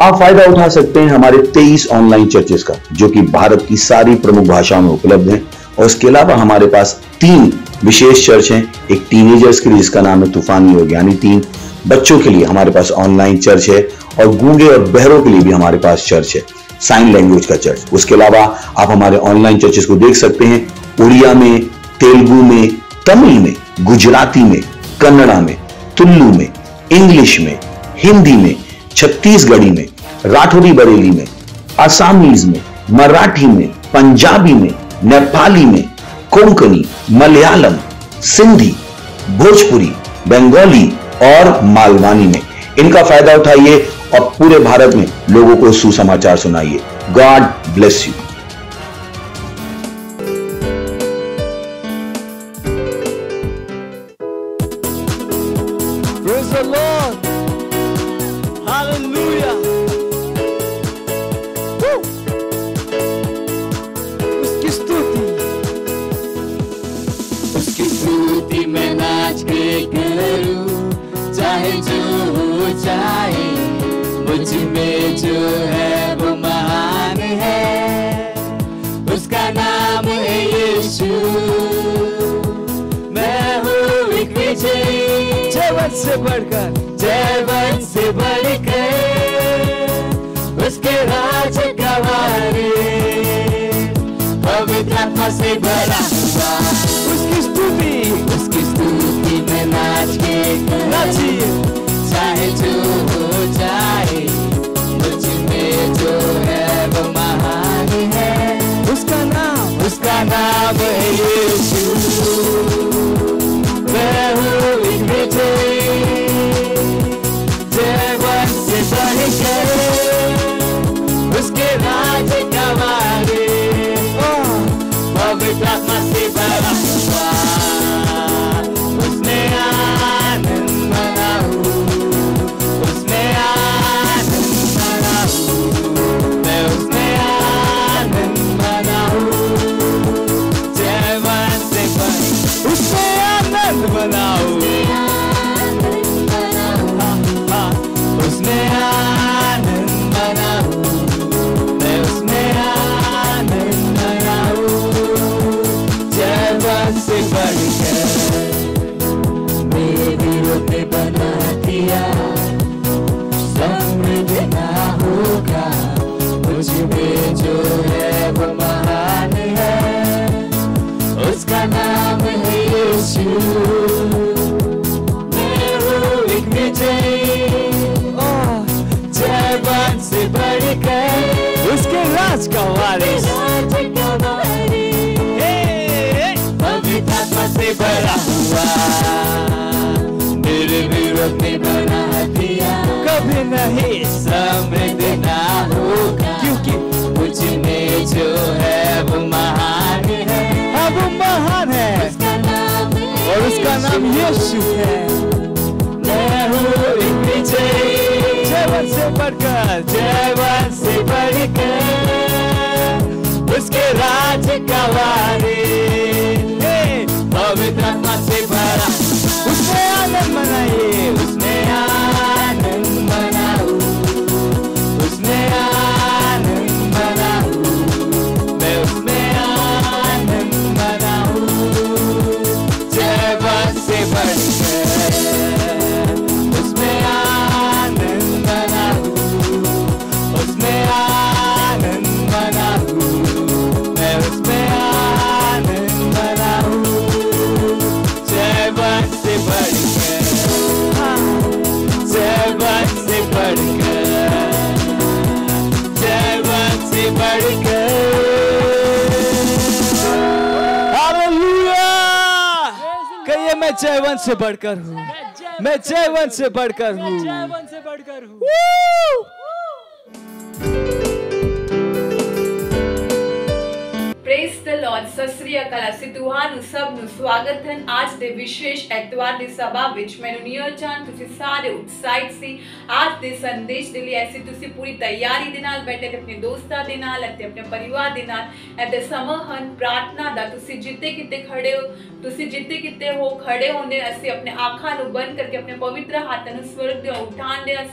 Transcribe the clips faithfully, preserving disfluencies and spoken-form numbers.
आप फायदा उठा सकते हैं हमारे तेईस ऑनलाइन चर्चेस का, जो कि भारत की सारी प्रमुख भाषाओं में उपलब्ध हैं। और इसके अलावा हमारे पास तीन विशेष चर्च हैं। एक टीनेजर्स के लिए जिसका नाम है तूफानी योग, यानी तीन बच्चों के लिए हमारे पास ऑनलाइन चर्च है। और गूंगे और बहरों के लिए भी हमारे पास चर्च है, साइन लैंग्वेज का चर्च। उसके अलावा आप हमारे ऑनलाइन चर्चेस को देख सकते हैं उड़िया में, तेलुगु में, तमिल में, गुजराती में, कन्नड़ा में, तुलु में, इंग्लिश में, हिंदी में, छत्तीसगढ़ी में, राठौड़ी बरेली में, असमीज में, मराठी में, पंजाबी में, नेपाली में, कोंकणी, मलयालम, सिंधी, भोजपुरी, बंगाली और मालवानी में। इनका फायदा उठाइए और पूरे भारत में लोगों को सुसमाचार सुनाइए। God bless you. Praise the Lord. Hallelujah. Woo. उसकी स्तुति, उसकी स्तुति में नाच के करूं, चाहे जो हो जाए, मुझ में जो है वो महान है। उसका नाम है यीशु, मैं हूँ एक विजयी, जीवन से बढ़कर, जीवन से बढ़कर, उसके राज का वारिस, पवित्र आत्मा से भरा हुआ। उसकी स्तुति, उसकी स्तुति में नाच के नाचिए, चाहे जो हो जाए, मुझ में जो है वो महान है। उसका नाम, उसका नाम है यीशु, मैं हूँ एक विजयी, जीवन से बढ़कर, उसके राज का वारिस, पवित्र आत्मा से भरा हुआ। उसमें आनंद मनाऊं, उसमें आनंद मनाऊं, मैं उसमें आनंद मनाऊं, जीवन से बढ़कर, उसमें आनंद मनाओ, उसमें आनंद मनाऊं, मैं उसमें आनंद मनाऊं, जीवन से बढ़कर। मेरे विरोध में बना दिया, समृद्ध ना होगा, मुझ में जो है वो महान है। उसका नाम है यीशु, मैं हूँ एक विजयी, जीवन से बढ़कर, उसके राज का वारिस, पवित्र आत्मा से भरा हुआ। मेरे विरोध में बना दिया, कभी नहीं समृद्ध ना होगा, क्योंकि मुझ में जो है वो महान है। अब वो महान है उसका नाम है और उसका नाम यीशु है। मैं हूँ एक विजयी, जीवन से बढ़कर, जीवन से बढ़कर, उसके राज का वारिस, पवित्र आत्मा से भरा। उसमें आनंद मनाइए, उसमें आनंद मनाऊं, उसमें आनंद मनाऊं, मैं उसमें आनंद मनाऊं, जीवन से बढ़कर, उसमें आनंद मनाऊं, उसमें आनंद मनाऊं, मैं उसमें आनंद मनाऊं, जीवन से बढ़कर, जीवन से बढ़कर, जीवन से बढ़कर। हालेलुया। कहिए मैं जीवन से बढ़कर हूँ, मैं जीवन से बढ़कर हूँ, जीवन से बढ़कर हूँ। Praise the Lord. Sat Sri अकाल। ਅਸੀਂ ਤੁਹਾਨੂੰ ਸਭ ਨੂੰ ਸਵਾਗਤ ਹੈ ਅੱਜ ਦੇ ਵਿਸ਼ੇਸ਼ ਐਤਵਾਰ ਦੀ ਸਭਾ ਵਿੱਚ। ਮੈਨੂੰ ਨਿਯਰ ਜਾਨ ਤੁਸੀਂ ਸਾਰੇ ਉਤਸ਼ਾਹਿਤ ਸੀ ਅੱਜ ਦੇ ਸੰਦੇਸ਼ ਦੇ ਲਈ। ਐਸੀ ਤੁਸੀਂ ਪੂਰੀ ਤਿਆਰੀ ਦੇ ਨਾਲ ਬੈਠੇ ਤੇ ਆਪਣੇ ਦੋਸਤਾਂ ਦੇ ਨਾਲ ਅਤੇ ਆਪਣੇ ਪਰਿਵਾਰ ਦੇ ਨਾਲ ਇਹਦੇ ਸਮਾਂ ਹਨ ਪ੍ਰਾਰਥਨਾ ਦਾ। ਤੁਸੀਂ ਜਿੱਤੇ ਕਿਤੇ ਖੜੇ ਹੋ, ਤੁਸੀਂ ਜਿੱਤੇ ਕਿਤੇ ਹੋ ਖੜੇ ਹੋਣੇ ਅਸੀਂ ਆਪਣੇ ਅੱਖਾਂ ਨੂੰ ਬੰਦ ਕਰਕੇ ਆਪਣੇ ਪਵਿੱਤਰ ਹੱਥਾਂ ਨੂੰ ਸਵਰਗ ਦੇ ਉਠਾਉਣ ਦੇ ਅਸੀਂ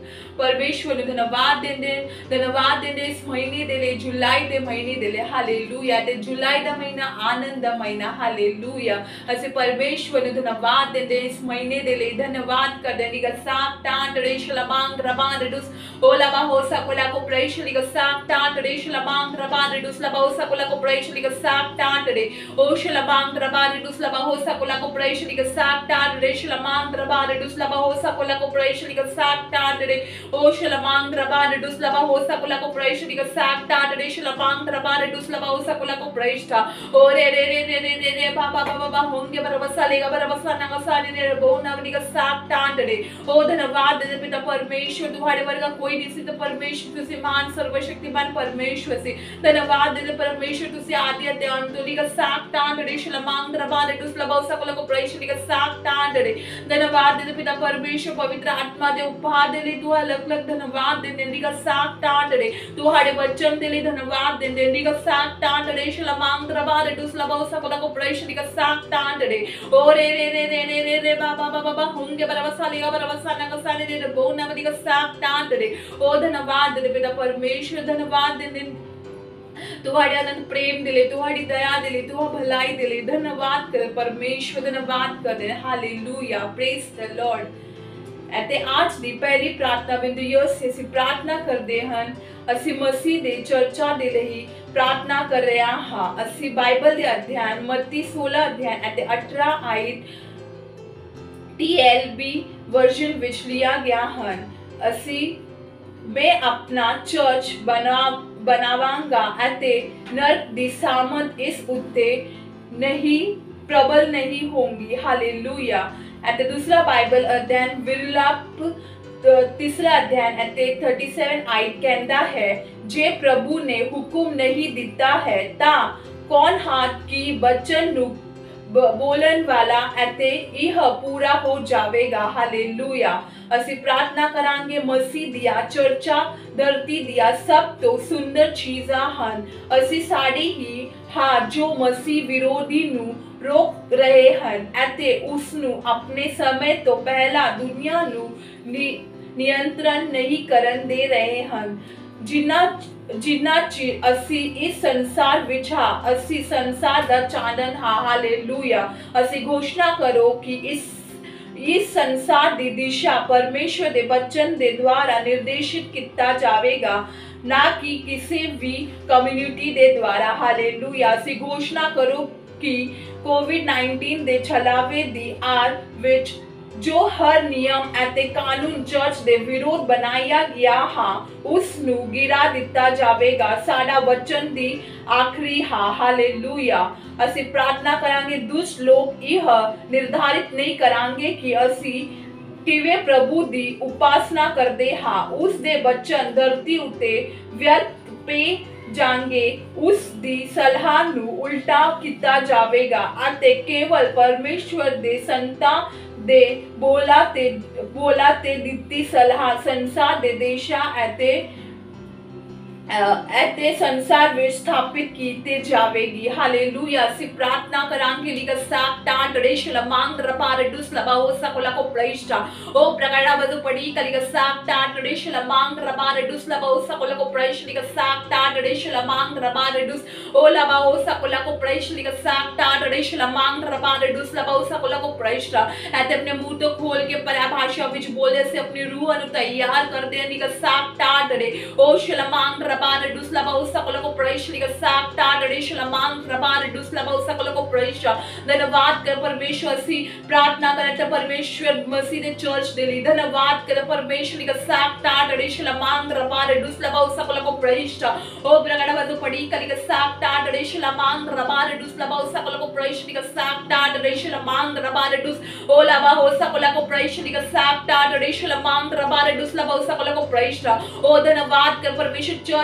परमेश्वर ने धन्यवाद देंदे धन्यवाद देंदे इस महीने दे ले जुलाई दे महीने दे ले हालेलुया ते जुलाई दा महीना आनंद दा महीना हालेलुया असे परमेश्वर ने धन्यवाद देंदे इस महीने दे ले धन्यवाद कर दे निगा साक टाट रेश लबांग रबान रेडुस ओला बा हो सकोला को प्रेश निगा साक टाट रेश लबांग रबान रेडुस लबा हो सकोला को प्रेश निगा साक टाट रे ओश लबांग रबान रेडुस लबा हो सकोला को प्रेश निगा साक टाट रेश लबांग रबान रेडुस लबा हो सकोला को प्रेश निगा साक टाट रे ओश लबांग रबान रेडुस लबा हो सकोला को प्रेश निगा साक टाट रेश लबांग रबान रेडुस लबा हो सकोला को प्रेश था ओ रे रे रे रे रे रे रे बाबा बाबा बाबा होंगे बरबसा लेगा बरबसा नगा सारे ने बो नगनी का साक टाट रे ओ धन्यवाद दे पिता परमेश्वर तुम्हारे वर्ग कोई नहीं सिद्ध परमेश्वर तुझे मान सर्वशक्तिमान परमेश्वर से धन्यवाद दे परमेश्वर तुझे आदि अध्याय अंतुली का साक टाट रे शलमांग रबान रेडुस लबा हो सकोला को प्रेश निगा साक टाट रे धन्यवाद दे पिता परमेश्वर पवित्र आत्मा दे उपहार दे ले तू अलग अलग धन्यवाद दे दे निगा साक टाट रे तुम्हारे वचन दे ले धन्यवाद दे दे निगा साक टाट रे शलमांग रबान रेडुस लबा हो सकोला को प्रेश निगा साक टाट रे ओ रे रे रे रे रे रे रे बाबा बाबा बाबा होंगे बरबसा लेगा बरबसा नगा सारे दे बो नगनी का साक टाट रे ओ धन्यवाद दे पिता परमेश्वर धन्यवाद दे दे तुम्हारे अनंत प्रेम दिले तुम्हारी दया दिले तुम्हारी भलाई दिले धन्यवाद कर परमेश्वर धन्यवाद कर दे हालेलुया प्रेज द लॉर्ड ਅਤੇ ਅੱਜ ਦੀ ਪਹਿਲੀ ਪ੍ਰਾਰਥਨਾ ਬਿੰਦੂ ਇਹ ਸੀ ਅਸੀਂ ਪ੍ਰਾਰਥਨਾ ਕਰਦੇ ਹਨ ਅਸੀਂ ਮਸੀਹ ਦੇ ਚਰਚਾ ਦੇ ਲਈ ਪ੍ਰਾਰਥਨਾ ਕਰ ਰਹੇ ਹਾਂ ਅਸੀਂ ਬਾਈਬਲ ਦੇ ਅਧਿਐਨ ਮੱਤੀ सोलह ਅਧਿਐਨ ਅਤੇ अठारह ਆਇਤ ਟੀ ਐਲ ਬੀ ਵਰਜ਼ਨ ਵਿੱਚ ਲਿਆ ਗਿਆ ਹਨ ਅਸੀਂ मैं अपना चर्च बना बनावांगा ਅਤੇ नरक ਦੀ ਸਾਮਤ ਇਸ ਉੱਤੇ नहीं प्रबल नहीं होंगी हालेलुया ਅਤੇ दूसरा बाइबल अध्ययन विलाप तीसरा अध्ययन ਅਤੇ सैंतीस आयत कहता है जे प्रभु ने हुक्म नहीं दिता है ता कौन हाथ की बचन नु बोलन वाला ਅਤੇ ਇਹ पूरा हो जाएगा हालेलुया ਅਸੀਂ ਪ੍ਰਾਰਥਨਾ ਕਰਾਂਗੇ ਮਸੀਹ ਦੀਆਂ ਚਰਚਾ ਧਰਤੀ ਦੀਆਂ ਸਭ ਤੋਂ ਸੁੰਦਰ ਚੀਜ਼ਾਂ ਹਨ ਅਸੀਂ ਸਾਡੀ ਹੀ ਹਾਂ ਜੋ ਮਸੀਹ ਵਿਰੋਧੀ ਨੂੰ रोक रहे ਹਨ ਅਤੇ ਉਸ ਨੂੰ ਆਪਣੇ ਸਮੇਂ ਤੋਂ ਪਹਿਲਾਂ ਦੁਨੀਆ ਨੂੰ ਨਿਯੰਤਰਣ नहीं ਕਰਨ ਦੇ ਰਹੇ ਹਨ ਜਿਨ੍ਹਾਂ ਜਿਨ੍ਹਾਂ ਚ ਅਸੀਂ ਇਸ ਸੰਸਾਰ ਵਿੱਚ ਹਾਂ ਅਸੀਂ ਸੰਸਾਰ ਦਾ ਚਾਨਣ ਹਾਂ ਹਾਲੇਲੂਇਆ ਅਸੀਂ ਘੋਸ਼ਣਾ ਕਰੋ ਕਿ ਇਸ इस संसार की दिशा परमेश्वर के वचन के द्वारा निर्देशित किया जाएगा ना कि किसी भी कम्युनिटी के द्वारा हालेलुया से घोषणा करो कि कोविड नाइनटीन के छलावे दी आड़ विच जो हर नियम ਅਤੇ ਕਾਨੂੰਨ ਚਰਚ ਦੇ ਵਿਰੋਧ ਬਣਾਇਆ ਗਿਆ ਹਾਂ ਉਸ ਨੂੰ ਗਿਰਾ ਦਿੱਤਾ ਜਾਵੇਗਾ ਸਾਡਾ ਵਚਨ ਦੀ ਆਖਰੀ ਹਾਂ ਹਾਲੇਲੂਇਆ ਅਸੀਂ ਪ੍ਰਾਰਥਨਾ ਕਰਾਂਗੇ ਦੁਸ਼ਟ ਲੋਕ ਇਹ ਨਿਰਧਾਰਿਤ ਨਹੀਂ ਕਰਾਂਗੇ ਕਿ ਅਸੀਂ ਕਿਵੇਂ ਪ੍ਰਭੂ ਦੀ ਉਪਾਸਨਾ ਕਰਦੇ ਹਾਂ ਉਸ ਦੇ ਵਚਨ ਧਰਤੀ ਉੱਤੇ ਵਿਅਰਥ ਪੈ जाएंगे उस दी सलाह ਨੂੰ उल्टा किया जाएगा ਅਤੇ केवल परमेश्वर दे संता दे बोला ते बोला ते ਦਿੱਤੀ सलाह संसार दे देशा ਅਤੇ ਅਤੇ ਸੰਸਾਰ ਵਿੱਚ ਸਥਾਪਿਤ ਕੀਤੀ ਜਾਵੇਗੀ ਹਾਲੇਲੂਇਆ ਅਸੀਂ ਪ੍ਰਾਰਥਨਾ ਕਰਾਂਗੇ ਲਿਗਾ ਸਾਕ ਟਾਟ ਰੇਸ਼ ਲਮਾਂਗ ਰਪਾਰ ਦੁਸ ਲਬਾਓ ਸਕੋਲਾ ਕੋ ਪ੍ਰੇਸ਼ਟਾ ਉਹ ਪ੍ਰਗੜਾ ਬਦੂ ਪੜੀ ਕਲਿਗਾ ਸਾਕ ਟਾਟ ਰੇਸ਼ ਲਮਾਂਗ ਰਪਾਰ ਦੁਸ ਲਬਾਓ ਸਕੋਲਾ ਕੋ ਪ੍ਰੇਸ਼ ਲਿਗਾ ਸਾਕ ਟਾਟ ਰੇਸ਼ ਲਮਾਂਗ ਰਪਾਰ ਦੁਸ ਉਹ ਲਬਾਓ ਸਕੋਲਾ ਕੋ ਪ੍ਰੇਸ਼ ਲਿਗਾ ਸਾਕ ਟਾਟ ਰੇਸ਼ ਲਮਾਂਗ ਰਪਾਰ ਦੁਸ ਲਬਾਓ ਸਕੋਲਾ ਕੋ ਪ੍ਰੇਸ਼ਟਾ ਅਤੇ ਆਪਣੇ ਮੂੰਹ ਤੋਂ ਖੋਲ ਕੇ ਪਰਿਭਾਸ਼ਾ ਵਿੱਚ ਬੋਲਦੇ ਸੇ ਆਪਣੀ ਰੂਹ ਨੂੰ ਤਿਆਰ ਕਰਦੇ ਲਿਗਾ ਸਾਕ ਟਾਟ ਰੇ ਉਹ ਸ਼ਲਮਾਂਗ रबार दुसला बाउसा को लोगों प्रेश लिखा साक टाट रेशला मांग रबार दुसला बाउसा को लोगों प्रेश धन्यवाद कर परमेश्वर सी प्रार्थना करें तो परमेश्वर मसीह ने चर्च दे ली धन्यवाद कर परमेश्वर लिखा साक टाट रेशला मांग रबार दुसला बाउसा को लोगों प्रेश ओ प्रगड़ा बदु पड़ी कलिका साक टाट रेशला मांग रबार दुसला बाउसा को लोगों प्रेश लिखा साक टाट रेशला मांग रबार दुस ओ लाबा होसा को लोगों प्रेश लिखा साक टाट रेशला मांग रबार दुसला बाउसा को लोगों प्रेश ओ धन्यवाद कर परमेश्वर चर्च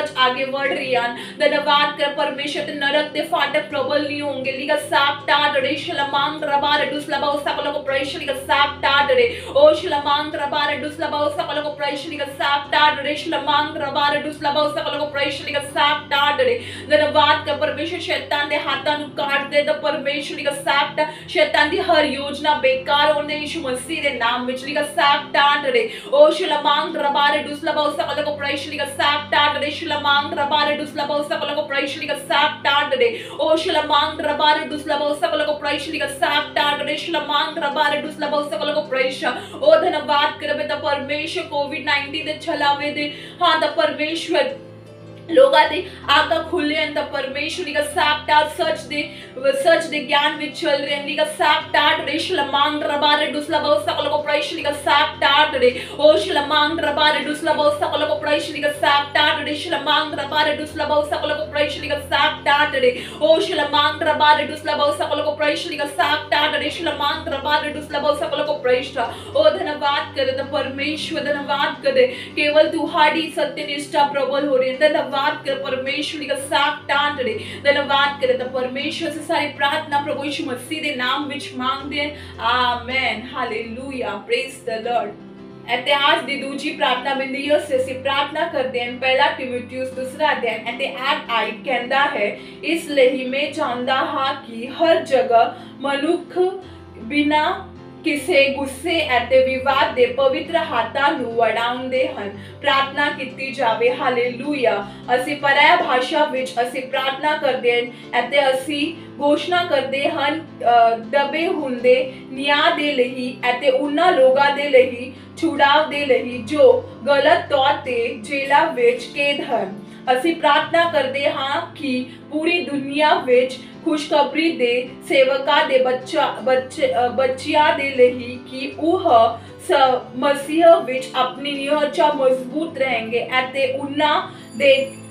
सर्च आगे बढ़ रही है। धन्यवाद कर परमेश्वर नरक के फाटक प्रबल नहीं होंगे। लिखा साफ टाट रे शलमांग रबार डुसलबा सकल को प्रवेश लिखा साफ टाट रे ओ शलमांग रबार डुसलबा सकल को प्रवेश लिखा साफ टाट रे शलमांग रबार डुसलबा सकल को प्रवेश लिखा साफ टाट रे। धन्यवाद कर परमेश्वर शैतान दे हाथां नु काट दे। द परमेश्वर लिखा साफ टाट शैतान दी हर योजना बेकार होने यीशु मसीह दे नाम विच लिखा साफ टाट रे ओ शलमांग रबार डुसलबा सकल को प्रवेश लिखा साफ टाट रे शलमांग रबार डुसलबा सकल को प्रवेश लिखा साफ टाट रे ओ शलमांग रबार डुसलबा सकल को प्रवेश लिखा साफ टाट रे शलमांग रबार डुसलबा सकल को प्रवेश। ओ धन्यवाद करबे द परमेश्वर कोविड नाइनटीन दे छलावे दे हां द परमेश्वर लोगा दे आका खुले अंत परमेश्वर लिखा साफ टाट सच दे सच दे ज्ञान विच चल रहे हैं। लिखा साफ टाट रे शलमांग रबार डुसलबा सकल को प्रवेश लिखा साफ टाट रे ओ शलमांग रबार डुसलबा सकल को प्रवेश लिखा साफ टाट रे शलमांग रबार डुसलबा सकल को प्रवेश लिखा साफ टाट रे ओ शलमांग रबार डुसलबा सकल को प्रवेश लिखा साफ टाट रे शलमांग रबार डुसलबा सकल को प्रवेश। ओ धन्यवाद करे द परमेश्वर धन्यवाद करे केवल तुम्हारी सत्यनिष्ठा प्रबल हो रही है। धन्यवाद कर परमेश्वर का साफ टाट रे धन्यवाद करे द परमेश्वर से सारी प्रार्थना प्रभु यीशु मसीह दे नाम विच मांगदे हैं। Amen hallelujah praise the Lord. एते आज दी दूजी प्रार्थना बिंदी से सी प्रार्थना करते हैं पहला तिमुथियुस दूसरा अध्याय एते आठ आई कहंदा है इसलिए मैं चाहंदा हां कि हर जगह मनुख बिना किसे गुस्से एते विवाद दे पवित्र हाथा नु वडाउंदे हन प्रार्थना कीती जावे। हालेलुया असी पराया भाषा विच असी प्रार्थना करदे हन एते असी घोषणा करदे हन दबे हुंदे न्याय दे लई एते उन्ना लोगा दे लई छुड़ाव दे लई जो गलत तौर ते जेला विच कैद हन। असी प्रार्थना करदे हां कि पूरी दुनिया विच खुशखबरी दे सेवका दे बच्चा बच्चे बच्चिया दे लही कि उह मसीह विच अपनी निहचा मजबूत रहेंगे एते उन्ना दे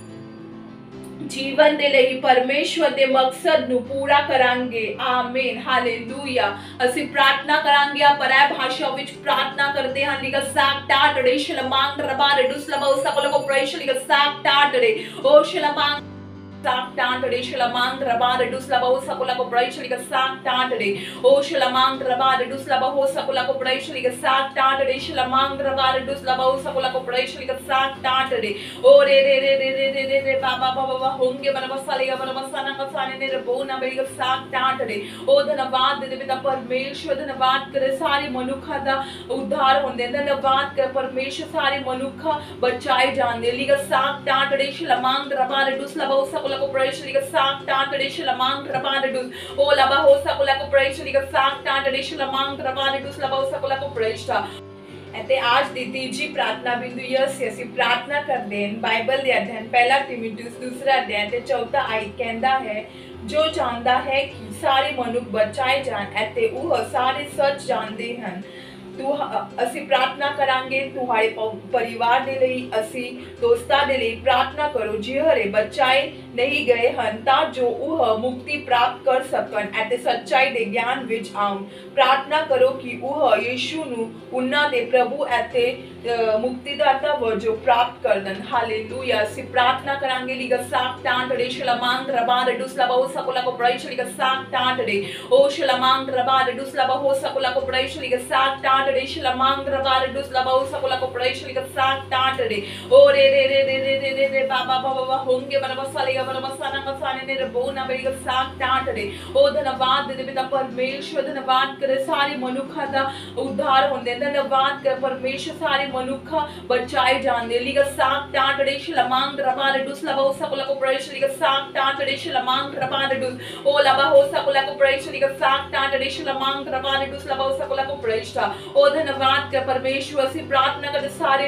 जीवन दे लही परमेश्वर दे मकसद नु पूरा करांगे। आमीन हालेलुया असी प्रार्थना करांगे पराय भाषा विच प्रार्थना करते हैं। लिखा साफ टाट रे शलमांग रबार डुसलबा सकल को प्रवेश लिखा साफ टाट रे ओ शलमांग साफ टाट रे शलमांग रबार डुसलबा सकल को प्रवेश लिखा साफ टाट रे ओ शलमांग रबार डुसलबा हो सकल को प्रवेश लिखा साफ टाट रे शलमांग रबार डुसलबा सकल को प्रवेश लिखा साफ टाट रे ओ रे रे रे रे रे रे रे रे बाबा बाबा होंगे बरबा सालेगा बरबा साना का साने ने रे बोना बेगा साफ टाट रे ओ धन्यवाद दे पिता परमेश्वर धन्यवाद करे सारे मनुखा दा उद्धार होंदे धन्यवाद कर परमेश्वर सारे मनुखा बचाए जांदे। लिखा साफ टाट रे शलमांग रबार डुसलबा सकल को प्रवेश लिखा साफ टाट रे शलमांग रबार डुस ओ लबा हो सकल को प्रवेश लिखा साफ टाट रे शलमांग रबार डुसलबा सकल को प्रवेश था। एते आज दी तीजी प्रार्थना बिंदु यस यसी प्रार्थना कर देन बाइबल दे अध्ययन पहला तिमुथियुस दूसरा अध्याय ते चौथा आई कहंदा है जो चाहता है कि सारे मनुख बचाए जान एते उह सारे सच जानदे हन। तू असी प्रार्थना करांगे तुम्हारे परिवार दे लई असी दोस्ता दे लई प्रार्थना करो जिहरे बचाए नहीं गए हन ता जो उह मुक्ति प्राप्त कर सकन एते सच्चाई दे ज्ञान विच आऊं प्रार्थना करो कि उह यीशु नु उन्ना दे प्रभु एते मुक्तिदाता वजो प्राप्त कर दन। हालेलुया असी प्रार्थना करांगे लिखा साफ टाट रे शलमांग रबार डुसलबा हो सकला को प्रवेश लिखा साफ टाट रे ओ शलमांग रबार डुसलबा हो सकला को प्रवेश लिखा साफ टाट रे शलमांग रबार डुसलबा हो सकला को प्रवेश लिखा साफ टाट रे ओ रे रे रे रे रे रे रे रे बाबा बाबा होंगे बरबा सालेगा बरबा साना का साने ने रे बोना बेगा साफ टाट रे ओ धन्यवाद दे पिता परमेश्वर धन्यवाद करे सारे मनुखा दा उद्धार होंदे धन्यवाद कर परमेश्वर सारे मनुखा बचाए जांदे। लिखा साफ टाट रे शलमांग रबार डुसलबा सकला को प्रवेश लिखा साफ टाट रे शलमांग रबार डुस ओ लबा हो सकला को प्रवेश लिखा साफ टाट रे शलमांग रबार डुसलबा सकला को प्रवेश था। ओ धन्यवाद कर परमेश्वर से प्रार्थना करते सारे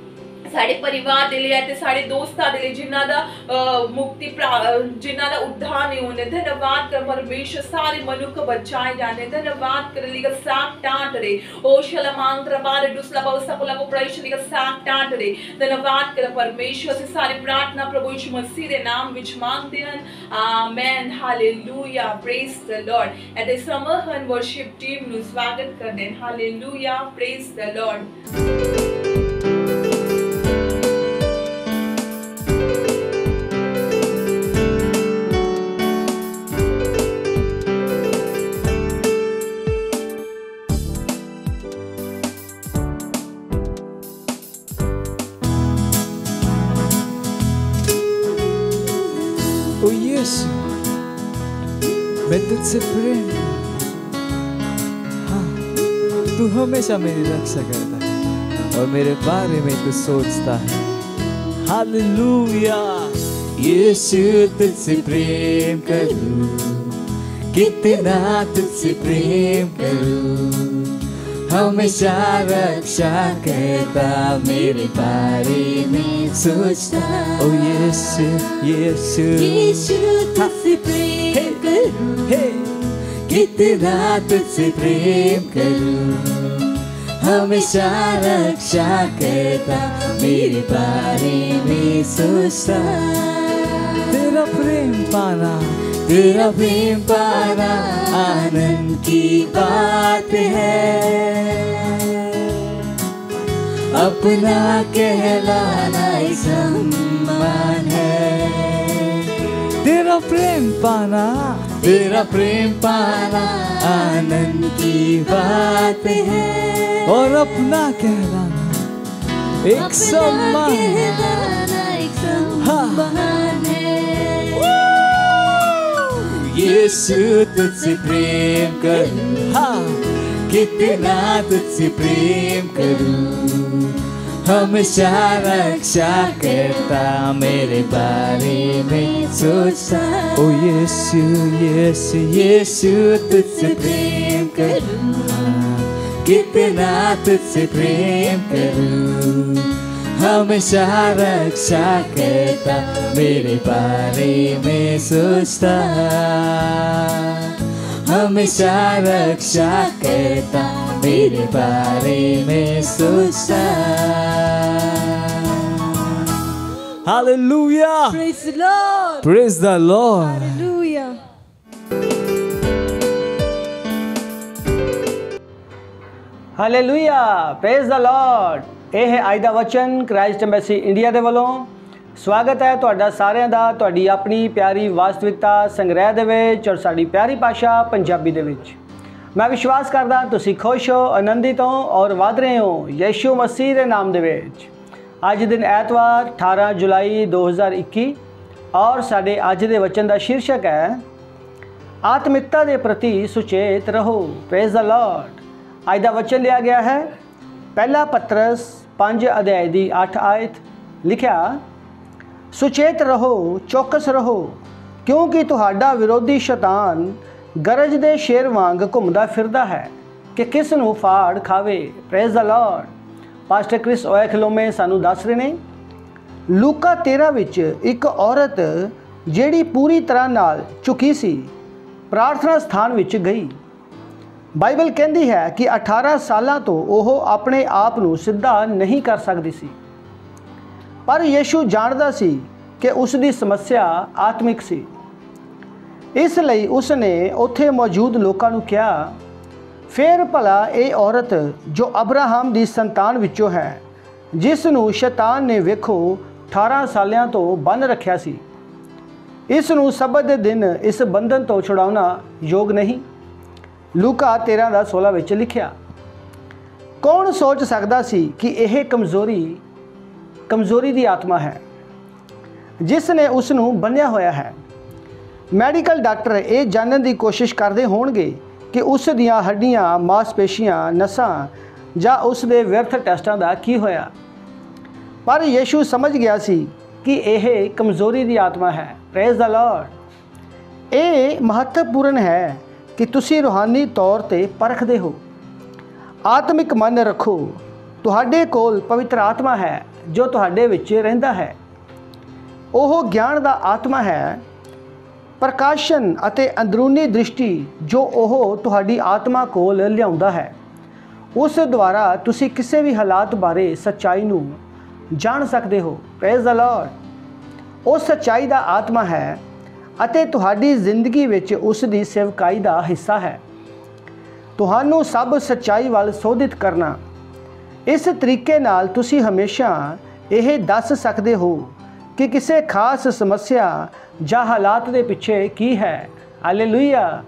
साढ़े परिवार दे लिया ते साढ़े दोस्ता दे लिया जिन्ना दा मुक्ति जिन्ना दा उद्धार नहीं होने धन्यवाद कर परमेश्वर सारे मनुख बचाए जाने धन्यवाद कर लिखा साफ टाट रे ओ शलमांग रबार डुसलबा सकला को प्रवेश लिखा साफ टाट रे धन्यवाद कर परमेश्वर से सारी प्रार्थना प्रभु यीशु मसीह दे नाम विच मांगते हैं। Amen hallelujah praise the Lord at the समहन वर्शिप टीम नु स्वागत कर दें। Hallelujah praise the Lord. मैं तुझसे प्रेम, हाँ तू हमेशा मेरी रक्षा करता है और मेरे बारे में तू सोचता है। हालेलुया। यीशु तुझसे प्रेम करूं, कितना तुझसे प्रेम करूं, हमेशा रक्षा करता, मेरे बारे में सोचता। ओ यीशु यीशु यीशु तुझसे प्रेम करूं, कितना तुझसे प्रेम करूं, हमेशा रक्षा करता, मेरे बारे में सोचता। तेरा प्रेम पाना, तेरा प्रेम पाना आनंद की बात है, अपना कहलाना एक सम्मान है। तेरा प्रेम पाना, तेरा प्रेम पाना आनंद की बात है, और अपना कहलाना एक सम्मान है। यीशु तुझसे प्रेम करूं, हाँ कितना तुझसे प्रेम करूं, हमेशा रक्षा करता, मेरे बारे में सोचता। ओ यीशु यीशु यीशु तुझसे प्रेम करूं, कितना तुझसे प्रेम करूं, हमेशा रक्षा करता, मेरे बारे में सोचता, हमेशा रक्षा करता, मेरे बारे में सोचता। हालेलुया। Praise the Lord. Praise the Lord. Hallelujah. Hallelujah, praise the Lord. ਇਹ ਹੈ ਅੱਜ ਦਾ ਵਚਨ ਕ੍ਰਾਈਸਟ ਐਮਬੈਸੀ ਇੰਡੀਆ ਦੇ ਵੱਲੋਂ। ਸਵਾਗਤ ਹੈ ਤੁਹਾਡਾ ਸਾਰਿਆਂ ਦਾ ਤੁਹਾਡੀ ਆਪਣੀ ਪਿਆਰੀ ਵਾਸਤਵਿਕਤਾ ਸੰਗ੍ਰਹਿ ਦੇ ਵਿੱਚ ਔਰ ਸਾਡੀ ਪਿਆਰੀ ਭਾਸ਼ਾ ਪੰਜਾਬੀ ਦੇ ਵਿੱਚ। ਮੈਂ ਵਿਸ਼ਵਾਸ ਕਰਦਾ ਤੁਸੀਂ ਖੁਸ਼ ਹੋ, ਆਨੰਦਿਤ ਹੋ ਔਰ ਵਧ ਰਹੇ ਹੋ ਯਿਸੂ ਮਸੀਹ ਦੇ ਨਾਮ ਦੇ ਵਿੱਚ। ਅੱਜ ਦਿਨ ਐਤਵਾਰ ਅਠਾਰਾਂ ਜੁਲਾਈ ਦੋ ਹਜ਼ਾਰ ਇੱਕੀ ਔਰ ਸਾਡੇ ਅੱਜ ਦੇ ਵਚਨ ਦਾ ਸ਼ੀਰਸ਼ਕ ਹੈ ਆਤਮਿਕਤਾ ਦੇ ਪ੍ਰਤੀ ਸੁਚੇਤ ਰਹੋ। Praise the Lord. ਅੱਜ ਦਾ ਵਚਨ ਲਿਆ ਗਿਆ ਹੈ ਪਹਿਲਾ ਪਤਰਸ ਪੰਜ ਅਧਿਆਇ ਦੀ ਅੱਠ ਆਇਤ। ਲਿਖਿਆ, ਸੁਚੇਤ ਰਹੋ, ਚੌਕਸ ਰਹੋ, ਕਿਉਂਕਿ ਤੁਹਾਡਾ ਵਿਰੋਧੀ ਸ਼ੈਤਾਨ ਗਰਜਦੇ ਸ਼ੇਰ ਵਾਂਗ ਘੁੰਮਦਾ ਫਿਰਦਾ ਹੈ ਕਿ ਕਿਸ ਨੂੰ ਫਾੜ ਖਾਵੇ। Praise the Lord. Pastor Chris Oyakhilome ਸਾਨੂੰ ਦੱਸ ਰਹੇ ਨੇ ਲੂਕਾ ਤੇਰਾਂ ਵਿੱਚ ਇੱਕ ਔਰਤ ਜਿਹੜੀ ਪੂਰੀ ਤਰ੍ਹਾਂ ਨਾਲ ਝੁਕੀ ਸੀ ਪ੍ਰਾਰਥਨਾ ਸਥਾਨ ਵਿੱਚ ਗਈ। ਬਾਈਬਲ ਕਹਿੰਦੀ ਹੈ ਕਿ ਅਠਾਰਾਂ ਸਾਲਾਂ ਤੋਂ ਉਹ ਆਪਣੇ ਆਪ ਨੂੰ ਸਿੱਧਾ ਨਹੀਂ ਕਰ ਸਕਦੀ ਸੀ, ਪਰ ਯਿਸੂ ਜਾਣਦਾ ਸੀ ਕਿ ਉਸ ਦੀ ਸਮੱਸਿਆ ਆਤਮਿਕ ਸੀ। ਇਸ ਲਈ ਉਸ ਨੇ ਉੱਥੇ ਮੌਜੂਦ ਲੋਕਾਂ ਨੂੰ ਕਿਹਾ, ਫਿਰ ਭਲਾ ਇਹ ਔਰਤ ਜੋ ਅਬਰਾਹਮ ਦੀ ਸੰਤਾਨ ਵਿੱਚੋਂ ਹੈ, ਜਿਸ ਨੂੰ ਸ਼ੈਤਾਨ ਨੇ ਵੇਖੋ ਅਠਾਰਾਂ ਸਾਲਾਂ ਤੋਂ ਬੰਨ੍ਹ ਰੱਖਿਆ ਸੀ, ਇਸ ਨੂੰ ਸਬਤ ਦੇ ਦਿਨ ਇਸ ਬੰਧਨ ਤੋਂ ਛੁਡਾਉਣਾ ਯੋਗ ਨਹੀਂ। ਲੂਕਾ ਤੇਰਾਂ ਦਾ ਸੋਲਾਂ ਵਿੱਚ ਲਿਖਿਆ। ਕੌਣ ਸੋਚ ਸਕਦਾ ਸੀ ਕਿ ਇਹ ਕਮਜ਼ੋਰੀ ਕਮਜ਼ੋਰੀ ਦੀ ਆਤਮਾ ਹੈ ਜਿਸ ਨੇ ਉਸ ਨੂੰ ਬੰਨ੍ਹਿਆ ਹੋਇਆ ਹੈ। ਮੈਡੀਕਲ ਡਾਕਟਰ ਇਹ ਜਾਣਨ ਦੀ ਕੋਸ਼ਿਸ਼ ਕਰਦੇ ਹੋਣਗੇ ਕਿ ਉਸ ਦੀਆਂ ਹੱਡੀਆਂ, ਮਾਸਪੇਸ਼ੀਆਂ, ਨਸਾਂ ਜਾਂ ਉਸ ਦੇ ਵਿਅਰਥ ਟੈਸਟਾਂ ਦਾ ਕੀ ਹੋਇਆ, ਪਰ ਯਿਸੂ ਸਮਝ ਗਿਆ ਸੀ ਕਿ ਇਹ ਕਮਜ਼ੋਰੀ ਦੀ ਆਤਮਾ ਹੈ। Praise the Lord. ਇਹ ਮਹੱਤਵਪੂਰਨ ਹੈ ਕਿ ਤੁਸੀਂ ਰੂਹਾਨੀ ਤੌਰ ਤੇ ਪਰਖਦੇ ਹੋ। ਆਤਮਿਕ ਮਨ ਰੱਖੋ। ਤੁਹਾਡੇ ਕੋਲ ਪਵਿੱਤਰ ਆਤਮਾ ਹੈ ਜੋ ਤੁਹਾਡੇ ਵਿੱਚ ਰਹਿੰਦਾ ਹੈ। ਉਹ ਗਿਆਨ ਦਾ ਆਤਮਾ ਹੈ, ਪ੍ਰਕਾਸ਼ਨ ਅਤੇ ਅੰਦਰੂਨੀ ਦ੍ਰਿਸ਼ਟੀ ਜੋ ਉਹ ਤੁਹਾਡੀ ਆਤਮਾ ਕੋਲ ਲਿਆਉਂਦਾ ਹੈ। ਉਸ ਦੁਆਰਾ ਤੁਸੀਂ ਕਿਸੇ ਵੀ ਹਾਲਾਤ ਬਾਰੇ ਸੱਚਾਈ ਨੂੰ ਜਾਣ ਸਕਦੇ ਹੋ। Praise the Lord. ਉਹ ਸੱਚਾਈ ਦਾ ਆਤਮਾ ਹੈ ਅਤੇ ਤੁਹਾਡੀ ਜ਼ਿੰਦਗੀ ਵਿੱਚ ਉਸ ਦੀ ਸੇਵਕਾਈ ਦਾ ਹਿੱਸਾ ਹੈ। ਤੁਹਾਨੂੰ ਸਭ ਸੱਚਾਈ ਵੱਲ ਸੋਧਿਤ ਕਰਨਾ। ਇਸ ਤਰੀਕੇ ਨਾਲ ਤੁਸੀਂ ਹਮੇਸ਼ਾ ਇਹ ਦੱਸ ਸਕਦੇ ਹੋ ਕਿ ਕਿਸੇ ਖਾਸ ਸਮੱਸਿਆ ਜਾਂ ਹਾਲਾਤ ਦੇ ਪਿੱਛੇ ਕੀ ਹੈ। ਹਾਲੇਲੂਇਆ।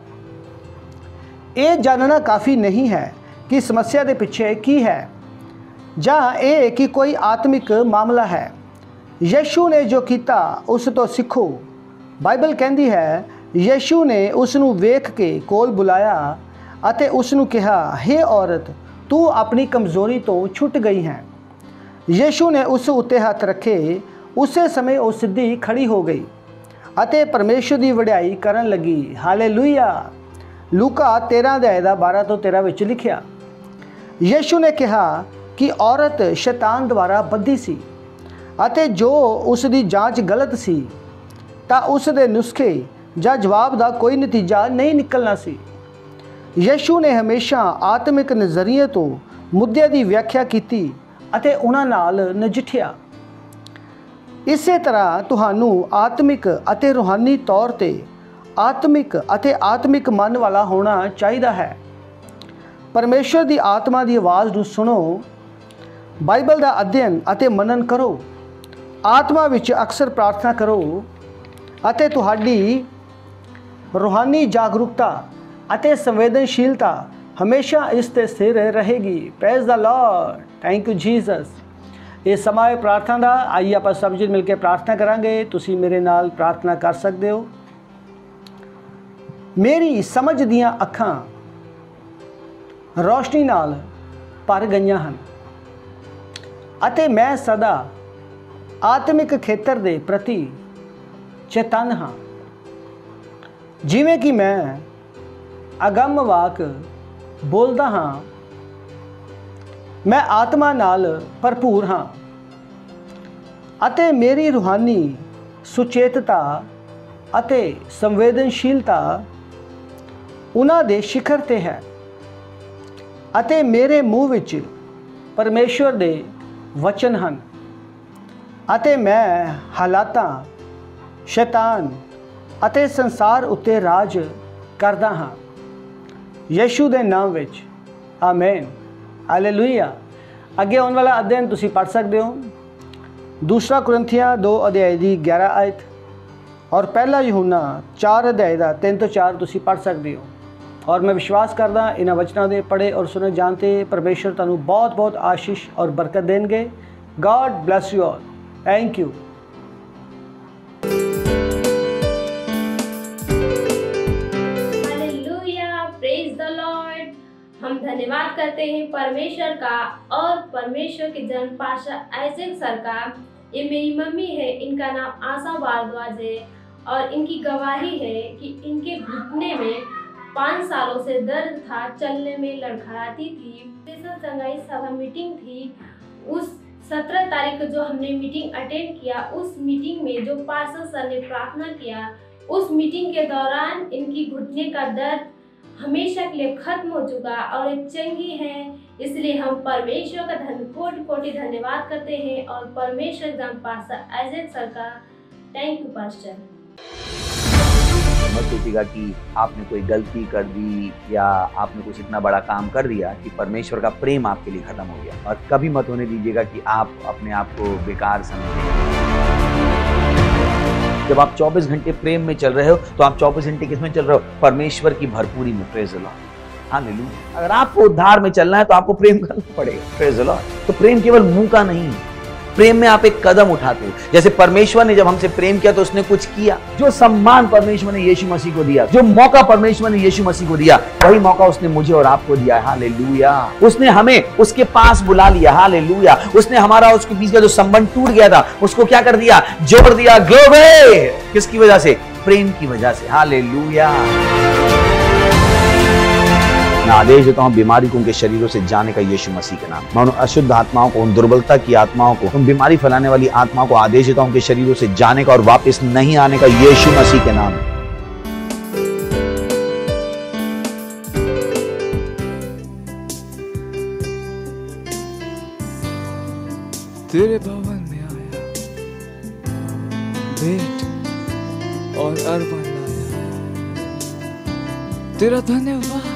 ਇਹ ਜਾਣਨਾ ਕਾਫੀ ਨਹੀਂ ਹੈ ਕਿ ਸਮੱਸਿਆ ਦੇ ਪਿੱਛੇ ਕੀ ਹੈ ਜਾਂ ਇਹ ਕਿ ਕੋਈ ਆਤਮਿਕ ਮਾਮਲਾ ਹੈ। ਯਿਸੂ ਨੇ ਜੋ ਕੀਤਾ ਉਸ ਤੋਂ ਸਿੱਖੋ। ਬਾਈਬਲ ਕਹਿੰਦੀ ਹੈ ਯਿਸੂ ਨੇ ਉਸ ਨੂੰ ਵੇਖ ਕੇ ਕੋਲ ਬੁਲਾਇਆ ਅਤੇ ਉਸ ਨੂੰ ਕਿਹਾ, ਹੇ ਔਰਤ, ਤੂੰ ਆਪਣੀ ਕਮਜ਼ੋਰੀ ਤੋਂ ਛੁੱਟ ਗਈ ਹੈ। ਯਿਸੂ ਨੇ ਉਸ ਉੱਤੇ ਹੱਥ ਰੱਖੇ। ਉਸੇ ਸਮੇਂ ਉਹ ਸਿੱਧੀ ਖੜੀ ਹੋ ਗਈ ਅਤੇ ਪਰਮੇਸ਼ਰ ਦੀ ਵਡਿਆਈ ਕਰਨ ਲੱਗੀ। ਹਾਲੇਲੂਇਆ। ਲੂਕਾ ਤੇਰਾਂ ਅਧਿਆਇ ਦਾ ਬਾਰਾਂ ਤੋਂ ਤੇਰਾਂ ਵਿੱਚ ਲਿਖਿਆ। ਯਿਸੂ ਨੇ ਕਿਹਾ ਕਿ ਔਰਤ ਸ਼ੈਤਾਨ ਦੁਆਰਾ ਬੱਧੀ ਸੀ ਅਤੇ ਜੋ ਉਸ ਦੀ ਜਾਂਚ ਗਲਤ ਸੀ ਤਾਂ ਉਸ ਦੇ ਨੁਸਖੇ ਜਾਂ ਜਵਾਬ ਦਾ ਕੋਈ ਨਤੀਜਾ ਨਹੀਂ ਨਿਕਲਣਾ ਸੀ। ਯਿਸੂ ਨੇ ਹਮੇਸ਼ਾ ਆਤਮਿਕ ਨਜ਼ਰੀਏ ਤੋਂ ਮੁੱਦਿਆਂ ਦੀ ਵਿਆਖਿਆ ਕੀਤੀ ਅਤੇ ਉਹਨਾਂ ਨਾਲ ਨਜਿੱਠਿਆ। ਇਸੇ ਤਰ੍ਹਾਂ ਤੁਹਾਨੂੰ ਆਤਮਿਕ ਅਤੇ ਰੂਹਾਨੀ ਤੌਰ ਤੇ ਆਤਮਿਕ ਅਤੇ ਆਤਮਿਕ ਮਨ ਵਾਲਾ ਹੋਣਾ ਚਾਹੀਦਾ ਹੈ। ਪਰਮੇਸ਼ਰ ਦੀ ਆਤਮਾ ਦੀ ਆਵਾਜ਼ ਨੂੰ ਸੁਣੋ, ਬਾਈਬਲ ਦਾ ਅਧਿਐਨ ਅਤੇ ਮਨਨ ਕਰੋ, ਆਤਮਾ ਵਿੱਚ ਅਕਸਰ ਪ੍ਰਾਰਥਨਾ ਕਰੋ ਅਤੇ ਤੁਹਾਡੀ ਰੂਹਾਨੀ ਜਾਗਰੂਕਤਾ ਅਤੇ ਸੰਵੇਦਨਸ਼ੀਲਤਾ ਹਮੇਸ਼ਾ ਇਸ ਤੇ ਸਥਿਰ ਰਹੇਗੀ। Praise the Lord. Thank you Jesus. ਇਹ ਸਮਾਂ ਹੈ ਪ੍ਰਾਰਥਨਾ ਦਾ। ਆइए ਆਪਾਂ ਸਭ ਜੀ ਮਿਲ ਕੇ ਪ੍ਰਾਰਥਨਾ ਕਰਾਂਗੇ। ਤੁਸੀਂ ਮੇਰੇ ਨਾਲ ਪ੍ਰਾਰਥਨਾ ਕਰ ਸਕਦੇ ਹੋ। ਮੇਰੀ ਸਮਝ ਦੀਆਂ ਅੱਖਾਂ ਰੋਸ਼ਨੀ ਨਾਲ ਭਰ ਗਈਆਂ ਹਨ ਅਤੇ ਮੈਂ ਸਦਾ ਆਤਮਿਕ ਖੇਤਰ ਦੇ ਪ੍ਰਤੀ ਚੇਤਨ ਹਾਂ। ਜਿਵੇਂ ਕਿ ਮੈਂ ਅਗੰਮ ਵਾਕ ਬੋਲਦਾ ਹਾਂ, ਮੈਂ ਆਤਮਾ ਨਾਲ ਭਰਪੂਰ ਹਾਂ ਅਤੇ ਮੇਰੀ ਰੂਹਾਨੀ ਸੁਚੇਤਤਾ ਅਤੇ ਸੰਵੇਦਨਸ਼ੀਲਤਾ ਉਹਨਾਂ ਦੇ ਸਿਖਰ ਤੇ ਹੈ ਅਤੇ ਮੇਰੇ ਮੂੰਹ ਵਿੱਚ ਪਰਮੇਸ਼ਵਰ ਦੇ ਵਚਨ ਹਨ ਅਤੇ ਮੈਂ ਹਾਲਾਤਾਂ, ਸ਼ੈਤਾਨ ਅਤੇ ਸੰਸਾਰ ਉੱਤੇ ਰਾਜ ਕਰਦਾ ਹਾਂ। ਯਿਸੂ ਦੇ ਨਾਮ ਵਿੱਚ ਆਮੇਨ। ਹਾਲੇਲੂਇਆ। ਅੱਗੇ ਆਉਣ ਵਾਲਾ ਅਧਿਐਨ ਤੁਸੀਂ ਪੜ੍ਹ ਸਕਦੇ ਹੋ। ਦੂਸਰਾ ਕੁਰਿੰਥੀਆਂ ਦੋ ਅਧਿਆਇ ਦੀ ਗਿਆਰਾਂ ਆਇਤ ਔਰ ਪਹਿਲਾ ਯਹੂਨਾ ਚਾਰ ਅਧਿਆਇ ਦਾ ਤਿੰਨ ਤੋਂ ਚਾਰ ਤੁਸੀਂ ਪੜ੍ਹ ਸਕਦੇ ਹੋ। और मैं विश्वास करदा इन्हां वचनां दे पढ़े और सुने जानते परमेश्वर तुहानूं बहुत बहुत आशीष और बरकत देंगे। God bless you all. Thank you. Hallelujah. Praise the Lord. हम धन्यवाद करते हैं परमेश्वर का और परमेश्वर के जन्म पाशा आइजैक सर का। ये मेरी मम्मी है, इनका नाम आशा भारद्वाज है और इनकी गवाही है कि इनके घुटने में पाँच सालों से दर्द था, चलने में लड़खड़ाती थी। संगाई सभा मीटिंग थी, उस सत्रह तारीख को जो हमने मीटिंग अटेंड किया, उस मीटिंग में जो पास्टर सर ने प्रार्थना किया, उस मीटिंग के दौरान इनकी घुटने का दर्द हमेशा के लिए खत्म हो चुका और एक चंगी है। इसलिए हम परमेश्वर का धन कोटि कोटि धन्यवाद करते हैं और परमेश्वर जन पास्टर आइजैक सर का थैंक यू पास्टर। मत सोचिएगा कि आपने कोई गलती कर दी या आपने कुछ इतना बड़ा काम कर दिया कि परमेश्वर का प्रेम आपके लिए खत्म हो गया। और कभी मत होने दीजिएगा कि आप अपने आप को बेकार समझें। जब आप चौबीस घंटे प्रेम में चल रहे हो तो आप चौबीस घंटे किसमें चल रहे हो? परमेश्वर की भरपूरी में। Praise the Lord. हालेलुया। अगर आपको उद्धार में चलना है तो आपको प्रेम करना पड़ेगा। Praise the Lord. तो प्रेम केवल मुंह का नहीं, प्रेम में आप एक कदम उठाते हो। जैसे परमेश्वर ने जब हमसे प्रेम किया तो उसने कुछ किया। जो सम्मान परमेश्वर ने यीशु मसीह को दिया, जो मौका परमेश्वर ने यीशु मसीह को दिया, वही मौका उसने मुझे और आपको दिया है। हालेलुया। उसने हमें उसके पास बुला लिया। हालेलुया। उसने हमारा उसके बीच का जो संबंध टूट गया था उसको क्या कर दिया? जोड़ दिया। ग्लोरी। किसकी वजह से? प्रेम की वजह से। हालेलुया। मैं आदेश देता हूँ बीमारी को उनके शरीरों से जाने का यीशु मसीह के नाम। मैं उन अशुद्ध आत्माओं को, उन दुर्बलता की आत्माओं को, उन बीमारी फैलाने वाली आत्माओं को आदेश देता हूँ उनके शरीरों से जाने का और वापस नहीं आने का यीशु मसीह के नाम। तेरे भवन में आया, भेंट और अर्पण लाया। तेरा धन्यवाद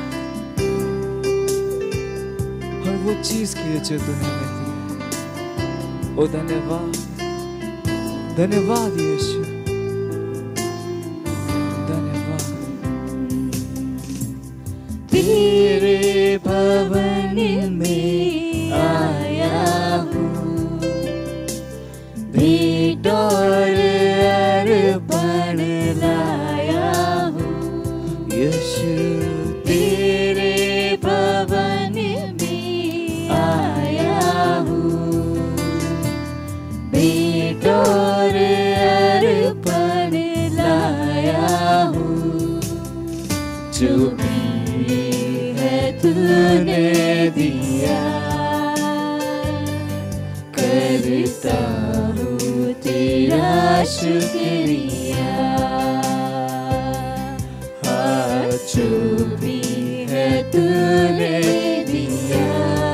वो चीज की है जो तूने हमें दी। ओ धन्यवाद, धन्यवाद यीशु, धन्यवाद। तेरे भवन में आया हूँ, भेंट और अर्पण लाया दिया, करता हूँ तेरा शुक्रिया। हाँ, जो भी है तूने दिया,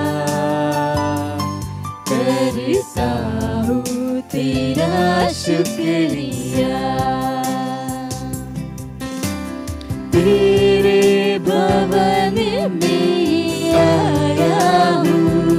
करता हूँ तेरा शुक्रिया। तेरे भवन में आया हूँ,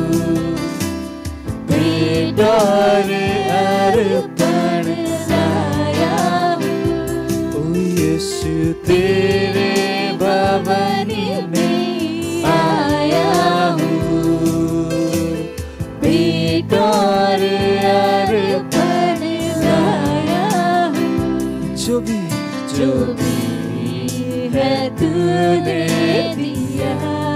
भेंट और अर्पण लाया हूँ। ओ यीशु तेरे भवन में आया हूँ, भेंट और अर्पण लाया हूँ। जो भी जो भी है तूने दिया,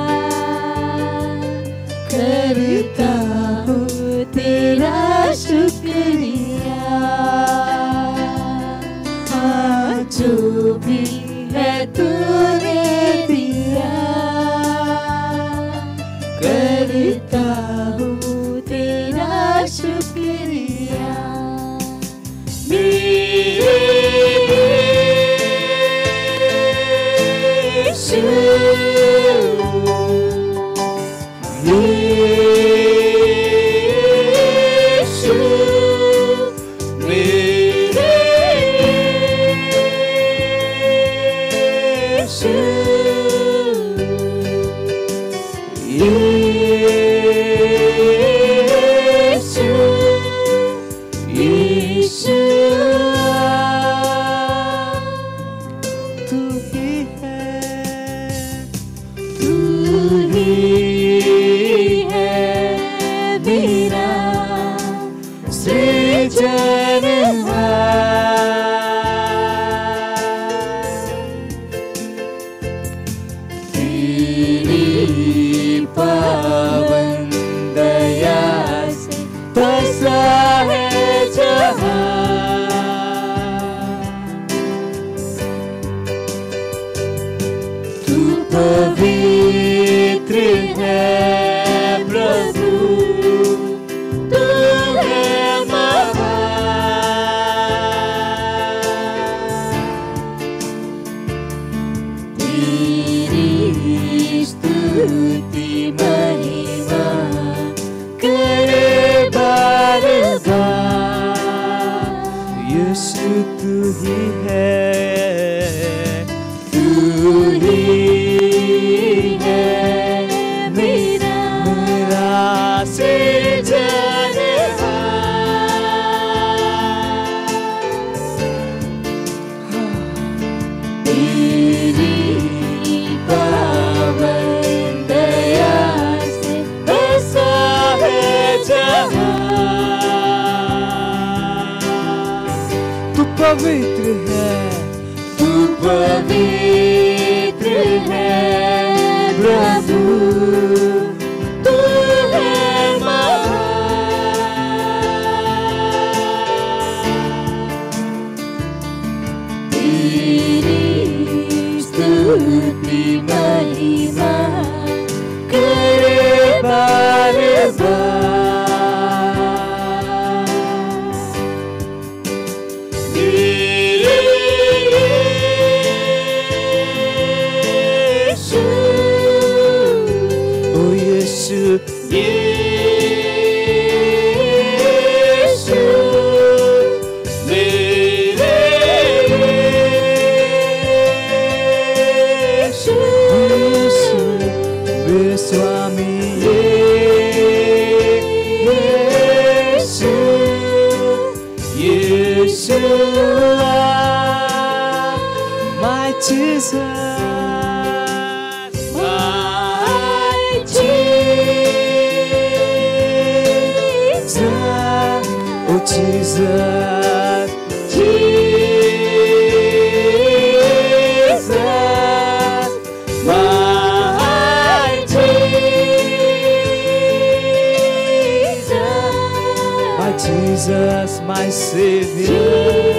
करता हूँ तेरा शुक्रिया। हाँ, जो भी है तूने दिया, करता हूँ तेरा शुक्रिया। मेरे यीशु, यीशु, मेरे यीशु, यीशु, यीशु, तू ही है, तू ही है मेरा सृजनहार। तेरी पावन दया से बसा है जहां, तू पवित्र है प्रभु, तू है महान। तेरी स्तुति महिमा करे बार बार। यीशु तू ही है, तू ही है मेरा मेरा सृजनहार। तेरी पावन दया से बसा है जहां, तू पवित्र है, तू पवित्र है प्रभु, तू है महान। तेरी स्तुति महिमा करे बार बार। My Jesus, my Jesus, oh Jesus, Jesus, my Jesus, my Jesus, my Savior.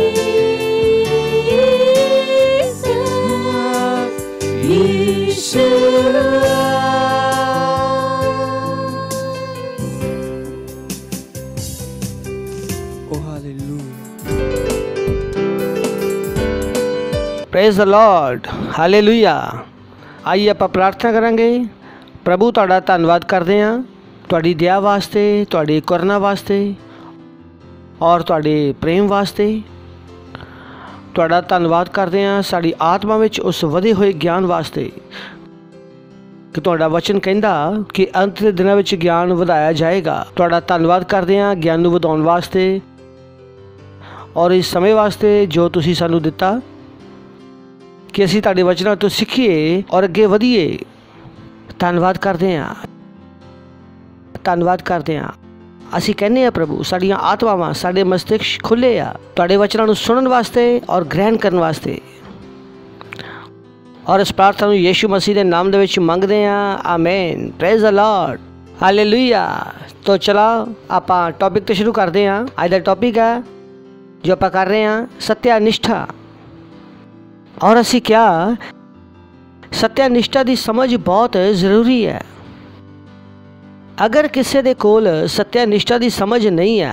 Praise the Lord, hallelujah. आइए ਆਪਾਂ प्रार्थना करांगे। प्रभु ਤੁਹਾਡਾ ਧੰਨਵਾਦ ਕਰਦੇ ਹਾਂ ਤੁਹਾਡੀ ਦਇਆ ਵਾਸਤੇ, ਤੁਹਾਡੀ ਕਰੁਣਾ ਵਾਸਤੇ ਔਰ ਤੁਹਾਡੇ ਪ੍ਰੇਮ ਵਾਸਤੇ। ਤੁਹਾਡਾ ਧੰਨਵਾਦ ਕਰਦੇ ਹਾਂ ਸਾਡੀ ਆਤਮਾ ਵਿੱਚ ਉਸ ਵਧੇ ਹੋਏ ਗਿਆਨ ਵਾਸਤੇ ਕਿ ਤੁਹਾਡਾ ਵਚਨ ਕਹਿੰਦਾ ਕਿ ਅੰਤ ਦੇ ਦਿਨਾਂ ਵਿੱਚ ਗਿਆਨ ਵਧਾਇਆ ਜਾਏਗਾ। ਤੁਹਾਡਾ ਧੰਨਵਾਦ ਕਰਦੇ ਹਾਂ ਗਿਆਨ ਨੂੰ ਵਧਾਉਣ ਵਾਸਤੇ ਔਰ ਇਸ ਸਮੇਂ ਵਾਸਤੇ ਜੋ ਤੁਸੀਂ ਸਾਨੂੰ ਦਿੱਤਾ कि असीं तुहाडे वचनां तो सीखिए और अगे वधीए। धन्नवाद करते हैं, धन्नवाद करते हैं। असीं कहने आ प्रभु साड़ियां आत्मावां साडे मस्तिष्क खुले आ तुहाडे वचनां नूं सुनन वास्ते और ग्रहण करन वास्ते। और इस प्रार्थना नूं यीशु मसीह दे नाम दे विच मंगदे आ, amen. Praise the Lord, hallelujah. तो चला आपां टॉपिक ते शुरू करदे आ। अज दा टॉपिक है जो आपां कर रहे हैं सत्यानिष्ठा। और असी क्या सत्यानिष्ठा की समझ बहुत ज़रूरी है। अगर किसी दे कोल सत्यानिष्ठा की समझ नहीं है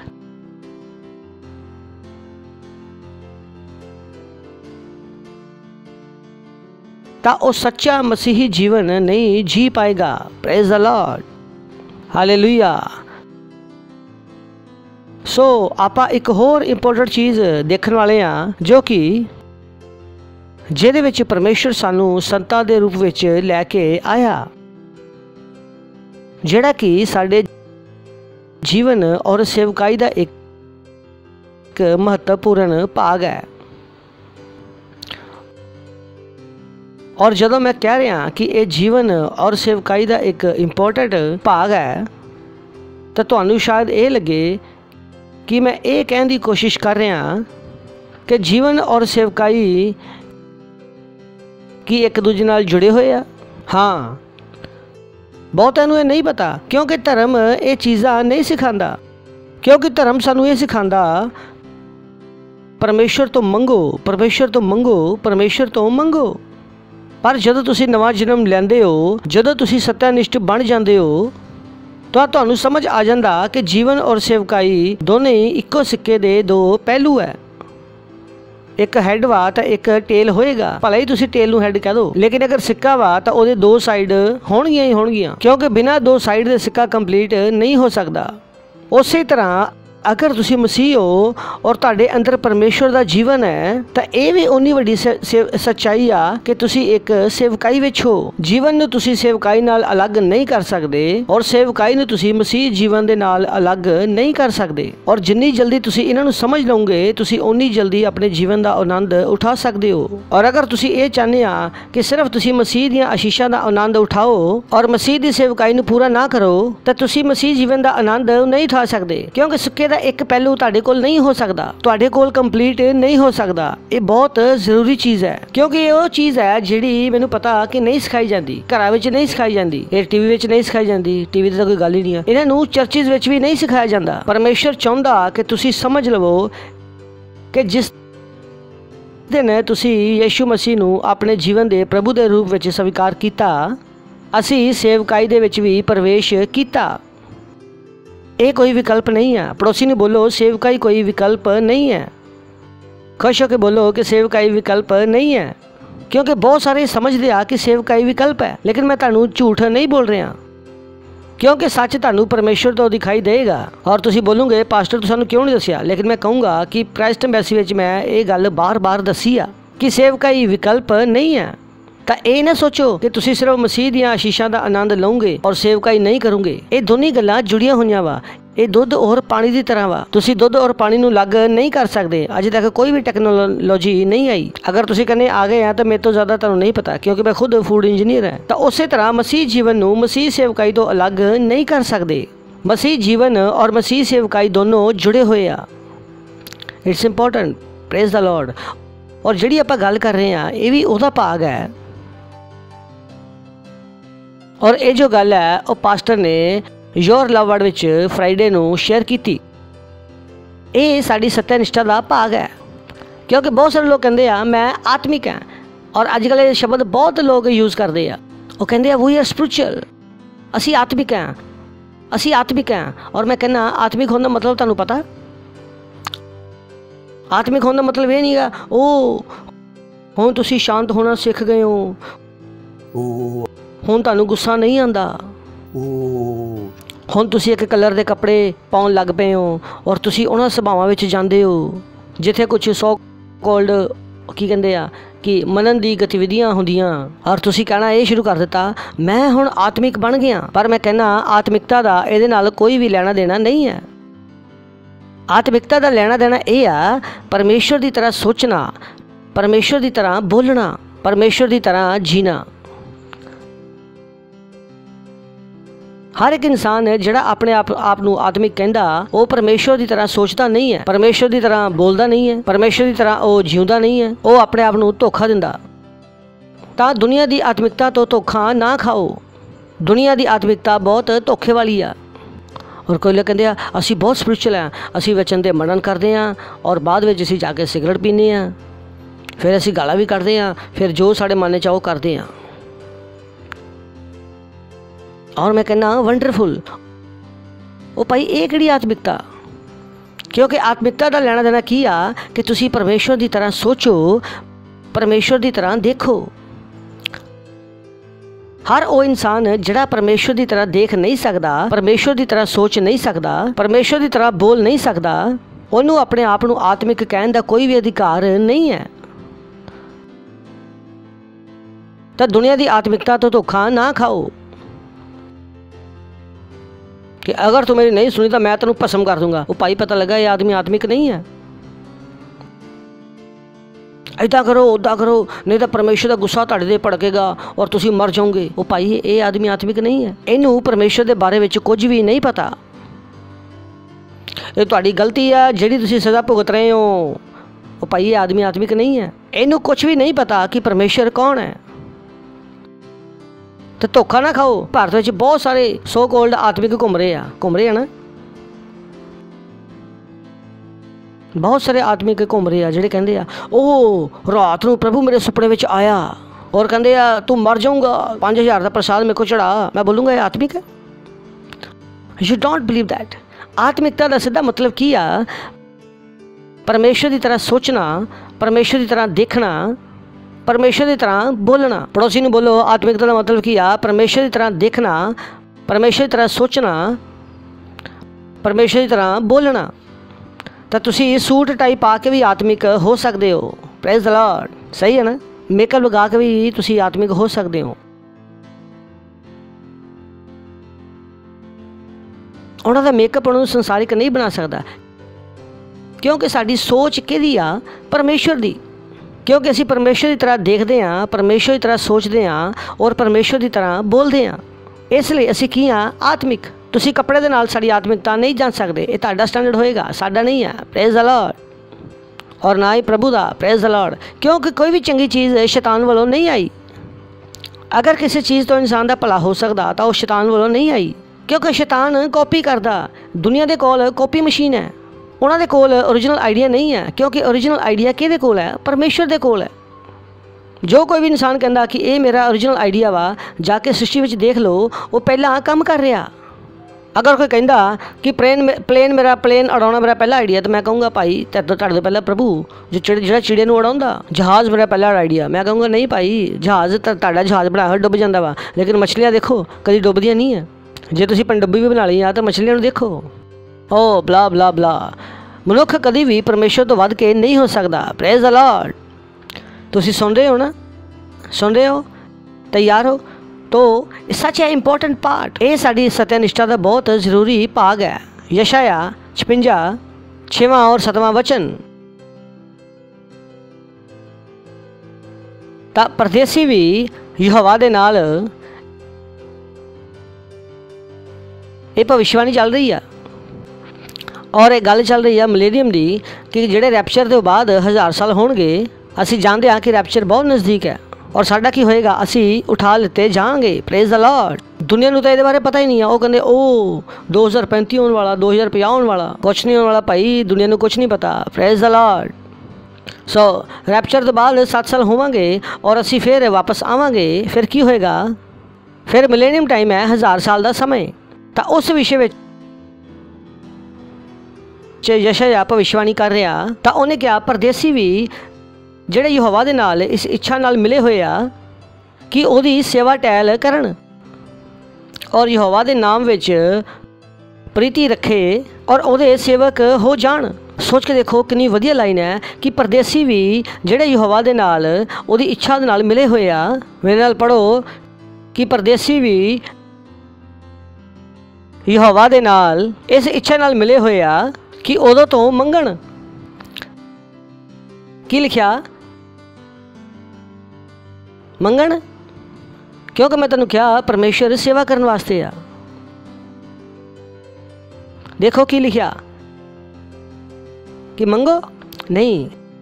तो वो सच्चा मसीही जीवन नहीं जी पाएगा। Praise the Lord, hallelujah. So आपां एक होर इंपोर्टेंट चीज़ देखने वाले हैं जो कि ਜਿਹਦੇ ਵਿੱਚ परमेश्वर सानू संतां दे रूप ਵਿੱਚ ਲੈ ਕੇ आया, ਜਿਹੜਾ कि साडे जीवन और सेवकाई ਦਾ एक महत्वपूर्ण भाग है। और ਜਦੋਂ मैं कह रहा कि ये जीवन और सेवकाई ਦਾ एक इंपोर्टेंट भाग है तो ਤੁਹਾਨੂੰ शायद ये लगे कि मैं ये कहने की कोशिश कर रहा कि जीवन और सेवकाई कि एक दूजे नाल जुड़े हुए आ। हाँ, बहुतों नूं नहीं पता क्योंकि धर्म ये चीज़ां नहीं सिखांदा। क्योंकि धर्म सानू ये सिखांदा परमेश्वर तो मंगो, परमेश्वर तो मंगो, परमेश्वर तो मंगो। पर जदों तुसीं नवां जन्म लैंदे हो, जदों तुसीं सत्यानिष्ठ बन जांदे हो तो तुहानूं समझ आ जांदा कि जीवन और सेवकाई दोने इक्को सिक्के दे दो पहलू है। एक हैड वा तो एक टेल होएगा, भले ही तुसीं टेल नूं हैड कह दो, लेकिन अगर सिक्का वा तो उहदे दो साइड होणगियां ही होणगियां, क्योंकि बिना दो साइड दे सिक्का कंप्लीट नहीं हो सकता। उसी तरह अगर तुसीं मसीह हो और तुहाडे अंदर परमेश्वर दा जीवन है तो ये भी उन्नी वड्डी सच्चाई आ कि तुसीं एक सेवकाई विच हो। जीवन नूं तुसीं सेवकाई नाल अलग नहीं कर सकदे और सेवकाई नूं तुसीं मसीह जीवन दे नाल अलग नहीं कर सकदे। और जिन्नी जल्दी तुसीं इन्हां नूं समझ लओगे तुसीं उन्नी जल्दी अपने जीवन दा आनंद उठा सकदे हो। और अगर तुसीं ये चाहते आ कि सिर्फ तुसीं मसीह दीआं आशीषां दा आनंद उठाओ और मसीह दी सेवकाई नूं पूरा ना करो तो तुसीं मसीह जीवन दा आनंद नहीं उठा सकदे। क्योंकि सिक्के एक पहलू तुहाडे कोल नहीं हो सकता, तुहाडे कोल कंप्लीट नहीं हो सकता। ये बहुत जरूरी चीज़ है क्योंकि ये वो चीज़ है जिहड़ी मैनूं पता कि नहीं सिखाई जाती, घरां विच नहीं सिखाई जाती, ये टीवी विच नहीं सिखाई जाती। टीवी ते कोई गल ही नहीं है, इन्हां नूं चर्चिज़ विच भी नहीं सिखाया जाता। परमेश्वर चाहुंदा कि तुसीं समझ लवो कि जिस दिन तुसीं यीशु मसीह नूं अपने जीवन दे प्रभु दे रूप विच स्वीकार कीता, असीं सेवकाई दे विच भी प्रवेश कीता। ये कोई विकल्प नहीं है। पड़ोसी ने बोलो सेवकाई कोई विकल्प नहीं है। खुश होकर बोलो कि सेवकाई विकल्प नहीं है। क्योंकि बहुत सारे समझते आ कि सेवकाई विकल्प है, लेकिन मैं तुहानूं झूठ नहीं बोल रहा क्योंकि सच तुहानूं परमेश्वर तो दिखाई देगा। और तुसीं बोलोगे पास्टर तूं सानूं क्यों नहीं दस्सिया, लेकिन मैं कहूँगा कि क्राइस्ट एम्बेसी विच मैं ये गल बार बार दसी आ कि सेवकाई विकल्प नहीं है। तो ये ना सोचो कि तुसीं सिर्फ मसीह दीआं आशीषां दा आनंद लओगे और सेवकाई नहीं करोगे। ये दोनों गल्लां जुड़ियां होईयां वा। ये दुध और पानी की तरह वा। तुसीं दुध और पानी नूं लग नहीं कर सकते। अजे तक कोई भी टैक्नोलॉजी नहीं आई। अगर तुसीं कहने आ गए हैं तो मेरे तो ज़्यादा तुहानूं नहीं पता क्योंकि मैं खुद फूड इंजीनियर है। तो उस तरह मसीह जीवन नूं मसीह सेवकाई तो अलग नहीं कर सकते। मसीह जीवन और मसीह सेवकाई दोनों जुड़े हुए आ। It's important, praise the Lord. और जिहड़ी आपां गल कर रहे हैं ये भी उहदा भाग है। और ये जो गल है वो पास्टर ने योर लव वर्ड विच फ्राइडे नूं शेयर की। ये साडी सत्यानिष्ठा का भाग है क्योंकि बहुत सारे लोग कहते हैं मैं आत्मिक हाँ। और अजकल ये शब्द बहुत लोग यूज़ करते हैं। वो कहते हैं वी आर स्पिरिचुअल, असी आत्मिक हैं, असी आत्मिक हैं। और मैं कहना आत्मिक होने का मतलब तुहानूं पता? आत्मिक होने का मतलब ये नहीं है ओ ਹੁਣ ਤੁਸੀਂ ਸ਼ਾਂਤ ਹੋਣਾ ਸਿੱਖ ਗਏ ਹੋ। ਹੁਣ ਤੁਹਾਨੂੰ ਗੁੱਸਾ ਨਹੀਂ ਆਉਂਦਾ। ਹੁਣ ਤੁਸੀਂ ਇੱਕ ਕਲਰ ਦੇ ਕੱਪੜੇ ਪਾਉਣ ਲੱਗ ਪਏ ਹੋ ਔਰ ਤੁਸੀਂ ਉਹਨਾਂ ਸੁਭਾਵਾਂ ਵਿੱਚ ਜਾਂਦੇ ਹੋ ਜਿੱਥੇ ਕੁਝ ਸੋ ਕੋਲਡ ਕੀ ਕਹਿੰਦੇ ਆ ਕਿ ਮਨਨ ਦੀ ਗਤੀਵਿਧੀਆਂ ਹੁੰਦੀਆਂ ਔਰ ਤੁਸੀਂ ਕਹਿਣਾ ਇਹ ਸ਼ੁਰੂ ਕਰ ਦਿੱਤਾ ਮੈਂ ਹੁਣ ਆਤਮਿਕ ਬਣ ਗਿਆ। ਪਰ ਮੈਂ ਕਹਿੰਦਾ ਆਤਮਿਕਤਾ ਦਾ ਇਹਦੇ ਨਾਲ ਕੋਈ ਵੀ ਲੈਣਾ ਦੇਣਾ ਨਹੀਂ ਹੈ। ਆਤਮਿਕਤਾ ਦਾ ਲੈਣਾ ਦੇਣਾ ਇਹ ਆ ਪਰਮੇਸ਼ਵਰ ਦੀ ਤਰ੍ਹਾਂ ਸੋਚਣਾ, ਪਰਮੇਸ਼ਵਰ ਦੀ ਤਰ੍ਹਾਂ ਬੋਲਣਾ, ਪਰਮੇਸ਼ਵਰ ਦੀ ਤਰ੍ਹਾਂ ਜੀਣਾ। हर एक इंसान जिहड़ा अपने आप आप नूं आत्मिक कहंदा वो परमेश्वर की तरह सोचता नहीं है, परमेश्वर की तरह बोलता नहीं है, परमेश्वर की तरह वो जीउंदा नहीं है, वो अपने आप नूं धोखा दिंदा। तां दुनिया की आत्मिकता तो धोखा ना खाओ। दुनिया की आत्मिकता बहुत धोखे वाली आ। और कोई लोग कहते हैं असी बहुत स्पिरिचुअल हैं, असी वचन दे मनन करते हैं और बाद में असी जाके सिगरेट पीने हैं, फिर असी गालां भी कढ़दे हैं, फिर जो साडे मन च वो करते हैं। और मैं कहना वंडरफुल वो भाई ये किहड़ी आत्मिकता, क्योंकि आत्मिकता का लेना देना की आ कि तुसी परमेश्वर की तरह सोचो, परमेश्वर की तरह देखो। हर वो इंसान जिहड़ा परमेश्वर की तरह देख नहीं सकता, परमेश्वर की तरह सोच नहीं सकता, परमेश्वर की तरह बोल नहीं सकता, उन्होंने अपने आप को आत्मिक कहने का कोई भी अधिकार नहीं है। तो दुनिया की आत्मिकता तो धोखा ना खाओ कि अगर तू मेरी नहीं सुनी तो मैं तेनों भस्म कर दूंगा। वो भाई पता लगा ये आदमी आत्मिक नहीं है। ऐदा करो उदा करो नहीं तो परमेश्वर का गुस्सा तुहाडे ते भड़केगा और तुसी मर जाओगे। वो भाई ये आदमी आत्मिक नहीं है, इनू परमेश्वर के बारे में कुछ भी नहीं पता। ये तुहाडी गलती है जिहड़ी तुसी सज़ा भुगत रहे हो। वो भाई ये आदमी आत्मिक नहीं है, इनू कुछ भी नहीं पता कि परमेश्वर कौन है। तो धोखा ना खाओ। भारत में बहुत सारे सो कोल्ड आत्मिक घूम रहे हैं घूम रहे हैं ना, बहुत सारे आत्मिक घूम रहे हैं जिहड़े कहंदे आ ओ रात नूं प्रभु मेरे सुपने में आया और कहंदे आ तू मर जाऊंगा, पाँच हज़ार का प्रसाद मेरे को चढ़ा। मैं बोलूँगा ये आत्मिक है? You don't believe that. आत्मिकता का सीधा मतलब की आ परमेश्वर की तरह सोचना, परमेश्वर की तरह देखना, परमेश्वर की तरह बोलना। पड़ोसी ने बोलो आत्मिकता का मतलब की आ परमेश्वर की तरह देखना, परमेश्वर की तरह सोचना, परमेश्वर की तरह बोलना। तो तुसी सूट टाई पा के भी आत्मिक हो सकते हो। Praise the Lord. सही है ना? मेकअप लगा के भी तुसी आत्मिक हो सकते हो। उन्होंने मेकअप उन्होंने संसारिक नहीं बना सकता, क्योंकि साड़ी सोच किहदी आ? परमेश्वर दी। क्योंकि असी परमेश्वर की तरह देखते हैं, परमेश्वर की तरह सोचते हैं और परमेश्वर की तरह बोलते हैं। इसलिए असी की हाँ? आत्मिक। तुसी कपड़े दे नाल साड़ी आत्मिकता नहीं जान सकते। ये तुहाडा स्टैंडर्ड होएगा, साडा नहीं है। Praise the Lord. और ना ही प्रभु दा। Praise the Lord. क्योंकि कोई भी चंगी चीज़ शैतान वालों नहीं आई। अगर किसी चीज़ तो इंसान का भला हो सकता तो वह शैतान वालों नहीं आई, क्योंकि शैतान कॉपी करता। दुनिया के कोल कॉपी मशीन है, उन्होंने कोल ओरिजिनल आइडिया नहीं है, क्योंकि ओरिजिनल आइडिया किहदे कोल है? परमेश्वर दे कोल है। जो कोई भी इंसान कहता कि ये मेरा ओरिजिनल आइडिया वा, जाके सृष्टि में देख लो वो पहला काम कर रहा। अगर कोई कहता कि प्लेन प्लेन मेरा प्लेन उड़ाना मेरा पहला आइडिया, तो मैं कहूँगा भाई तेरे तो तुहाडे तो पहला प्रभु जो चिड़ जो चिड़े नूं उड़ाउंदा। जहाज़ मेरा पहला आइडिया। मैं कहूँगा नहीं भाई, जहाज़ तुहाडा जहाज़ बनाया डुब जाता वा, लेकिन मछलियाँ देखो कभी डुबदियाँ नहीं है। जे तुसीं पनडुब्बी भी बना ली आ तो मछलियाँ देखो। ओ बला बला बला। मनुख कभी भी परमेश्वर तो वध के नहीं हो सकता। Praise the Lord. तुसीं सुनते हो ना? सुनते हो? तैयार हो? तो सच है इंपॉर्टेंट पार्ट। ये साड़ी सत्यनिष्ठा का बहुत जरूरी भाग है। यशाया छपंजा छेवां और सतवां वचन। तां परदेसी भी यहोवा दे नाल ये भविष्यवाणी चल रही है और एक गल चल रही है मिलेनियम की कि जिहड़े रैप्चर के बाद हज़ार साल होणगे, असीं जानते हाँ कि रैप्चर बहुत नज़दीक है और साडा की होएगा? असीं उठा लिते जाएंगे। Praise the Lord. दुनिया नूं तो इहदे बारे पता ही नहीं है। वो कहंदे ओ दो हज़ार पैंती होने वाला, दो हज़ार पचास होने वाला, कुछ नहीं होने वाला भाई। दुनिया नूं कुछ नहीं पता। Praise the Lord. So rapture तो बाद सत्त साल होवांगे और असीं फिर वापस आवांगे। फिर की होएगा? फिर मिलेनियम टाइम है, हज़ार साल का समय। तो उस विषय में यशाया भविष्यवाणी कर रहा। तो उन्हें क्या परदेसी भी ਜਿਹੜੇ ਯਹੋਵਾ ਦੇ ਨਾਲ ਇਸ ਇੱਛਾ ਨਾਲ ਮਿਲੇ ਹੋਏ ਆ ਕਿ ਉਹਦੀ ਸੇਵਾ ਟਹਿਲ ਕਰਨ ਔਰ ਯਹੋਵਾ ਦੇ ਨਾਮ ਵਿੱਚ ਪ੍ਰੀਤੀ ਰੱਖੇ ਔਰ ਉਹਦੇ ਸੇਵਕ ਹੋ ਜਾਣ। ਸੋਚ ਕੇ ਦੇਖੋ ਕਿੰਨੀ ਵਧੀਆ ਲਾਈਨ ਹੈ ਕਿ ਪਰਦੇਸੀ ਵੀ ਜਿਹੜੇ ਯਹੋਵਾ ਦੇ ਨਾਲ ਉਹਦੀ ਇੱਛਾ ਦੇ ਨਾਲ ਮਿਲੇ ਹੋਏ ਆ। ਮੇਰੇ ਨਾਲ ਪੜ੍ਹੋ ਕਿ ਪਰਦੇਸੀ ਵੀ ਯਹੋਵਾ ਦੇ ਨਾਲ ਇਸ ਇੱਛਾ ਨਾਲ ਮਿਲੇ ਹੋਏ ਆ ਕਿ ਉਦੋਂ ਤੋਂ ਮੰਗਣ। ਕੀ ਲਿਖਿਆ? ਮੰਗਣ। ਕਿਉਂਕਿ ਮੈਂ ਤੈਨੂੰ ਕਿਹਾ ਪਰਮੇਸ਼ਰ ਸੇਵਾ ਕਰਨ ਵਾਸਤੇ ਆ। ਦੇਖੋ ਕੀ ਲਿਖਿਆ कि मंगो नहीं,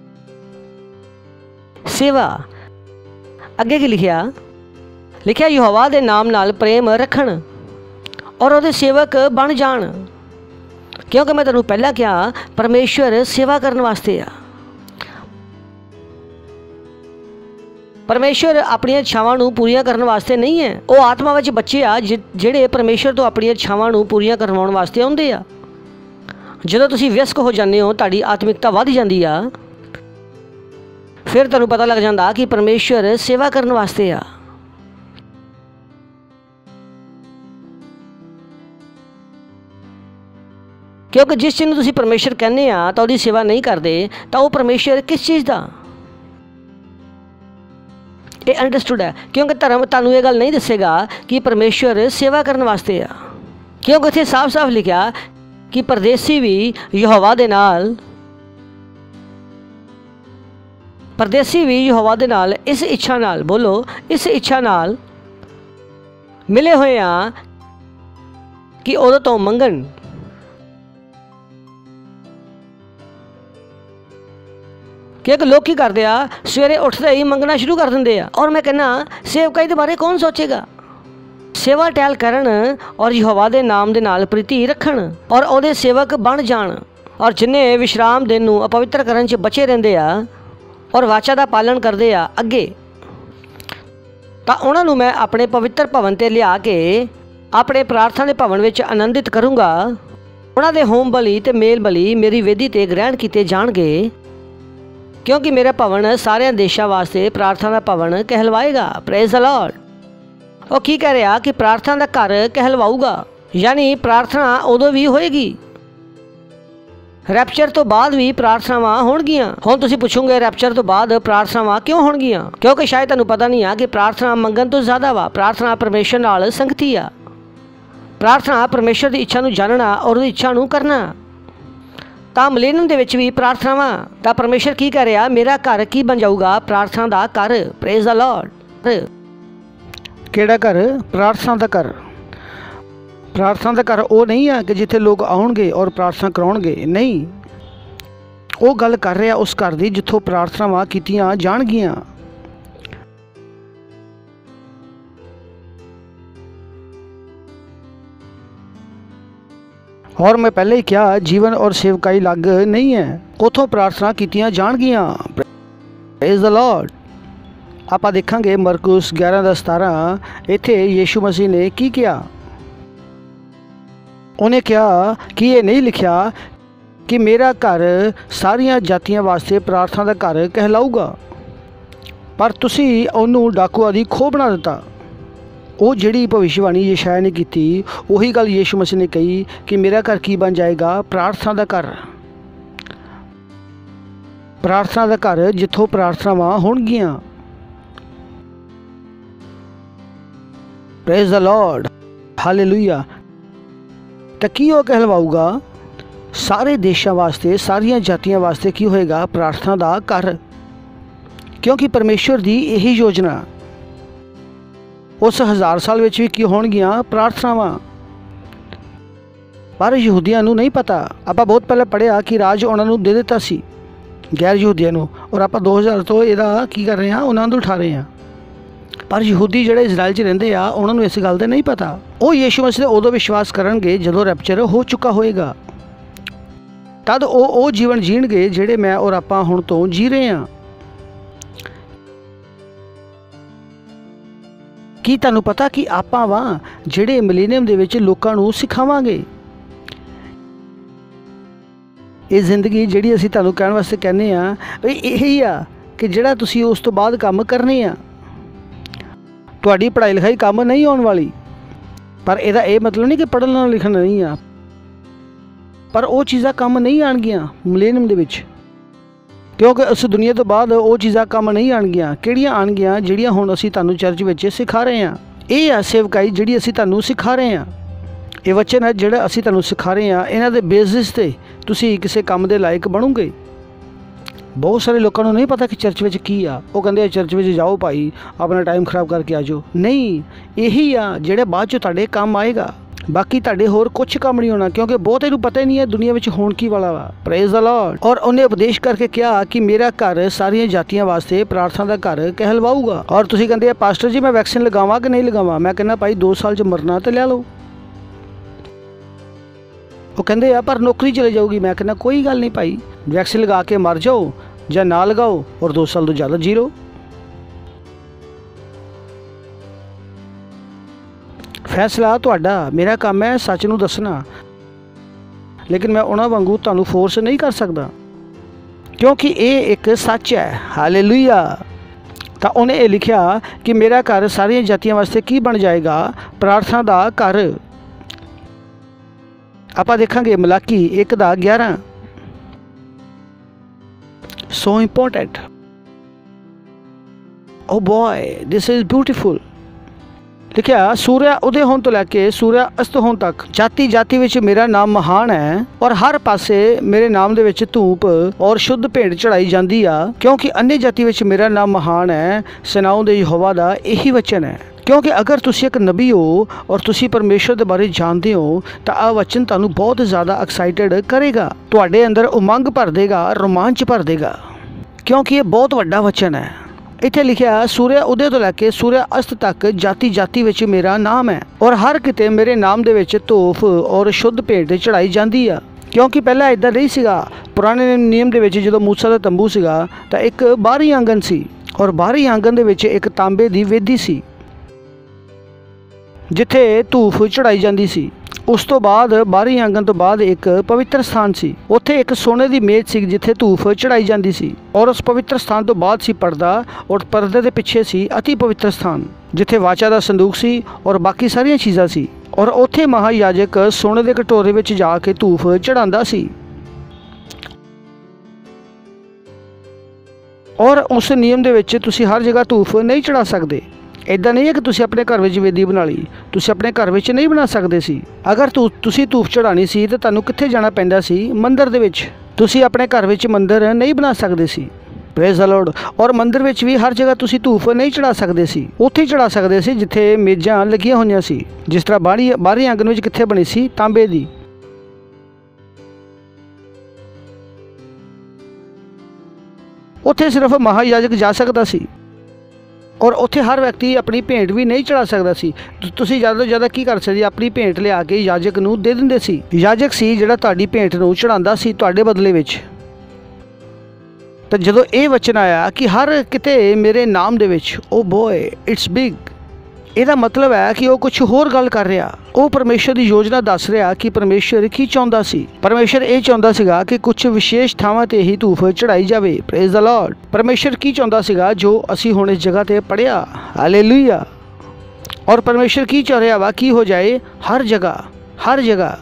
सेवा। अगे की लिखिया? लिखिया यहोवा दे नाम नाल प्रेम रखन और ਉਹਦੇ सेवक बन जान। क्योंकि मैं तेनों पहला क्या परमेश्वर सेवा करने वास्ते आ। परमेश्वर अपनी इच्छावां नूं पूरीआं करने वास्ते नहीं है। वो आत्मा विच बच्चे आ जिहड़े परमेश्वर तो अपनी इच्छावां नूं पूरीआं करवाउण वास्ते आउंदे आ। ਜਦੋਂ ਤੁਸੀਂ ਵਿਅਸਕ ਹੋ ਜਾਂਦੇ ਹੋ, ਤੁਹਾਡੀ ਆਤਮਿਕਤਾ ਵੱਧ ਜਾਂਦੀ ਆ, ਫਿਰ ਤੁਹਾਨੂੰ ਪਤਾ ਲੱਗ ਜਾਂਦਾ ਕਿ ਪਰਮੇਸ਼ਰ ਸੇਵਾ ਕਰਨ ਵਾਸਤੇ ਆ। ਕਿਉਂਕਿ ਜਿਸ ਚੀਜ਼ ਨੂੰ ਤੁਸੀਂ ਪਰਮੇਸ਼ਰ ਕਹਿੰਦੇ ਆ ਤਾਂ ਉਹਦੀ ਸੇਵਾ ਨਹੀਂ ਕਰਦੇ ਤਾਂ ਉਹ ਪਰਮੇਸ਼ਰ ਕਿਸ ਚੀਜ਼ ਦਾ? ਇਹ ਅੰਡਰਸਟੂਡ ਹੈ। ਕਿਉਂਕਿ ਧਰਮ ਤੁਹਾਨੂੰ ਇਹ ਗੱਲ ਨਹੀਂ ਦੱਸੇਗਾ ਕਿ ਪਰਮੇਸ਼ਰ ਸੇਵਾ ਕਰਨ ਵਾਸਤੇ ਆ। ਕਿਉਂਕਿ ਇੱਥੇ ਸਾਫ਼-ਸਾਫ਼ ਲਿਖਿਆ कि परदेसी भी यहोवा दे नाल परदेसी भी यहोवा दे नाल इस इच्छा नाल, बोलो, इस इच्छा नाल मिले हुए हैं कि उदों तो मंगन। क्योंकि लोग की करते आ सवेरे उठते ही मंगना शुरू कर देंगे। और मैं कहना सेवकाई के बारे कौन सोचेगा? सेवा टहल करन और यहोवा दे नाम दे नाल प्रीति रखन और ਉਹਦੇ सेवक बन जान। और जिन्ने विश्राम दिन नूं अपवित्र करन च बचे रहंदे आ और वाचा दा पालन करदे आ अगे, तां उहनां नूं मैं अपने पवित्र भवन ते लिया के अपने प्रार्थना दे भवन विच आनंदित करूँगा। उहनां दे होम बलि ते मेल बलि मेरी वेदी ते ग्रहण कीते जाणगे, क्योंकि मेरा भवन सारे देशां वास्ते प्रार्थना दा भवन कहलवाएगा। Praise the Lord. वो की कह रहा कि प्रार्थना का घर कहलवाऊगा, यानी प्रार्थना उदों भी होएगी। रैप्चर तो बाद भी प्रार्थनावां होणगियां। हुण तुसीं पुछोगे रैप्चर तो बाद प्रार्थनावां क्यों होणगियां? क्योंकि शायद तुहानूं पता नहीं आ कि प्रार्थना मंगन तो ज़्यादा वा। प्रार्थना परमेश्वर नाल संगति आ। प्रार्थना परमेश्वर की इच्छा नूं जानना और उसदी इच्छा नूं करना। तां मिलेनियम दे विच भी प्रार्थनावां तां परमेश्वर की कह रहा, मेरा घर की बन जाऊगा? प्रार्थना दा घर। Praise the Lord. ਕਿਹੜਾ ਘਰ? ਪ੍ਰਾਰਥਨਾ ਦਾ ਘਰ। ਪ੍ਰਾਰਥਨਾ ਦਾ ਘਰ ਉਹ ਨਹੀਂ ਹੈ ਕਿ ਜਿੱਥੇ ਲੋਕ ਆਉਣਗੇ ਔਰ ਪ੍ਰਾਰਥਨਾ ਕਰਾਉਣਗੇ, ਨਹੀਂ। ਉਹ ਗੱਲ ਕਰ ਰਿਹਾ ਉਸ ਘਰ ਦੀ ਜਿੱਥੋਂ ਪ੍ਰਾਰਥਨਾਵਾਂ ਕੀਤੀਆਂ ਜਾਣਗੀਆਂ। और मैं पहले ही क्या जीवन और सेवकाई लग नहीं है, उतों प्रार्थना कीतियां जाणगियां। Praise the Lord. आप देखांगे मरकुस ग्यारह दस सतारह। इत्थे यीशु मसीह ने की किया? उन्हें कहा कि ये नहीं लिखा कि मेरा घर सारियां जातियां वास्ते प्रार्थना का घर कहलाऊगा, पर तुसी उन्होंने डाकुआ दी खो बना दिता। वो जिहड़ी भविष्यवाणी यशाया ने की उही गल यीशु मसीह ने कही कि मेरा घर की बन जाएगा? प्रार्थना का घर। प्रार्थना का घर जिथों प्रार्थनावां होणगियां। Praise the Lord. हालेलुया। तो की वो कहलवाऊगा? सारे देशों वास्ते सारिया जातियां वास्ते की होएगा? प्रार्थना का घर। क्योंकि परमेश्वर की यही योजना उस हज़ार साल विच भी की होणगियां प्रार्थनावां। पर यहूदियां नूं नहीं पता। आपां बहुत पहले पढ़िया कि राज उन्हां नूं दे दिता सी गैर यहूदियां नूं, और आपां दो हज़ार तो इहदा की कर रहे हैं, उन्हां नूं उठा रहे हैं। पर यहूदी जिहड़े इजराइल च रहिंदे आ उन्हां नूं इस गल दा नहीं पता। वो यीशु मसीह दे उदों विश्वास करनगे जदों रैप्चर हो चुका होएगा। तद वो वो जीवन जीणगे जिहड़े मैं और आपां हुण तो जी रहे हैं। की तुहानूं पता कि आपां वां जिहड़े मिलेनियम दे विच लोकां नूं सिखावांगे? ये जिंदगी जिहड़ी असीं तुहानूं कहण वास्ते कहने आ यही आ कि ਜਿਹੜਾ ਤੁਸੀਂ ਉਸ ਤੋਂ ਬਾਅਦ ਕੰਮ ਕਰਨੇ ਆ। ਤੁਹਾਡੀ ਪੜ੍ਹਾਈ ਲਿਖਾਈ ਕੰਮ ਨਹੀਂ ਆਉਣ ਵਾਲੀ, ਪਰ ਇਹਦਾ ਇਹ ਮਤਲਬ ਨਹੀਂ ਕਿ ਪੜ੍ਹਨਾ ਲਿਖਣਾ ਨਹੀਂ ਆ, ਪਰ ਉਹ ਚੀਜ਼ਾਂ ਕੰਮ ਨਹੀਂ ਆਉਣਗੀਆਂ ਮਿਲੇਨੀਅਮ ਦੇ ਵਿੱਚ, ਕਿਉਂਕਿ ਉਸ ਦੁਨੀਆ ਤੋਂ ਬਾਅਦ ਉਹ ਚੀਜ਼ਾਂ ਕੰਮ ਨਹੀਂ ਆਉਣਗੀਆਂ। ਕਿਹੜੀਆਂ ਆਉਣਗੀਆਂ? ਜਿਹੜੀਆਂ ਹੁਣ ਅਸੀਂ ਤੁਹਾਨੂੰ ਚਰਚ ਵਿੱਚ ਸਿਖਾ ਰਹੇ ਹਾਂ। ਇਹ ਆ ਸੇਵਕਾਈ ਜਿਹੜੀ ਅਸੀਂ ਤੁਹਾਨੂੰ ਸਿਖਾ ਰਹੇ ਹਾਂ। ਇਹ ਵਚਨ ਹੈ ਜਿਹੜਾ ਅਸੀਂ ਤੁਹਾਨੂੰ ਸਿਖਾ ਰਹੇ ਹਾਂ। ਇਹਨਾਂ ਦੇ ਬੇਸਿਸ 'ਤੇ ਤੁਸੀਂ ਕਿਸੇ ਕੰਮ ਦੇ ਲਾਇਕ ਬਣੋਗੇ। ਬਹੁਤ ਸਾਰੇ ਲੋਕਾਂ ਨੂੰ ਨਹੀਂ ਪਤਾ ਕਿ ਚਰਚ ਵਿੱਚ ਕੀ ਆ। ਉਹ ਕਹਿੰਦੇ ਆ ਚਰਚ ਵਿੱਚ ਜਾਓ ਭਾਈ, ਆਪਣਾ ਟਾਈਮ ਖਰਾਬ ਕਰਕੇ ਆ ਜਾਓ। ਨਹੀਂ, ਇਹੀ ਆ ਜਿਹੜੇ ਬਾਅਦ 'ਚ ਤੁਹਾਡੇ ਕੰਮ ਆਏਗਾ। ਬਾਕੀ ਤੁਹਾਡੇ ਹੋਰ ਕੁਛ ਕੰਮ ਨਹੀਂ ਹੋਣਾ, ਕਿਉਂਕਿ ਬਹੁਤੇ ਨੂੰ ਪਤਾ ਹੀ ਨਹੀਂ ਹੈ ਦੁਨੀਆ ਵਿੱਚ ਹੋਣ ਕੀ ਵਾਲਾ ਵਾ। Praise the Lord. ਔਰ ਉਹਨੇ ਉਪਦੇਸ਼ ਕਰਕੇ ਕਿਹਾ ਕਿ ਮੇਰਾ ਘਰ ਸਾਰੀਆਂ ਜਾਤੀਆਂ ਵਾਸਤੇ ਪ੍ਰਾਰਥਨਾ ਦਾ ਘਰ ਕਹਿਲਵਾਊਗਾ। ਔਰ ਤੁਸੀਂ ਕਹਿੰਦੇ ਆ ਪਾਸਟਰ ਜੀ ਮੈਂ ਵੈਕਸੀਨ ਲਗਾਵਾਂ ਕਿ ਨਹੀਂ ਲਗਾਵਾਂ? ਮੈਂ ਕਹਿੰਦਾ ਭਾਈ ਦੋ ਸਾਲ 'ਚ ਮਰਨਾ ਤੇ ਲੈ ਲਓ। ਉਹ ਕਹਿੰਦੇ ਆ ਪਰ ਨੌਕਰੀ ਚਲੇ ਜਾਊਗੀ। ਮੈਂ ਕਹਿੰਦਾ ਕੋਈ ਗੱਲ ਨਹੀਂ ਭਾਈ, ਵੈਕਸੀਨ ਲਗਾ ਕੇ ਮਰ ਜਾਓ ਜਾਂ ਨਾ ਲਗਾਓ ਔਰ ਦੋ ਸਾਲ ਤੋਂ ਜ਼ਿਆਦਾ ਜੀ ਲਓ। ਫੈਸਲਾ ਤੁਹਾਡਾ। ਮੇਰਾ ਕੰਮ ਹੈ ਸੱਚ ਨੂੰ ਦੱਸਣਾ, ਲੇਕਿਨ ਮੈਂ ਉਹਨਾਂ ਵਾਂਗੂ ਤੁਹਾਨੂੰ ਫੋਰਸ ਨਹੀਂ ਕਰ ਸਕਦਾ, ਕਿਉਂਕਿ ਇਹ ਇੱਕ ਸੱਚ ਹੈ। ਹਾਲੇਲੂਇਆ। ਤਾਂ ਉਹਨੇ ਇਹ ਲਿਖਿਆ ਕਿ ਮੇਰਾ ਘਰ ਸਾਰੀਆਂ ਜਾਤੀਆਂ ਵਾਸਤੇ ਕੀ ਬਣ ਜਾਏਗਾ? ਪ੍ਰਾਰਥਨਾ ਦਾ ਘਰ। ਆਪਾਂ ਦੇਖਾਂਗੇ ਮਲਾਕੀ ਇੱਕ ਦਾ ਗਿਆਰਾਂ। So important. Oh boy, this is beautiful. ਲਿਖਿਆ ਸੂਰਿਆ ਉਦੇ ਹੋਣ ਤੋਂ ਲੈ ਕੇ ਸੂਰਿਆ ਅਸਤ ਹੋਣ ਤੱਕ ਜਾਤੀ ਜਾਤੀ ਵਿੱਚ ਮੇਰਾ ਨਾਮ ਮਹਾਨ ਹੈ, ਔਰ ਹਰ ਪਾਸੇ ਮੇਰੇ ਨਾਮ ਦੇ ਵਿੱਚ ਧੂਪ ਔਰ ਸ਼ੁੱਧ ਭੇਂਟ ਚੜਾਈ ਜਾਂਦੀ ਆ, ਕਿਉਂਕਿ ਅੰਨੇ ਜਾਤੀ ਵਿੱਚ ਮੇਰਾ ਨਾਮ ਮਹਾਨ ਹੈ। ਸਨਾਉ ਦੇ ਯਹੋਵਾ ਦਾ ਇਹੀ ਵਚਨ ਹੈ। ਕਿਉਂਕਿ ਅਗਰ ਤੁਸੀਂ ਇੱਕ ਨਬੀ ਹੋ ਔਰ ਤੁਸੀਂ ਪਰਮੇਸ਼ਰ ਦੇ ਬਾਰੇ ਜਾਣਦੇ ਹੋ ਤਾਂ ਆਹ ਵਚਨ ਤੁਹਾਨੂੰ ਬਹੁਤ ਜ਼ਿਆਦਾ ਐਕਸਾਈਟਡ ਕਰੇਗਾ, ਤੁਹਾਡੇ ਅੰਦਰ ਉਮੰਗ ਭਰ ਦੇਗਾ, ਰੋਮਾਂਚ ਭਰ ਦੇਗਾ, ਕਿਉਂਕਿ ਇਹ ਬਹੁਤ ਵੱਡਾ ਵਚਨ ਹੈ। ਇੱਥੇ ਲਿਖਿਆ ਸੂਰਿਆ ਉਦੇ ਤੋਂ ਲੈ ਕੇ ਸੂਰਿਆ ਅਸਤ ਤੱਕ ਜਾਤੀ ਜਾਤੀ ਵਿੱਚ ਮੇਰਾ ਨਾਮ ਹੈ, ਔਰ ਹਰ ਕਿਤੇ ਮੇਰੇ ਨਾਮ ਦੇ ਵਿੱਚ ਧੂਪ ਔਰ ਸ਼ੁੱਧ ਭੇਂਟ ਚੜਾਈ ਜਾਂਦੀ ਆ। ਕਿਉਂਕਿ ਪਹਿਲਾਂ ਇੱਦਾਂ ਨਹੀਂ ਸੀਗਾ। ਪੁਰਾਣੇ ਨਿਯਮ ਦੇ ਵਿੱਚ ਜਦੋਂ ਮੂਸਾ ਦਾ ਤੰਬੂ ਸੀਗਾ ਤਾਂ ਇੱਕ ਬਾਹਰੀ ਆਂਗਨ ਸੀ, ਔਰ ਬਾਹਰੀ ਆਂਗਨ ਦੇ ਵਿੱਚ ਇੱਕ ਤਾਂਬੇ ਦੀ ਵੇਦੀ ਸੀ ਜਿੱਥੇ ਧੂਪ ਚੜਾਈ ਜਾਂਦੀ ਸੀ। ਉਸ ਤੋਂ ਬਾਅਦ ਬਾਹਰੀ ਆਂਗਨ ਤੋਂ ਬਾਅਦ ਇੱਕ ਪਵਿੱਤਰ ਸਥਾਨ ਸੀ, ਉੱਥੇ ਇੱਕ ਸੋਨੇ ਦੀ ਮੇਜ਼ ਸੀ ਜਿੱਥੇ ਧੂਪ ਚੜਾਈ ਜਾਂਦੀ ਸੀ। ਔਰ ਉਸ ਪਵਿੱਤਰ ਸਥਾਨ ਤੋਂ ਬਾਅਦ ਸੀ ਪਰਦਾ, ਔਰ ਪਰਦੇ ਦੇ ਪਿੱਛੇ ਸੀ ਅਤੀ ਪਵਿੱਤਰ ਸਥਾਨ ਜਿੱਥੇ ਵਾਚਾ ਦਾ ਸੰਦੂਕ ਸੀ ਔਰ ਬਾਕੀ ਸਾਰੀਆਂ ਚੀਜ਼ਾਂ ਸੀ। ਔਰ ਉੱਥੇ ਮਹਾਯਾਜਕ ਸੋਨੇ ਦੇ ਕਟੋਰੇ ਵਿੱਚ ਜਾ ਕੇ ਧੂਪ ਚੜਾਉਂਦਾ ਸੀ। ਔਰ ਉਸ ਨਿਯਮ ਦੇ ਵਿੱਚ ਤੁਸੀਂ ਹਰ ਜਗ੍ਹਾ ਧੂਪ ਨਹੀਂ ਚੜਾ ਸਕਦੇ। ਇੱਦਾਂ ਨਹੀਂ ਹੈ ਕਿ ਤੁਸੀਂ ਆਪਣੇ ਘਰ ਵਿੱਚ ਵੇਦੀ ਬਣਾ ਲਈ, ਤੁਸੀਂ ਆਪਣੇ ਘਰ ਵਿੱਚ ਨਹੀਂ ਬਣਾ ਸਕਦੇ ਸੀ। ਅਗਰ ਤੂੰ ਤੁਸੀਂ ਧੂਪ ਚੜਾਉਣੀ ਸੀ ਤਾਂ ਤੁਹਾਨੂੰ ਕਿੱਥੇ ਜਾਣਾ ਪੈਂਦਾ ਸੀ? ਮੰਦਿਰ ਦੇ ਵਿੱਚ। ਤੁਸੀਂ ਆਪਣੇ ਘਰ ਵਿੱਚ ਮੰਦਿਰ ਨਹੀਂ ਬਣਾ ਸਕਦੇ ਸੀ। Praise the Lord. ਔਰ ਮੰਦਿਰ ਵਿੱਚ ਵੀ ਹਰ ਜਗ੍ਹਾ ਤੁਸੀਂ ਧੂਪ ਨਹੀਂ ਚੜਾ ਸਕਦੇ ਸੀ। ਉੱਥੇ ਚੜਾ ਸਕਦੇ ਸੀ ਜਿੱਥੇ ਮੇਜ਼ਾਂ ਲੱਗੀਆਂ ਹੋਈਆਂ ਸੀ, ਜਿਸ ਤਰ੍ਹਾਂ ਬਾਹਰੀ ਬਾਹਰੀ ਆਂਗਨ ਵਿੱਚ ਕਿੱਥੇ ਬਣੀ ਸੀ? ਤਾਂਬੇ ਦੀ। ਉੱਥੇ ਸਿਰਫ ਮਹਾਯਾਜਕ ਜਾ ਸਕਦਾ ਸੀ, ਔਰ ਉੱਥੇ ਹਰ ਵਿਅਕਤੀ ਆਪਣੀ ਭੇਂਟ ਵੀ ਨਹੀਂ ਚੜਾ ਸਕਦਾ ਸੀ। ਤੁਸੀਂ ਜ਼ਿਆਦਾ ਤੋਂ ਜ਼ਿਆਦਾ ਕੀ ਕਰ ਸਕਦੇ? ਆਪਣੀ ਭੇਂਟ ਲਿਆ ਕੇ ਯਾਜਕ ਨੂੰ ਦੇ ਦਿੰਦੇ ਸੀ। ਯਾਜਕ ਸੀ ਜਿਹੜਾ ਤੁਹਾਡੀ ਭੇਂਟ ਨੂੰ ਚੜਾਉਂਦਾ ਸੀ ਤੁਹਾਡੇ ਬਦਲੇ ਵਿੱਚ। ਤਾਂ ਜਦੋਂ ਇਹ ਵਚਨ ਆਇਆ ਕਿ ਹਰ ਕਿਤੇ ਮੇਰੇ ਨਾਮ ਦੇ ਵਿੱਚ, ਓ ਬॉय ਇਟਸ ਬਿਗ, ਇਹਦਾ ਮਤਲਬ ਹੈ ਕਿ ਉਹ ਕੁਝ ਹੋਰ ਗੱਲ ਕਰ ਰਿਹਾ। ਉਹ ਪਰਮੇਸ਼ਰ ਦੀ ਯੋਜਨਾ ਦੱਸ ਰਿਹਾ ਕਿ ਪਰਮੇਸ਼ਰ ਕੀ ਚਾਹੁੰਦਾ ਸੀ। ਪਰਮੇਸ਼ਰ ਇਹ ਚਾਹੁੰਦਾ ਸੀਗਾ ਕਿ ਕੁਝ ਵਿਸ਼ੇਸ਼ ਥਾਵਾਂ ਤੇ ਹੀ ਧੂਪ ਚੜਾਈ ਜਾਵੇ। Praise the Lord. ਪਰਮੇਸ਼ਰ ਕੀ ਚਾਹੁੰਦਾ ਸੀਗਾ ਜੋ ਅਸੀਂ ਹੁਣ ਇਸ ਜਗ੍ਹਾ ਤੇ ਪੜ੍ਹਿਆ? ਹਾਲੇਲੂਇਆ। ਔਰ ਪਰਮੇਸ਼ਰ ਕੀ ਚਾਹ ਰਿਹਾ ਵਾ? ਕੀ ਹੋ ਜਾਏ? ਹਰ ਜਗ੍ਹਾ, ਹਰ ਜਗ੍ਹਾ।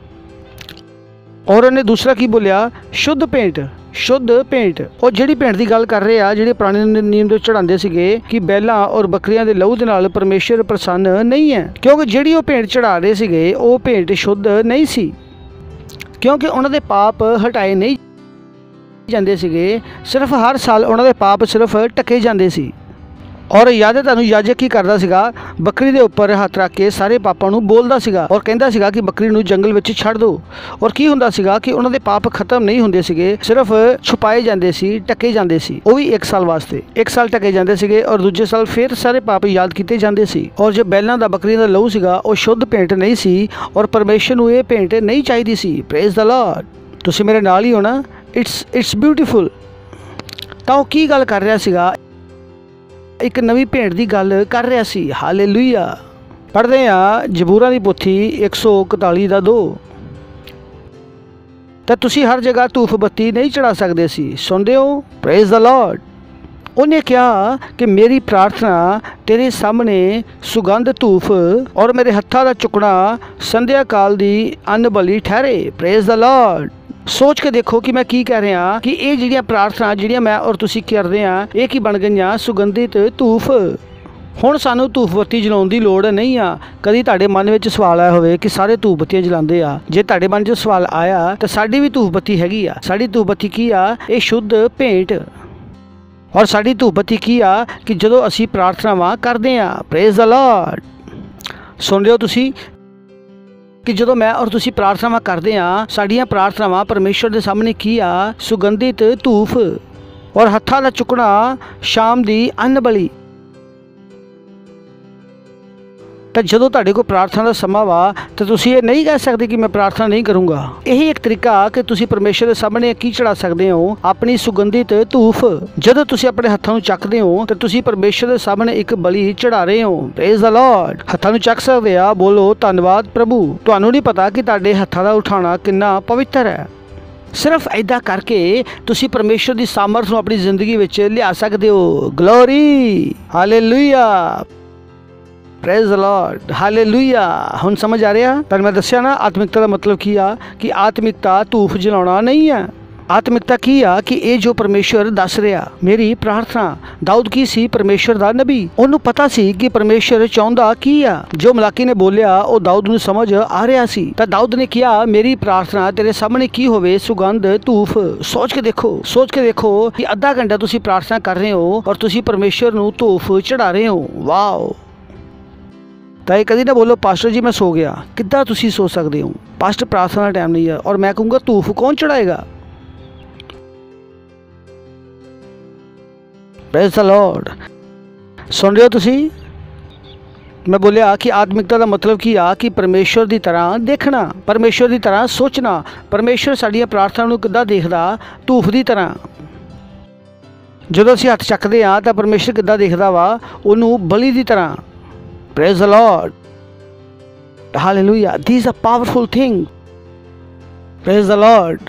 ਔਰ ਉਹਨੇ ਦੂਸਰਾ ਕੀ ਬੋਲਿਆ? ਸ਼ੁੱਧ ਭੇਂਟ। ਸ਼ੁੱਧ ਭੇਂਟ। ਉਹ ਜਿਹੜੀ ਭੇਂਟ ਦੀ ਗੱਲ ਕਰ ਰਹੇ ਆ ਜਿਹੜੇ ਪੁਰਾਣੇ ਨਿਯਮ ਦੇ ਚੜਾਉਂਦੇ ਸੀਗੇ ਕਿ ਬੈਲਾਂ ਔਰ ਬੱਕਰੀਆਂ ਦੇ ਲਹੂ ਦੇ ਨਾਲ ਪਰਮੇਸ਼ਰ ਪ੍ਰਸੰਨ ਨਹੀਂ ਹੈ, ਕਿਉਂਕਿ ਜਿਹੜੀ ਉਹ ਭੇਂਟ ਚੜਾ ਰਹੇ ਸੀਗੇ ਉਹ ਭੇਂਟ ਸ਼ੁੱਧ ਨਹੀਂ ਸੀ, ਕਿਉਂਕਿ ਉਹਨਾਂ ਦੇ ਪਾਪ ਹਟਾਏ ਨਹੀਂ ਜਾਂਦੇ ਸੀਗੇ। ਸਿਰਫ ਹਰ ਸਾਲ ਉਹਨਾਂ ਦੇ ਪਾਪ ਸਿਰਫ ਢਕੇ ਜਾਂਦੇ ਸੀ। ਔਰ ਯਾਦ ਹੈ ਤੁਹਾਨੂੰ ਯਾਜਕ ਕੀ ਕਰਦਾ ਸੀਗਾ? ਬੱਕਰੀ ਦੇ ਉੱਪਰ ਹੱਥ ਰੱਖ ਕੇ ਸਾਰੇ ਪਾਪਾਂ ਨੂੰ ਬੋਲਦਾ ਸੀਗਾ ਔਰ ਕਹਿੰਦਾ ਸੀਗਾ ਕਿ ਬੱਕਰੀ ਨੂੰ ਜੰਗਲ ਵਿੱਚ ਛੱਡ ਦਿਓ। ਔਰ ਕੀ ਹੁੰਦਾ ਸੀਗਾ ਕਿ ਉਹਨਾਂ ਦੇ ਪਾਪ ਖਤਮ ਨਹੀਂ ਹੁੰਦੇ ਸੀਗੇ, ਸਿਰਫ ਛੁਪਾਏ ਜਾਂਦੇ ਸੀ, ਢਕੇ ਜਾਂਦੇ ਸੀ। ਉਹ ਵੀ ਇੱਕ ਸਾਲ ਵਾਸਤੇ, ਇੱਕ ਸਾਲ ਢਕੇ ਜਾਂਦੇ ਸੀਗੇ ਔਰ ਦੂਜੇ ਸਾਲ ਫਿਰ ਸਾਰੇ ਪਾਪ ਯਾਦ ਕੀਤੇ ਜਾਂਦੇ ਸੀ। ਔਰ ਜੋ ਬੈਲਾਂ ਦਾ ਬੱਕਰੀਆਂ ਦਾ ਲਹੂ ਸੀਗਾ ਉਹ ਸ਼ੁੱਧ ਭੇਂਟ ਨਹੀਂ ਸੀ ਔਰ ਪਰਮੇਸ਼ਰ ਨੂੰ ਇਹ ਭੇਂਟ ਨਹੀਂ ਚਾਹੀਦੀ ਸੀ। Praise the Lord. ਤੁਸੀਂ ਮੇਰੇ ਨਾਲ ਹੀ ਹੋ ਨਾ? It's it's beautiful. ਤਾਂ ਉਹ ਕੀ ਗੱਲ ਕਰ ਰਿਹਾ ਸੀਗਾ? ਇੱਕ ਨਵੀਂ ਭੇਂਟ ਦੀ ਗੱਲ ਕਰ ਰਿਹਾ ਸੀ। ਹਾਲੇਲੂਇਆ। ਪੜ੍ਹਦੇ ਹਾਂ ਜ਼ਬੂਰਾਂ ਦੀ ਪੋਥੀ ਇੱਕ ਸੌ ਇਕਤਾਲੀ ਦਾ ਦੋ। ਤਾਂ ਤੁਸੀਂ ਹਰ ਜਗ੍ਹਾ ਧੂਫ ਬੱਤੀ ਨਹੀਂ ਚੜਾ ਸਕਦੇ ਸੀ। ਸੁਣਦੇ ਹੋ? Praise the Lord. ਉਹਨੇ ਕਿਹਾ ਕਿ ਮੇਰੀ ਪ੍ਰਾਰਥਨਾ ਤੇਰੇ ਸਾਹਮਣੇ ਸੁਗੰਧ ਧੂਫ ਔਰ ਮੇਰੇ ਹੱਥਾਂ ਦਾ ਚੁੱਕਣਾ ਸੰਧਿਆ ਕਾਲ ਦੀ ਅੰਨ ਬਲੀ ਠਹਿਰੇ। Praise the Lord. ਸੋਚ ਕੇ ਦੇਖੋ ਕਿ ਮੈਂ ਕੀ ਕਹਿ ਰਿਹਾ ਕਿ ਇਹ ਜਿਹੜੀਆਂ ਪ੍ਰਾਰਥਨਾ ਜਿਹੜੀਆਂ ਮੈਂ ਔਰ ਤੁਸੀਂ ਕਰਦੇ ਆ ਇਹ ਕੀ ਬਣ ਗਈਆਂ? ਸੁਗੰਧਿਤ ਧੂਫ। ਹੁਣ ਸਾਨੂੰ ਧੂਫ ਬੱਤੀ ਜਲਾਉਣ ਦੀ ਲੋੜ ਨਹੀਂ ਆ। ਕਦੀ ਤੁਹਾਡੇ ਮਨ ਵਿੱਚ ਸਵਾਲ ਆਇਆ ਹੋਵੇ ਕਿ ਸਾਰੇ ਧੂਫ ਬੱਤੀਆਂ ਜਲਾਉਂਦੇ ਆ, ਜੇ ਤੁਹਾਡੇ ਮਨ 'ਚ ਸਵਾਲ ਆਇਆ ਤਾਂ ਸਾਡੀ ਵੀ ਧੂਫ ਬੱਤੀ ਹੈਗੀ ਆ। ਸਾਡੀ ਧੂਫ ਬੱਤੀ ਕੀ ਆ? ਇਹ ਸ਼ੁੱਧ ਭੇਂਟ। ਔਰ ਸਾਡੀ ਧੂਫ ਬੱਤੀ ਕੀ ਆ ਕਿ ਜਦੋਂ ਅਸੀਂ ਪ੍ਰਾਰਥਨਾਵਾਂ ਕਰਦੇ ਆ। Praise the Lord. ਸੁਣ ਰਹੇ ਹੋ ਤੁਸੀਂ ਕਿ ਜਦੋਂ ਮੈਂ ਔਰ ਤੁਸੀਂ ਪ੍ਰਾਰਥਨਾਵਾਂ ਕਰਦੇ ਆ, ਸਾਡੀਆਂ ਪ੍ਰਾਰਥਨਾਵਾਂ ਪਰਮੇਸ਼ਵਰ ਦੇ ਸਾਹਮਣੇ ਕੀ ਆ? ਸੁਗੰਧਿਤ ਧੂਫ ਔਰ ਹੱਥਾਂ ਦਾ ਚੁੱਕਣਾ ਸ਼ਾਮ ਦੀ ਅੰਨ ਬਲੀ। ਤਾਂ ਜਦੋਂ ਤੁਹਾਡੇ ਕੋਲ ਪ੍ਰਾਰਥਨਾ ਦਾ ਸਮਾਂ ਵਾ ਤਾਂ ਤੁਸੀਂ ਇਹ ਨਹੀਂ ਕਹਿ ਸਕਦੇ ਕਿ ਮੈਂ ਪ੍ਰਾਰਥਨਾ ਨਹੀਂ ਕਰੂੰਗਾ। ਇਹੀ ਇੱਕ ਤਰੀਕਾ ਕਿ ਤੁਸੀਂ ਪਰਮੇਸ਼ਰ ਦੇ ਸਾਹਮਣੇ ਕੀ ਚੜਾ ਸਕਦੇ ਹੋ? ਆਪਣੀ ਸੁਗੰਧਿਤ ਧੂਫ। ਜਦੋਂ ਤੁਸੀਂ ਆਪਣੇ ਹੱਥਾਂ ਨੂੰ ਚੱਕਦੇ ਹੋ ਤਾਂ ਤੁਸੀਂ ਪਰਮੇਸ਼ਰ ਦੇ ਸਾਹਮਣੇ ਇੱਕ ਬਲੀ ਚੜਾ ਰਹੇ ਹੋ। Praise the Lord. ਹੱਥਾਂ ਨੂੰ ਚੱਕ ਸਕਦੇ ਆ, ਬੋਲੋ ਧੰਨਵਾਦ ਪ੍ਰਭੂ। ਤੁਹਾਨੂੰ ਨਹੀਂ ਪਤਾ ਕਿ ਤੁਹਾਡੇ ਹੱਥਾਂ ਦਾ ਉਠਾਉਣਾ ਕਿੰਨਾ ਪਵਿੱਤਰ ਹੈ। ਸਿਰਫ ਇੱਦਾਂ ਕਰਕੇ ਤੁਸੀਂ ਪਰਮੇਸ਼ਰ ਦੀ ਸਾਮਰਥ ਨੂੰ ਆਪਣੀ ਜ਼ਿੰਦਗੀ ਵਿੱਚ ਲਿਆ ਸਕਦੇ ਹੋ। Glory, hallelujah, praise the Lord, hallelujah. ਹੁਣ ਸਮਝ ਆ ਰਿਹਾ? ਤੁਹਾਨੂੰ ਮੈਂ ਦੱਸਿਆ ਨਾ ਆਤਮਿਕਤਾ ਦਾ ਮਤਲਬ ਕੀ ਆ ਕਿ ਆਤਮਿਕਤਾ ਧੂਫ ਜਲਾਉਣਾ ਨਹੀਂ ਹੈ। ਆਤਮਿਕਤਾ ਕੀ ਆ ਕਿ ਇਹ ਜੋ ਪਰਮੇਸ਼ਰ ਦੱਸ ਰਿਹਾ ਮੇਰੀ ਪ੍ਰਾਰਥਨਾ। ਦਾਊਦ ਕੀ ਸੀ? ਪਰਮੇਸ਼ਰ ਦਾ ਨਬੀ। ਉਹਨੂੰ ਪਤਾ ਸੀ ਕਿ ਪਰਮੇਸ਼ਰ ਚਾਹੁੰਦਾ ਕੀ ਆ। ਜੋ ਮਲਾਕੀ ਨੇ ਬੋਲਿਆ ਉਹ ਦਾਊਦ ਨੂੰ ਸਮਝ ਆ ਰਿਹਾ ਸੀ। ਤਾਂ ਦਾਊਦ ਨੇ ਕਿਹਾ ਮੇਰੀ ਪ੍ਰਾਰਥਨਾ ਤੇਰੇ ਸਾਹਮਣੇ ਕੀ ਹੋਵੇ? ਸੁਗੰਧ ਧੂਫ। ਸੋਚ ਕੇ ਦੇਖੋ, ਸੋਚ ਕੇ ਦੇਖੋ ਕਿ ਅੱਧਾ ਘੰਟਾ ਤੁਸੀਂ ਪ੍ਰਾਰਥਨਾ ਕਰ ਰਹੇ ਹੋ ਔਰ ਤੁਸੀਂ ਪਰਮੇਸ਼ਰ ਨੂੰ ਧੂਫ ਚੜਾ ਰਹੇ ਹੋ। ਵਾਓ। ਤਾਂ ਇਹ ਕਦੀ ਨਾ ਬੋਲੋ ਪਾਸਟਰ ਜੀ ਮੈਂ ਸੋ ਗਿਆ। ਕਿੱਦਾਂ ਤੁਸੀਂ ਸੋ ਸਕਦੇ ਹੋ? ਪਾਸਟਰ ਪ੍ਰਾਰਥਨਾ ਦਾ ਟਾਈਮ ਨਹੀਂ ਹੈ। ਔਰ ਮੈਂ ਕਹੂੰਗਾ ਧੂਫ ਕੌਣ ਚੜਾਏਗਾ? Praise the Lord. ਸੁਣ ਰਹੇ ਹੋ ਤੁਸੀਂ? ਮੈਂ ਬੋਲਿਆ ਕਿ ਆਤਮਿਕਤਾ ਦਾ ਮਤਲਬ ਕੀ ਆ ਕਿ ਪਰਮੇਸ਼ਰ ਦੀ ਤਰ੍ਹਾਂ ਦੇਖਣਾ, ਪਰਮੇਸ਼ਰ ਦੀ ਤਰ੍ਹਾਂ ਸੋਚਣਾ। ਪਰਮੇਸ਼ਰ ਸਾਡੀਆਂ ਪ੍ਰਾਰਥਨਾ ਨੂੰ ਕਿੱਦਾਂ ਦੇਖਦਾ? ਧੂਫ ਦੀ ਤਰ੍ਹਾਂ। ਜਦੋਂ ਅਸੀਂ ਹੱਥ ਚੱਕਦੇ ਹਾਂ ਤਾਂ ਪਰਮੇਸ਼ਰ ਕਿੱਦਾਂ ਦੇਖਦਾ ਵਾ? ਉਹਨੂੰ ਬਲੀ ਦੀ ਤਰ੍ਹਾਂ। Praise the Lord. Hallelujah. These are powerful things. Praise the Lord.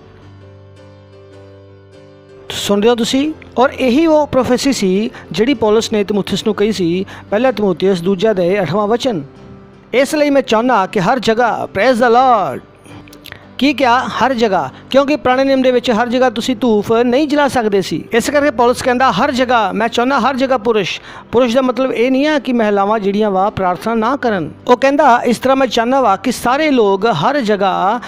ਸੁਣ ਰਹੇ ਹੋ ਤੁਸੀਂ? ਔਰ ਇਹੀ ਉਹ ਪ੍ਰੋਫੈਸੀ ਸੀ ਜਿਹੜੀ ਪੌਲਸ ਨੇ ਤਿਮੋਥੀਅਸ ਨੂੰ ਕਹੀ ਸੀ। ਪਹਿਲਾ ਤਿਮੋਥੀਅਸ ਦੂਜਾ ਦੇ ਅੱਠਵਾਂ ਵਚਨ। ਇਸ ਲਈ ਮੈਂ ਚਾਹੁੰਦਾ ਕਿ ਹਰ ਜਗ੍ਹਾ ਪ੍ਰੇਜ਼ ਦ ਲਾਰਡ। ਕੀ ਕਿਹਾ? ਹਰ ਜਗ੍ਹਾ। ਕਿਉਂਕਿ ਪੁਰਾਣੇ ਨਿਯਮ ਦੇ ਵਿੱਚ ਹਰ ਜਗ੍ਹਾ ਤੁਸੀਂ ਧੂਫ ਨਹੀਂ ਜਲਾ ਸਕਦੇ ਸੀ। ਇਸ ਕਰਕੇ ਪੌਲਸ ਕਹਿੰਦਾ ਹਰ ਜਗ੍ਹਾ। ਮੈਂ ਚਾਹੁੰਦਾ ਹਰ ਜਗ੍ਹਾ ਪੁਰਸ਼। ਪੁਰਸ਼ ਦਾ ਮਤਲਬ ਇਹ ਨਹੀਂ ਹੈ ਕਿ ਮਹਿਲਾਵਾਂ ਜਿਹੜੀਆਂ ਵਾ ਪ੍ਰਾਰਥਨਾ ਨਾ ਕਰਨ। ਉਹ ਕਹਿੰਦਾ ਇਸ ਤਰ੍ਹਾਂ ਮੈਂ ਚਾਹੁੰਦਾ ਵਾ ਕਿ ਸਾਰੇ ਲੋਕ ਹਰ ਜਗ੍ਹਾ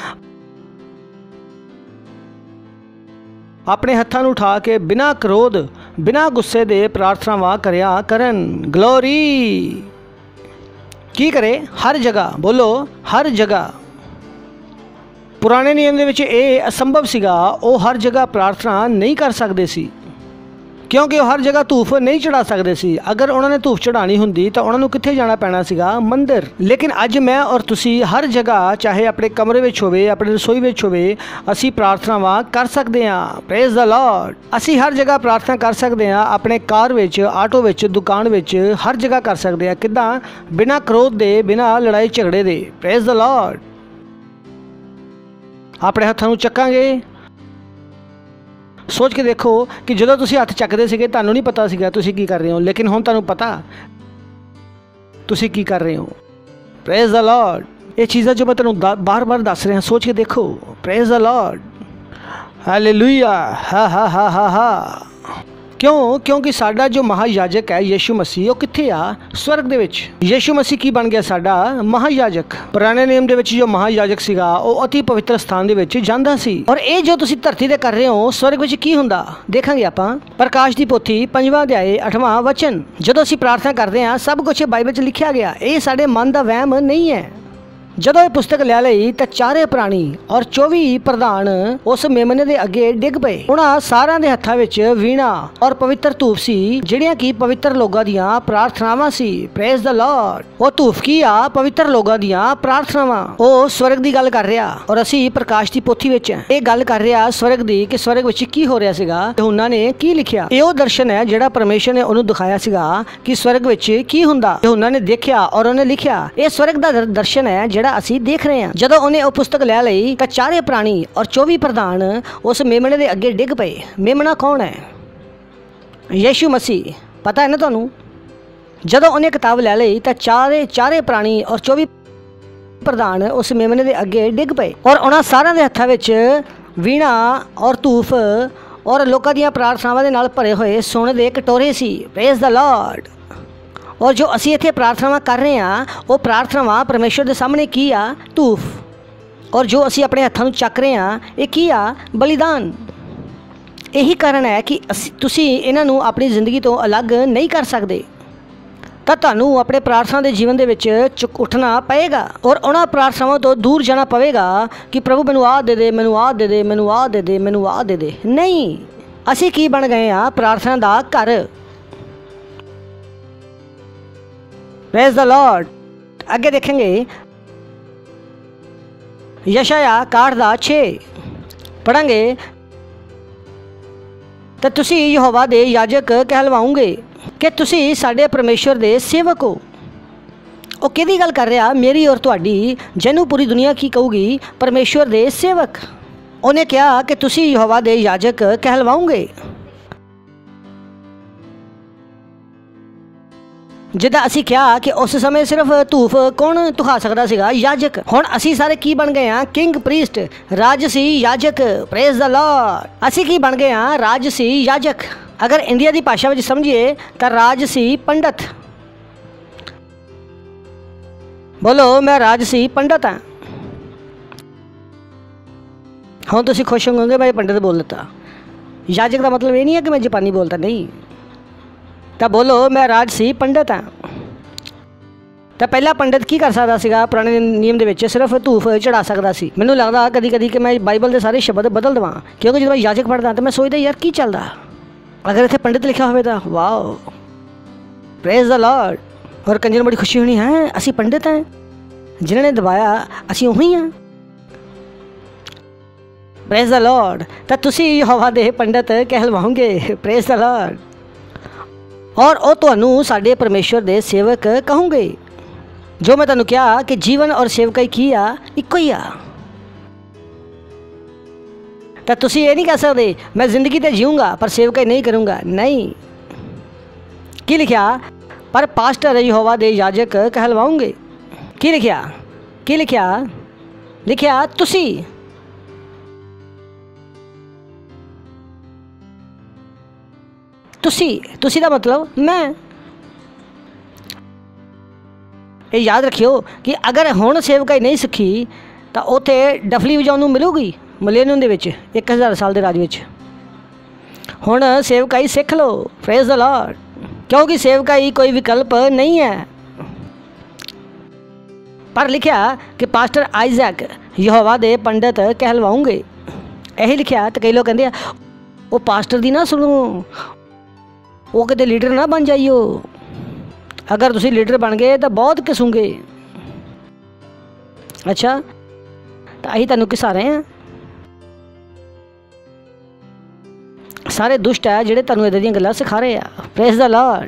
ਆਪਣੇ ਹੱਥਾਂ ਨੂੰ ਉਠਾ ਕੇ ਬਿਨਾਂ ਕ੍ਰੋਧ ਬਿਨਾਂ ਗੁੱਸੇ ਦੇ ਪ੍ਰਾਰਥਨਾਵਾਂ ਕਰਿਆ ਕਰਨ। ਗਲੋਰੀ। ਕੀ ਕਰੇ? ਹਰ ਜਗ੍ਹਾ। ਬੋਲੋ ਹਰ ਜਗ੍ਹਾ। ਪੁਰਾਣੇ ਨਿਯਮ ਦੇ ਵਿੱਚ ਇਹ ਅਸੰਭਵ ਸੀਗਾ। ਉਹ ਹਰ ਜਗ੍ਹਾ ਪ੍ਰਾਰਥਨਾ ਨਹੀਂ ਕਰ ਸਕਦੇ ਸੀ ਕਿਉਂਕਿ ਉਹ ਹਰ ਜਗ੍ਹਾ ਧੂਫ ਨਹੀਂ ਚੜਾ ਸਕਦੇ ਸੀ। ਅਗਰ ਉਹਨਾਂ ਨੇ ਧੂਫ ਚੜਾਉਣੀ ਹੁੰਦੀ ਤਾਂ ਉਹਨਾਂ ਨੂੰ ਕਿੱਥੇ ਜਾਣਾ ਪੈਣਾ ਸੀਗਾ? ਮੰਦਿਰ। ਲੇਕਿਨ ਅੱਜ ਮੈਂ ਔਰ ਤੁਸੀਂ ਹਰ ਜਗ੍ਹਾ, ਚਾਹੇ ਆਪਣੇ ਕਮਰੇ ਵਿੱਚ ਹੋਵੇ, ਆਪਣੇ ਰਸੋਈ ਵਿੱਚ ਹੋਵੇ, ਅਸੀਂ ਪ੍ਰਾਰਥਨਾਵਾਂ ਕਰ ਸਕਦੇ ਹਾਂ। Praise the Lord. ਅਸੀਂ ਹਰ ਜਗ੍ਹਾ ਪ੍ਰਾਰਥਨਾ ਕਰ ਸਕਦੇ ਹਾਂ। ਆਪਣੇ ਕਾਰ ਵਿੱਚ, ਆਟੋ ਵਿੱਚ, ਦੁਕਾਨ ਵਿੱਚ, ਹਰ ਜਗ੍ਹਾ ਕਰ ਸਕਦੇ ਹਾਂ। ਕਿੱਦਾਂ? ਬਿਨਾਂ ਕ੍ਰੋਧ ਦੇ, ਬਿਨਾਂ ਲੜਾਈ ਝਗੜੇ ਦੇ। Praise the Lord. ਆਪਣੇ ਹੱਥਾਂ ਨੂੰ ਚੱਕਾਂਗੇ। ਸੋਚ ਕੇ ਦੇਖੋ ਕਿ ਜਦੋਂ ਤੁਸੀਂ ਹੱਥ ਚੱਕਦੇ ਸੀਗੇ ਤੁਹਾਨੂੰ ਨਹੀਂ ਪਤਾ ਸੀਗਾ ਤੁਸੀਂ ਕੀ ਕਰ ਰਹੇ ਹੋ, ਲੇਕਿਨ ਹੁਣ ਤੁਹਾਨੂੰ ਪਤਾ ਤੁਸੀਂ ਕੀ ਕਰ ਰਹੇ ਹੋ। Praise the Lord. ਇਹ ਚੀਜ਼ਾਂ ਜੋ ਮੈਂ ਤੁਹਾਨੂੰ ਬਾਰ-ਬਾਰ ਦੱਸ ਰਿਹਾ, ਸੋਚ ਕੇ ਦੇਖੋ। Praise the Lord. ਹਾਲੇਲੂਇਆ। ਹਾ ਹਾ ਹਾ ਹਾ ਹਾ। ਕਿਉਂ? ਕਿਉਂਕਿ ਸਾਡਾ ਜੋ ਮਹਾਯਾਜਕ ਹੈ ਯਿਸੂ ਮਸੀਹ, ਉਹ ਕਿੱਥੇ ਆ? ਸਵਰਗ ਦੇ ਵਿੱਚ। ਯਿਸੂ ਮਸੀਹ ਕੀ ਬਣ ਗਿਆ? ਸਾਡਾ ਮਹਾਯਾਜਕ। ਪੁਰਾਣੇ ਨਿਯਮ ਦੇ ਵਿੱਚ ਜੋ ਮਹਾਯਾਜਕ ਸੀਗਾ ਉਹ ਅਤੀ ਪਵਿੱਤਰ ਸਥਾਨ ਦੇ ਵਿੱਚ ਜਾਂਦਾ ਸੀ। ਔਰ ਇਹ ਜੋ ਤੁਸੀਂ ਧਰਤੀ ਤੇ ਕਰ ਰਹੇ ਹੋ, ਸਵਰਗ ਵਿੱਚ ਕੀ ਹੁੰਦਾ ਦੇਖਾਂਗੇ ਆਪਾਂ। ਪ੍ਰਕਾਸ਼ ਦੀ ਪੋਥੀ ਪੰਜਵਾਂ ਅਧਿਆਏ ਅੱਠਵਾਂ ਵਚਨ। ਜਦੋਂ ਅਸੀਂ ਪ੍ਰਾਰਥਨਾ ਕਰਦੇ ਹਾਂ ਸਭ ਕੁਝ ਬਾਈਬਲ 'ਚ ਲਿਖਿਆ ਗਿਆ। ਇਹ ਸਾਡੇ ਮਨ ਦਾ ਵਹਿਮ ਨਹੀਂ ਹੈ। ਜਦੋਂ ਇਹ ਪੁਸਤਕ ਲੈ ਲਈ ਤਾਂ ਚਾਰੇ ਪ੍ਰਾਣੀ ਔਰ ਚੌਵੀ ਪ੍ਰਧਾਨ ਉਸ ਮੇਮਨੇ ਦੇ ਅੱਗੇ ਡਿੱਗ ਪਏ। ਉਹਨਾਂ ਸਾਰਿਆਂ ਦੇ ਹੱਥਾਂ ਵਿੱਚ ਵੀਣਾ ਔਰ ਪਵਿੱਤਰ ਧੂਫ ਸੀ, ਜਿਹੜੀਆਂ ਕਿ ਪਵਿੱਤਰ ਲੋਕਾਂ ਦੀਆਂ ਪ੍ਰਾਰਥਨਾਵਾਂ ਸੀ। Praise the Lord. ਉਹ ਧੂਫ ਕੀ ਆ? ਪਵਿੱਤਰ ਲੋਕਾਂ ਦੀਆਂ ਪ੍ਰਾਰਥਨਾਵਾਂ। ਉਹ ਸਵਰਗ ਦੀ ਗੱਲ ਕਰ ਰਿਹਾ ਔਰ ਅਸੀਂ ਪ੍ਰਕਾਸ਼ ਦੀ ਪੋਥੀ ਵਿੱਚ ਇਹ ਗੱਲ ਕਰ ਰਿਹਾ ਸਵਰਗ ਦੀ, ਕਿ ਸਵਰਗ ਵਿੱਚ ਕੀ ਹੋ ਰਿਹਾ ਸੀਗਾ, ਉਹਨਾਂ ਨੇ ਕੀ ਲਿਖਿਆ। ਇਹ ਉਹ ਦਰਸ਼ਨ ਹੈ ਜਿਹੜਾ ਪਰਮੇਸ਼ਰ ਨੇ ਉਹਨੂੰ ਦਿਖਾਇਆ ਸੀਗਾ ਕਿ ਸਵਰਗ ਵਿੱਚ ਕੀ ਹੁੰਦਾ। ਉਹਨਾਂ ਨੇ ਦੇਖਿਆ ਔਰ ਉਹਨੇ ਲਿਖਿਆ। ਇਹ ਸਵਰਗ ਦਾ ਦਰਸ਼ਨ ਹੈ ਜਿਹੜਾ ਅਸੀਂ ਦੇਖ ਰਹੇ ਹਾਂ। ਜਦੋਂ ਉਹਨੇ ਉਹ ਪੁਸਤਕ ਲੈ ਲਈ ਤਾਂ ਚਾਰੇ ਪ੍ਰਾਣੀ ਔਰ ਚੌਵੀ ਪ੍ਰਧਾਨ ਉਸ ਮੇਮਣੇ ਦੇ ਅੱਗੇ ਡਿੱਗ ਪਏ। ਮੇਮਣਾ ਕੌਣ ਹੈ? यीशु मसीह पता है ना तुहानू, जदों उन्हें किताब लै लई तो चारे चारे प्राणी और चौबी प्रधान उस मेमने के अगे डिग पे और उन्होंने सारे के हत्थों में वीणा और धूफ और लोगों दी प्रार्थनावां दे नाल भरे हुए सोने के कटोरे सी। Praise the Lord. और जो असी इत्थे प्रार्थनावां कर रहे हैं वो प्रार्थनावां परमेश्वर के सामने की आ धूफ, और जो असी अपने हत्थों में चक रहे हैं ये की आ बलिदान। यही कारण है कि तुसी इन्हां नूं अपनी जिंदगी तो अलग नहीं कर सकते, तो तुहानूं अपने प्रार्थना के जीवन के चुक उठना पएगा और उन्हां प्रार्थनावां तो दूर जाना पवेगा कि प्रभु मैनूं आ दे दे, मैनूं आ दे दे, मैनूं आ दे दे, मैनूं आ दे दे। नहीं, असी की बन गए हाँ? प्रार्थना का घर। Praise the Lord. अगे देखेंगे यशाया काठ दा छे पढ़ांगे तो तुसी यहोवा दे याजक कहलवाओगे कि तुसी साडे परमेश्वर दे सेवक हो। वो किहदी गल कर रहा? मेरी और तुहाडी, जिन्हों पूरी दुनिया की कहूगी परमेश्वर दे सेवक। उन्हें कहा कि तुसी यहोवा दे याजक कहलवाओगे। जिदा असी कहा कि उस समय सिर्फ धूफ कौन तुखा सकता सीगा? याजक। हुण असी सारे की बन गए हैं? किंग प्रीस्ट, राजसी याजक। Praise the Lord. असी की बन गए हैं? राजसी याजक। अगर इंडिया की भाषा में समझिए तो राजसी पंडित। बोलो मैं राजसी पंडित हाँ। हाँ तुसी खुश होंगे मैं पंडित बोल देता। याजक का मतलब ये नहीं है कि मैं जापानी बोलता, नहीं। तो बोलो मैं राजसी पंडित हाँ। तो पहला पंडित की कर सकता सीगा? पुराने नियम के विच सिर्फ धूफ चढ़ा सकता सी। मैनूं लगदा कदी कदी कि मैं बाइबल के सारे शब्द बदल देवां, क्योंकि जब मैं याजक पढ़दा तो मैं सोचदा यार की चलदा, अगर इत्थे पंडित लिखा होवे तां वाओ, प्रेज द लॉर्ड। और कंजर बड़ी खुशी होनी है असी पंडित हैं, जिन्होंने दबाया असी उही हाँ। Praise the Lord. तो तुसी यहोवा दे पंडित कहलवाओगे। Praise the Lord. और वो तुहानूं साडे परमेश्वर दे सेवक कहोगे। जो मैं तुहानूं कहा कि जीवन और सेवकाई की आ इक्को ही आ। तो तुसी ये नहीं कह सकते मैं जिंदगी तो जीऊँगा पर सेवकाई नहीं करूँगा। नहीं, की लिखा? पर पास्टर यहोवा दे याजक कहलवाओगे। की लिखा? की लिखा? लिखा तुसी। तुसी तुसी का मतलब मैं। ये याद रखियो कि अगर हुण सेवकाई नहीं सीखी तो उत्थे डफली वजाउण मिलूगी मिलेनियम दे विच एक हज़ार साल के राज विच। हुण सेवकाई सीख लो। Praise the Lord. क्योंकि सेवकाई कोई विकल्प नहीं है। पर लिखा कि पास्टर आइजैक यहोवा दे पंडित कहलवाओगे। यही लिखा। तो कई लोग कहते हैं वो पास्टर की ना सुनो, वो किते लीडर ना बन जाइयो। अगर तुसी लीडर बन गए तो बहुत किसूंगे। अच्छा, तो अही तुहानूं किसा रहे हैं? सारे दुष्ट है जिहड़े तुहानूं इदां दीयां गल्लां सिखा रहे हैं। Praise the Lord.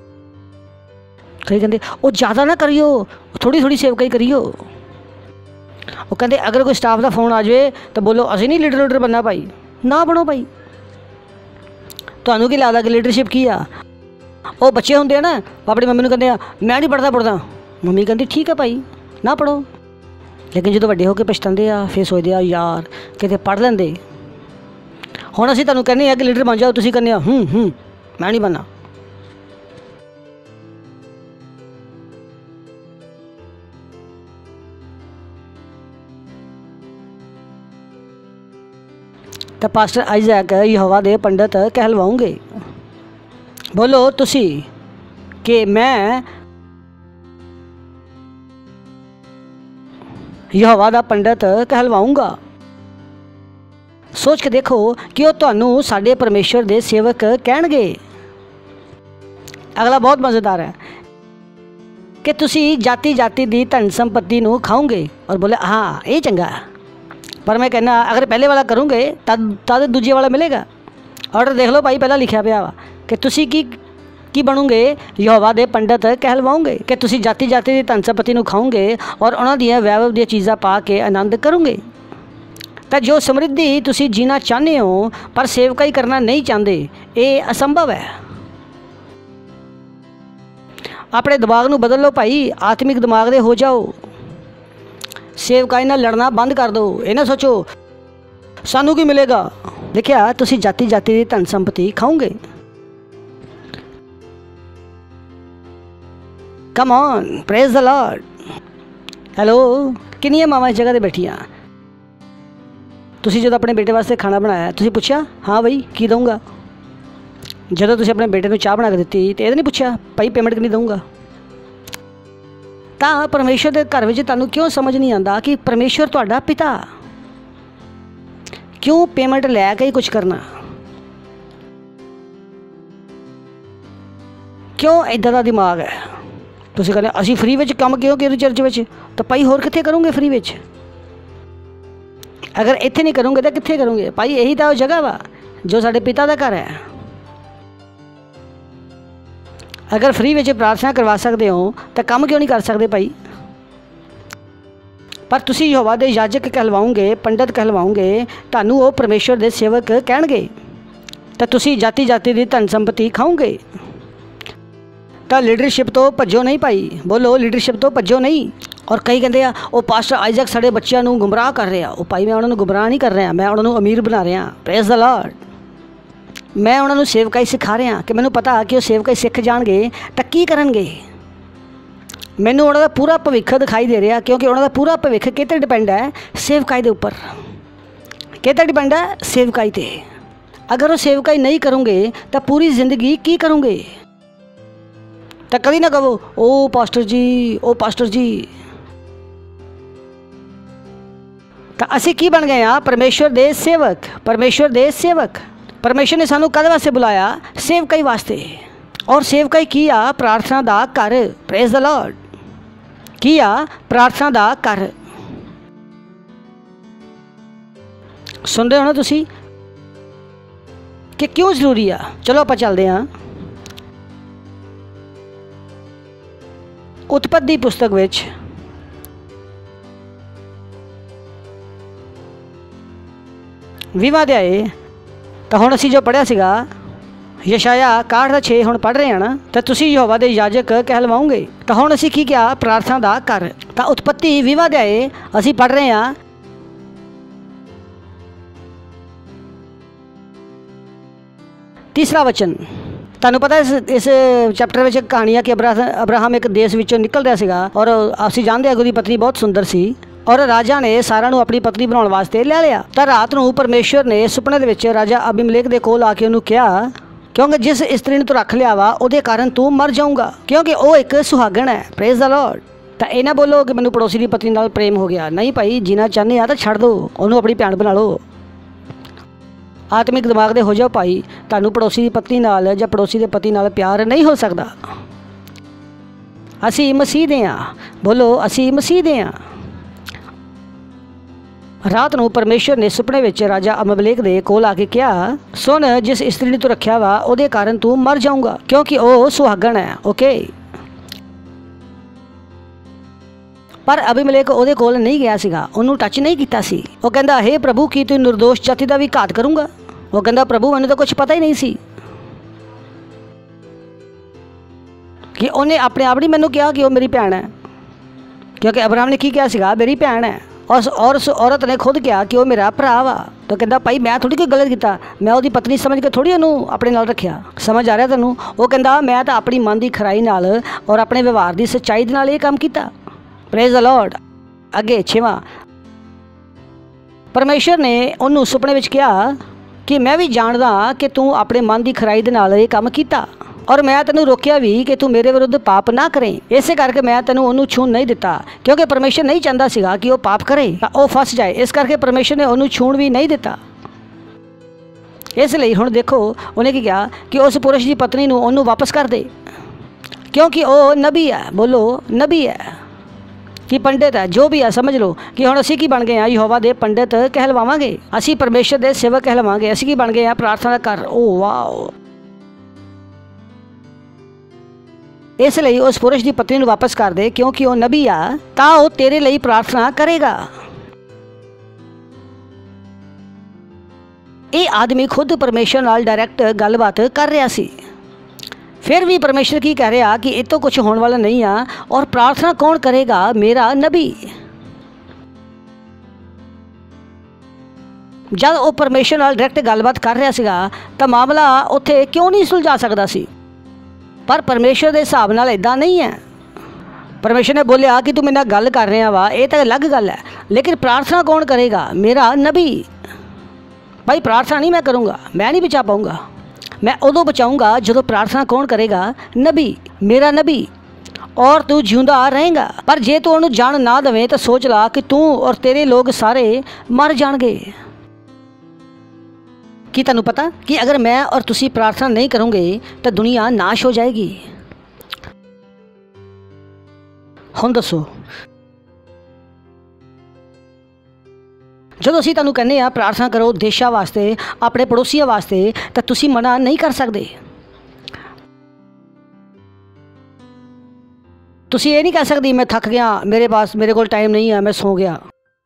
कई कहते वो ज़्यादा ना करियो, थोड़ी थोड़ी सेवकाई करियो। वो कहते अगर कोई स्टाफ का फोन आ जाए तो बोलो असीं नहीं लीडर लीडर बनना भाई, ना बनो भाई। तुहानूं की लगदा कि लीडरशिप की आ? वो बच्चे होंदे आ ना, अपनी मम्मी नूं कहंदे आ मैं नहीं पढ़दा पढ़दा, मम्मी कहती ठीक है भाई ना पढ़ो। लेकिन जो वड्डे होकर पछतांदे आ फिर सोचदे आ यार किते पढ़ लैंदे। हुण असीं तुहानूं कहने आ कि लीडर बन जाओ, तुसीं कहंदे आ हूँ हूँ मैं नहीं बनना। तो पास्टर आइजैक यहोवा दे पंडित कहलवाओगे। बोलो तुसी कि मैं यहोवा दा पंडित कहलवाऊँगा। सोच के देखो कि वो तुहानूं साडे परमेश्वर दे सेवक कहणगे। अगला बहुत मज़ेदार है कि तुसी जाति जाति दी धन संपत्ति नूं खाओगे। और बोले हाँ ये चंगा है, पर मैं कहना अगर पहले वाला करूँगे तद तद दूजे वाला मिलेगा। ऑर्डर देख लो भाई, पहला लिखा पिया वा कि तुसी की की बनोगे? यहोवा दे पंडित कहलवाओगे कि तुसी जाति जाति की धन संपत्ति नूं खाओगे और उन्हां दियां वैभव दी चीज़ां पा के आनंद करोगे। तो जो समृद्धि तुसी जीना चाहते हो पर सेवकाई करना नहीं चाहते, ये असंभव है। अपने दिमाग नूं बदल लो भाई, आत्मिक दिमाग दे हो जाओ। सेवकाई नाल लड़ना बंद कर दो। ये ना सोचो सानू की मिलेगा। देखिया तुसी जाति जाति की धन संपत्ति खाओगे। Come on, praise the Lord. Hello, किन्नियां मावां इस जगह ते बैठियां। तुसी जदों अपने बेटे वास्ते खाना बनाया, तुसी पुछया हाँ बई की दूंगा? जदों तुसी अपने बेटे नूं चाह बना के दित्ती तो ये नहीं पुछया भाई पेमेंट कितनी दूंगा? तां परमेश्वर के घर विच तुहानूं क्यों समझ नहीं आता कि परमेश्वर तुहाडा पिता, क्यों पेमेंट लैके ही कुछ करना? क्यों इदां दा दिमाग है? तुसीं कहंदे असीं फ्री विच काम क्यों करूं चर्च विच? तो भाई होर कित्थे करोगे फ्री विच? अगर इत्थे नहीं करोगे तो कित्थे करोगे? भाई यही तो जगह वा जो साडे पिता का घर है। अगर फ्री विच प्रार्थना करवा सकते हो तो काम क्यों नहीं कर सकते भाई? पर तुसी यहोवा दे याजक कहलवाओगे, पंडित कहलवाओगे, तुहानूं वो परमेश्वर दे सेवक कहणगे, तो तुसी जाति जाति की धन संपत्ति खाओगे। तो लीडरशिप तो भज्जो नहीं भाई, बोलो लीडरशिप तो भज्जो नहीं। और कई कहते हैं वो पास्टर आइजक साढ़े बच्चों को गुमराह कर रहा। वो भाई मैं उन्होंने गुमराह नहीं कर रहा, मैं उन्होंने अमीर बना रहा। Praise the Lord. मैं उन्होंने सेवकाई सिखा रहा कि मैंने पता कि वो सेवकाई सीख जाएंगे तो की करनगे। मैनू उन्होंने पूरा भविख दिखाई दे रहा, क्योंकि उन्होंने पूरा भविख किते डिपेंड है? सेवकाई के उपर। किते डिपेंड है? सेवकाई ते। अगर वो सेवकाई नहीं करोगे तो पूरी जिंदगी की करोगे? तो कभी ना कहो ओ पास्टर जी, ओ पास्टर जी। तो असी की बन गए हाँ? परमेश्वर दे सेवक। परमेश्वर दे सेवक। परमेश्वर ने सानू कदे वास्ते बुलाया? सेवकाई वास्ते। और सेवकाई किया प्रार्थना दा घर। Praise the Lord. किया प्रार्थना दा घर। सुन रहे हो ना तुसी कि क्यों जरूरी आ? चलो आप चलते हाँ। उत्पत्ति पुस्तक विच ਵੀਹਵਾਂ ਅਧਿਆਏ ਤਾਂ ਹੁਣ ਅਸੀਂ ਜੋ ਪੜ੍ਹਿਆ ਸੀਗਾ ਯਸ਼ਾਇਆ ਇਕਾਹਠ ਦਾ ਛੇ ਹੁਣ ਪੜ੍ਹ ਰਹੇ ਹਾਂ ਨਾ, ਤਾਂ ਤੁਸੀਂ ਯਹੋਵਾ ਦੇ ਯਾਜਕ ਕਹਿਲਵਾਓਗੇ। ਤਾਂ ਹੁਣ ਅਸੀਂ ਕੀ ਕਿਹਾ? ਪ੍ਰਾਰਥਨਾ ਦਾ ਘਰ। ਤਾਂ ਉਤਪੱਤੀ ਵੀਹਵਾਂ ਅਧਿਆਏ ਅਸੀਂ ਪੜ੍ਹ ਰਹੇ ਹਾਂ तीसरा वचन। ਤੁਹਾਨੂੰ पता इस इस चैप्टर में कहानी है कि अब्राहम अब्राहम एक देश विचों निकल रहा सीगा और ਅਸੀਂ जानते हैं उसकी पत्नी बहुत सुंदर सी और राजा ने सारा ਨੂੰ अपनी पत्नी बनाने वास्ते ले लिया। तो रात ਨੂੰ परमेश्वर ने सुपने ਦੇ ਵਿੱਚ राजा अबीमेलेक ਦੇ ਕੋਲ आ के ਉਹਨੂੰ ਕਿਹਾ क्योंकि जिस स्त्री ने तू रख लिया वा ਉਹਦੇ कारण तू मर जाऊंगा, क्योंकि वो एक सुहागण है। Praise the Lord. तो ये ना बोलो कि मैनू पड़ोसी की पत्नी नाल प्रेम हो गया। नहीं भाई, जीना चाहते आ तो छड़ दो, ਉਹਨੂੰ अपनी भैन बना लो। आत्मिक दिमाग दे हो जाओ भाई। तुहानू पड़ोसी की पत्नी नाल या पड़ोसी के पति नाल प्यार नहीं हो सकता। असी मसीह दे हां। बोलो असी मसीह दे हां। रात ਨੂੰ परमेश्वर ने सुपने विच राजा अबीमेलेक दे कोल आके कहा सुन, जिस स्त्री ने तू रखा वा ਉਹਦੇ कारण तू मर जाऊंगा, क्योंकि वो सुहागण है। ओके। पर अबीमेलेक ਉਹਦੇ ਕੋਲ नहीं गया सीगा, ਉਹਨੂੰ टच नहीं किया सी। वो कहंदा हे प्रभु की तू निर्दोष जाति का भी घात करूंगा? वो कहंदा प्रभु मैनू तो कुछ पता ही नहीं सी कि उन्हें अपने आप नहीं मैनू कहा कि वो मेरी भैन है, क्योंकि अब्राहम ने की कहा सीगा मेरी भैन है। और और उस औरत ने खुद कहा कि वो मेरा भरा वा। तो कहता भाई मैं थोड़ी कोई गलत किया, मैं उसकी पत्नी समझ के थोड़ी उन्होंने अपने नाल रखिया। समझ आ रहा तेनों? वो कहता मैं तो अपनी मन की खराई नाल और अपने व्यवहार की सच्चाई दे नाल ये काम किया। Praise the Lord. अगे छेवां, परमेश्वर ने उन्होंने सुपने विच कहा कि मैं भी जानदा कि तू अपने मन की खराई दे नाल ये काम किया और मैं तेनों रोकिया भी कि तू मेरे विरुद्ध पाप ना करें। इस करके मैं तेनों उन्होंने छूण नहीं दिता, क्योंकि परमेश्वर नहीं चाहता सीगा कि वो पाप करे, वो फस जाए। इस करके परमेश्वर ने उन्होंने छूण भी नहीं दिता। इसलिए हुण देखो उन्हें की कहा कि उस पुरुष की पत्नी नूं उन्होंने वापस कर दे, क्योंकि वो नबी है। बोलो नबी है कि पंडित है, जो भी है समझ लो कि हुण असीं की बन गए हैं? यहोवा दे पंडित कहलवावांगे, असीं परमेश्वर दे सेवक कहलवांगे। असीं की बन गए हैं? प्रार्थना कर। ओ वाओ। इसलिए उस पुरुष की पत्नी वापस कर दे, क्योंकि वो नबी आ, तां वो तेरे लिए प्रार्थना करेगा। ये आदमी खुद परमेश्वर नाल डायरैक्ट गलबात कर रहा सी। फिर भी परमेश्वर की कह रहा कि ये तो कुछ होने वाला नहीं आ, और प्रार्थना कौन करेगा? मेरा नबी। जब वो परमेश्वर नाल डायरैक्ट गलबात कर रहा सीगा तो मामला उत्थे क्यों नहीं सुलझा सकता सी, पर परमेश्वर के हिसाब नाल इदां नहीं है। परमेश्वर ने बोलिया कि तू मेरे नाल गल कर रहा वा, ये तो अलग गल है, लेकिन प्रार्थना कौन करेगा? मेरा नबी। भाई प्रार्थना नहीं मैं करूँगा, मैं नहीं बचा पाऊँगा। मैं उदों बचाऊँगा जो प्रार्थना कौन करेगा? नबी, मेरा नबी। और तू जिंदा रहेगा। पर जे तू उन्होंने जान ना देवे तो सोच ला कि तू और तेरे लोग सारे मर जाएंगे। कि तैनूं पता कि अगर मैं और तुसी प्रार्थना नहीं करोगे तो दुनिया नाश हो जाएगी। हुण दसो, जो असीं तुहानूं कहने आ प्रार्थना करो देशा वास्ते, अपने पड़ोसियों वास्ते, तो तुसी मना नहीं कर सकते। तुसी ये नहीं कह सकती मैं थक गया, मेरे पास मेरे को टाइम नहीं है, मैं सो गया।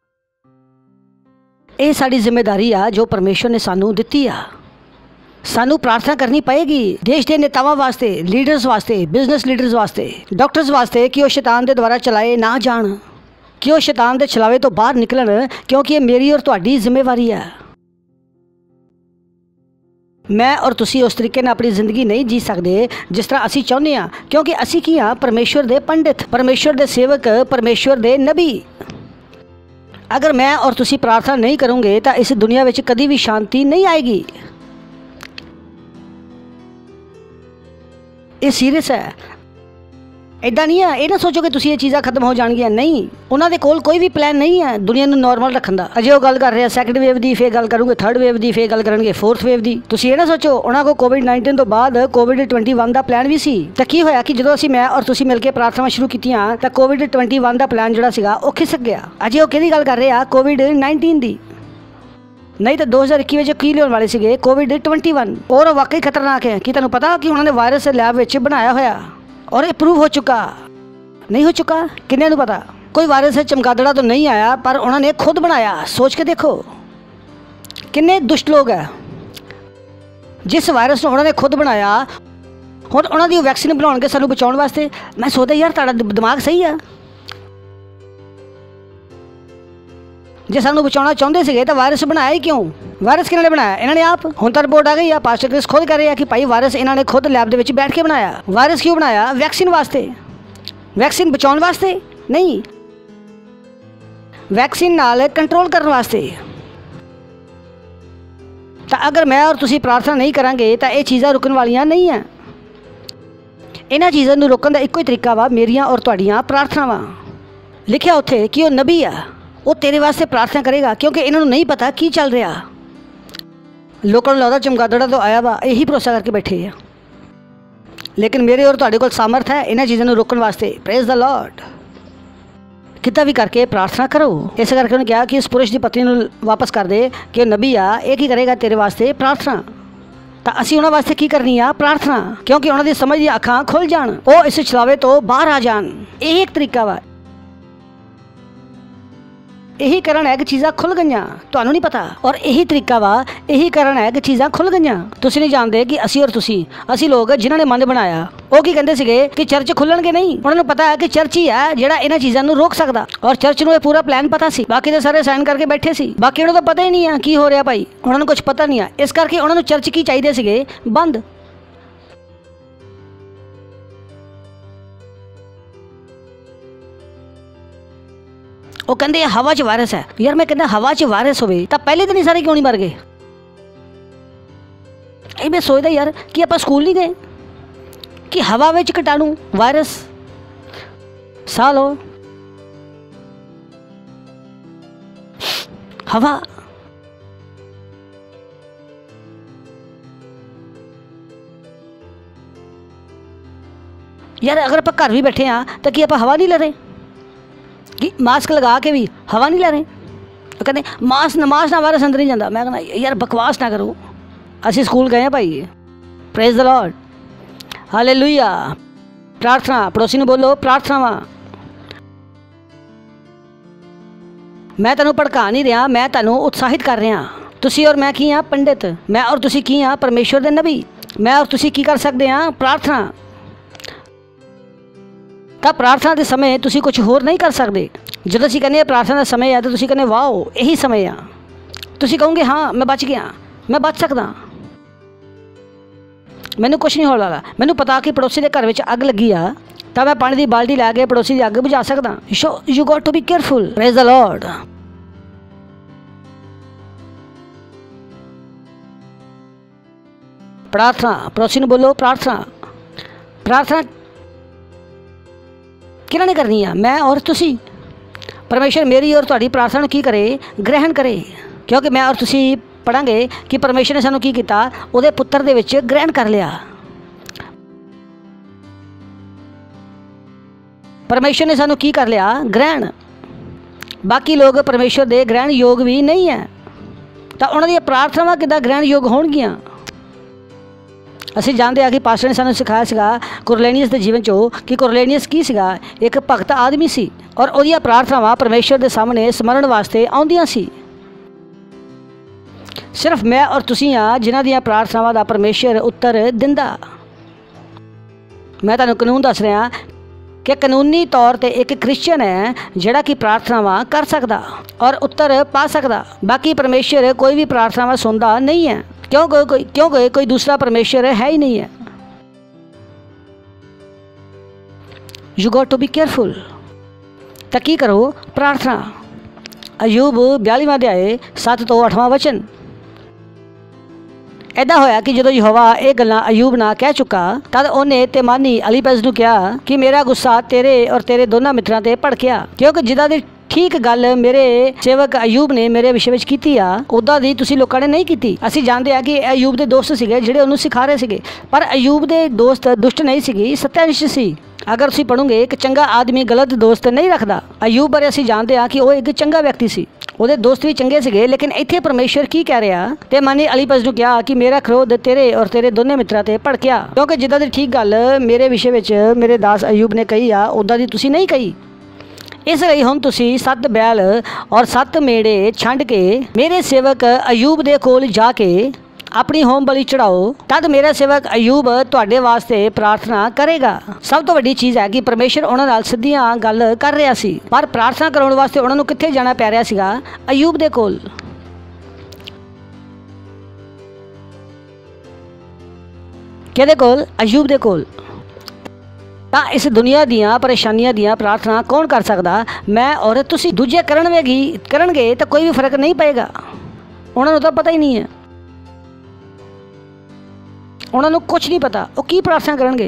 ये साड़ी जिम्मेदारी आ जो परमेश्वर ने सानू दिती आ। सानू प्रार्थना करनी पएगी देश के नेतावां वास्ते, लीडर्स वास्ते, बिजनेस लीडर्स वास्ते, डॉक्टर्स वास्ते, कि वो शैतान के द्वारा चलाए ना जान, कि वो शैतान के छलावे तो बाहर निकलन, क्योंकि ये मेरी और तुहाडी जिम्मेवारी है। मैं और तुसी उस तरीके नाल अपनी जिंदगी नहीं जी सकते जिस तरह असी चाहुंदे आ, क्योंकि असी की हाँ? परमेश्वर दे पंडित, परमेश्वर दे सेवक, परमेश्वर दे नबी। अगर मैं और तुसी प्रार्थना नहीं करोगे तो इस दुनिया में कभी भी शांति नहीं आएगी। ये सीरियस है, इदा नहीं है। ये ना सोचो कि तुसी ये चीज़ां खत्म हो जाएंगियां, नहीं। उन्होंने कोल कोई भी प्लान नहीं है दुनिया को नॉर्मल रखने का। अजे वो गल कर रहे हैं सैकेंड वेव की, फिर गल करूँगे थर्ड वेव की, फिर गल करेंगे फोर्थ वेव की। तुसी ये ना सोचो उन्होंने को कोविड नाइनटीन तो बाद कोविड ट्वेंटी वन का प्लान भी सी। तो की होया कि जो असी मैं और तुसी मिलकर प्रार्थना शुरू कीतियां तो कोविड ट्वेंटी वन का प्लान जोड़ा सीगा वो खिसक गया। अजे वो किहदी गल कर रहे हैं? कोविड नाइनटीन की। नहीं तो दो हज़ार इक्की में की लियाने वाले सीगे कोविड ट्वेंटी वन, और वाकई खतरनाक है। कि तुहानूं पता कि उन्होंने वायरस लैब में बनाया होया और ये प्रूव हो चुका नहीं हो चुका? किन्ने नूं पता? कोई वायरस चमगादड़ा तो नहीं आया, पर उन्होंने खुद बनाया। सोच के देखो किन्ने दुष्ट लोग है। जिस वायरस उन्होंने खुद बनाया, हुण उन्हां दी वैक्सीन बनाउणगे सानूं बचाउण वास्ते। मैं सोचदा यार तुहाडा दिमाग सही है। जे सानूं बचाउणा चाहुंदे सीगे तो वायरस बनाया ही क्यों? वायरस किन्होंने बनाया? इन्होंने आप। हुण तां रिपोर्ट आ गई है, पास्टर क्रिस खुद कह रहे हैं कि भाई वायरस इन्होंने खुद लैब दे विच बैठ के बनाया। वायरस क्यों बनाया? वैक्सीन वास्ते। वैक्सीन बचाने वास्ते नहीं, वैक्सीन नाल कंट्रोल करने वास्ते। तो अगर मैं और तुसी प्रार्थना नहीं करांगे तो ये चीज़ां रुकन वालियां नहीं हैं। इन्हां चीज़ां नूं रोकण दा इक्को ही तरीका वा मेरियां और तुहाडियां प्रार्थनावां। लिखिया उत्थे कि वो नबी आ, वो तेरे वास्ते प्रार्थना करेगा, क्योंकि इन्होंने नहीं पता की चल रहा। लोगों को लगता चमगादड़ा तो आया वा, यही भरोसा करके बैठे हैं। लेकिन मेरे और तुहाडे कोल सामर्थ है इन्हां चीज़ों को रोकने वास्ते। Praise the Lord. कितना भी करके प्रार्थना करो। इस करके उन्होंने कहा कि इस पुरुष की पत्नी को वापस कर दे कि नबी आ, एक ही करेगा तेरे वास्ते प्रार्थना। तो असी उन्होंने वास्ते की करनी आ? प्रार्थना, क्योंकि उन्होंने समझ दी अखां खुल जान, वो इस छलावे तो बाहर आ जान। यही एक तरीका वा, यही कारण है कि चीज़ां खुल गई। तुहानूं नहीं पता, और यही तरीका वा, यही कारण है कि चीज़ां खुल गई। तुसीं नहीं जानते कि असी और तुसी असी लोग जिन्होंने मन बनाया वो की कहते सीगे कि चर्च खुलणगे नहीं। उन्होंने पता है कि चर्च ही है जिहड़ा इन्हां चीज़ां नूं रोक सकदा, और चर्च नूं पूरा प्लान पता सी। बाकी तो सारे साइन करके बैठे सी, बाकी उन्होंने तो पता ही नहीं है की हो रहा भाई, उन्होंने कुछ पता नहीं है। इस करके उन्होंने चर्च की चाहिए सीगे बंद। वो कहते हवा च वायरस है। यार मैं कहना हवा च वायरस हो तो पहले दिन ही सारे क्यों नहीं मर गए? ये मैं सोचता यार कि आप स्कूल नहीं गए कि हवा में कीटाणु वायरस साह लो हवा। यार अगर आप घर भी बैठे हाँ तो कि आप हवा नहीं ले रहे, कि मास्क लगा के भी हवा नहीं ले रहे। तो कहते मास्क नमाज ना वायरस अंदर नहीं जाता। मैं कहना यार बकवास ना करो, असी स्कूल गए हैं भाई। Praise the Lord, hallelujah. प्रार्थना, पड़ोसी ने बोलो प्रार्थना। मैं तेनों भड़का नहीं रहा, मैं तेनों उत्साहित कर रहा। तुसी और मैं की हाँ पंडित, मैं और तुसी की हाँ परमेश्वर दे नबी। मैं और तुसी की कर सकते हैं? प्रार्थना। तो प्रार्थना के समय तुसी कुछ होर नहीं कर सकते। जो असीं कहने प्रार्थना का समय है तो तुसी कहने वाओ यही समय आ, तुसी कहोगे हाँ मैं बच गया, मैं बच सकदा, मैनू कुछ नहीं होने वाला। मैनू पता कि पड़ोसी के घर में अग लगी आ तो मैं पानी की बाल्टी लैके पड़ोसी की अग बुझा सकदा। So you got to be careful. Praise the Lord. प्रार्थना, पड़ोसी ने बोलो प्रार्थना। प्रार्थना किन्हां ने करनी है? मैं और तुसी। परमेश्वर मेरी और तुहाडी प्रार्थना की करे? ग्रहण करे। क्योंकि मैं और तुसी पढ़ांगे कि परमेश्वर ने सानू की कीता? उहदे पुत्र दे विच ग्रहण कर लिया। परमेश्वर ने सानू की कर लिया? ग्रहण। बाकी लोग परमेश्वर दे ग्रहण योग भी नहीं है, तो उन्हां दी प्रार्थनावां किदां ग्रहण योग होणगियां? असीं जानते हैं कि पास्टर ने सानू सिखाया सीगा कुरलेनियस के जीवन चो कि कुरलेनियस की सीगा? एक भगत आदमी सी और उहदियां प्रार्थनावां परमेश्वर के सामने स्मरण वास्ते आउंदियां सी। सिर्फ मैं और तुसीं आ जिन्हां दियां प्रार्थनावां दा परमेश्वर उत्तर दिंदा। मैं तुहानूं कानून दस रहा कि कानूनी तौर पर एक क्रिश्चियन है जिहड़ा कि प्रार्थनावां कर सकदा और उत्तर पा सकदा। बाकी परमेश्वर कोई भी प्रार्थनावां सुनदा नहीं है। क्यों कोई क्योंकि कोई दूसरा परमेश्वर है ही नहीं है। You got to be careful. तो की करो? प्रार्थना। अयूब बयालीवां अध्याय सत्त तो अठवां वचन। ऐदा होया कि जो यहोवा ये गल्लां अयूब ना कह चुका तद उन्हें तेमानी एलीपज नूं कहा कि मेरा गुस्सा तेरे और तेरे दोनों मित्रां ते भड़किया, क्योंकि जिदा दी ठीक गल मेरे सेवक अयूब ने मेरे विषय में की आ उदा दी तुसी लोगों ने नहीं की। असीं जानते हैं कि अयूब के दोस्त सीगे जिहड़े उन्होंने सिखा रहे सीगे, पर अयूब के दोस्त दुष्ट नहीं सीगी, सत्यानिष्ठ सी। अगर तुसीं पढ़ोगे एक चंगा आदमी गलत दोस्त नहीं रखता। अयूब बारे असीं जानते हैं कि वह एक चंगा व्यक्ति सी, ਉਹਦੇ दोस्त भी चंगे सीगे। लेकिन इत्थे परमेश्वर की कह रहा ते मानी एलीपज नूं कहा कि मेरा क्रोध तेरे और तेरे दोनों मित्रां ते भड़किया, क्योंकि जिद्दां दी ठीक गल मेरे विषय विच मेरे दास अयूब ने कही आ उदां दी तुसीं नहीं कही। इसलिए हुण तुसीं सत्त बैल और सत्त मेढ़े छंड के मेरे सेवक अयूब दे कोल जाके अपनी होम बलि चढ़ाओ, तद मेरा सेवक अयूब तुहाडे वास्ते प्रार्थना करेगा। सब तो वड्डी चीज़ है कि परमेश्वर उन्हां नाल सिद्धियां गल कर रहा सी, पर प्रार्थना कराउण वास्ते उन्हां नूं कित्थे जाना पै रहा सीगा? अयूब दे कोल। किहदे कोल? अयूब दे कोल। तां इस दुनिया दियां परेशानियां दियां प्रार्थना कौन कर सकदा? मैं और तुसीं। दूजे करनगे करनगे तो कोई भी फर्क नहीं पेगा। उन्हां नूं तां पता ही नहीं है, उन्होंने कुछ नहीं पता वो की प्रार्थना करेंगे।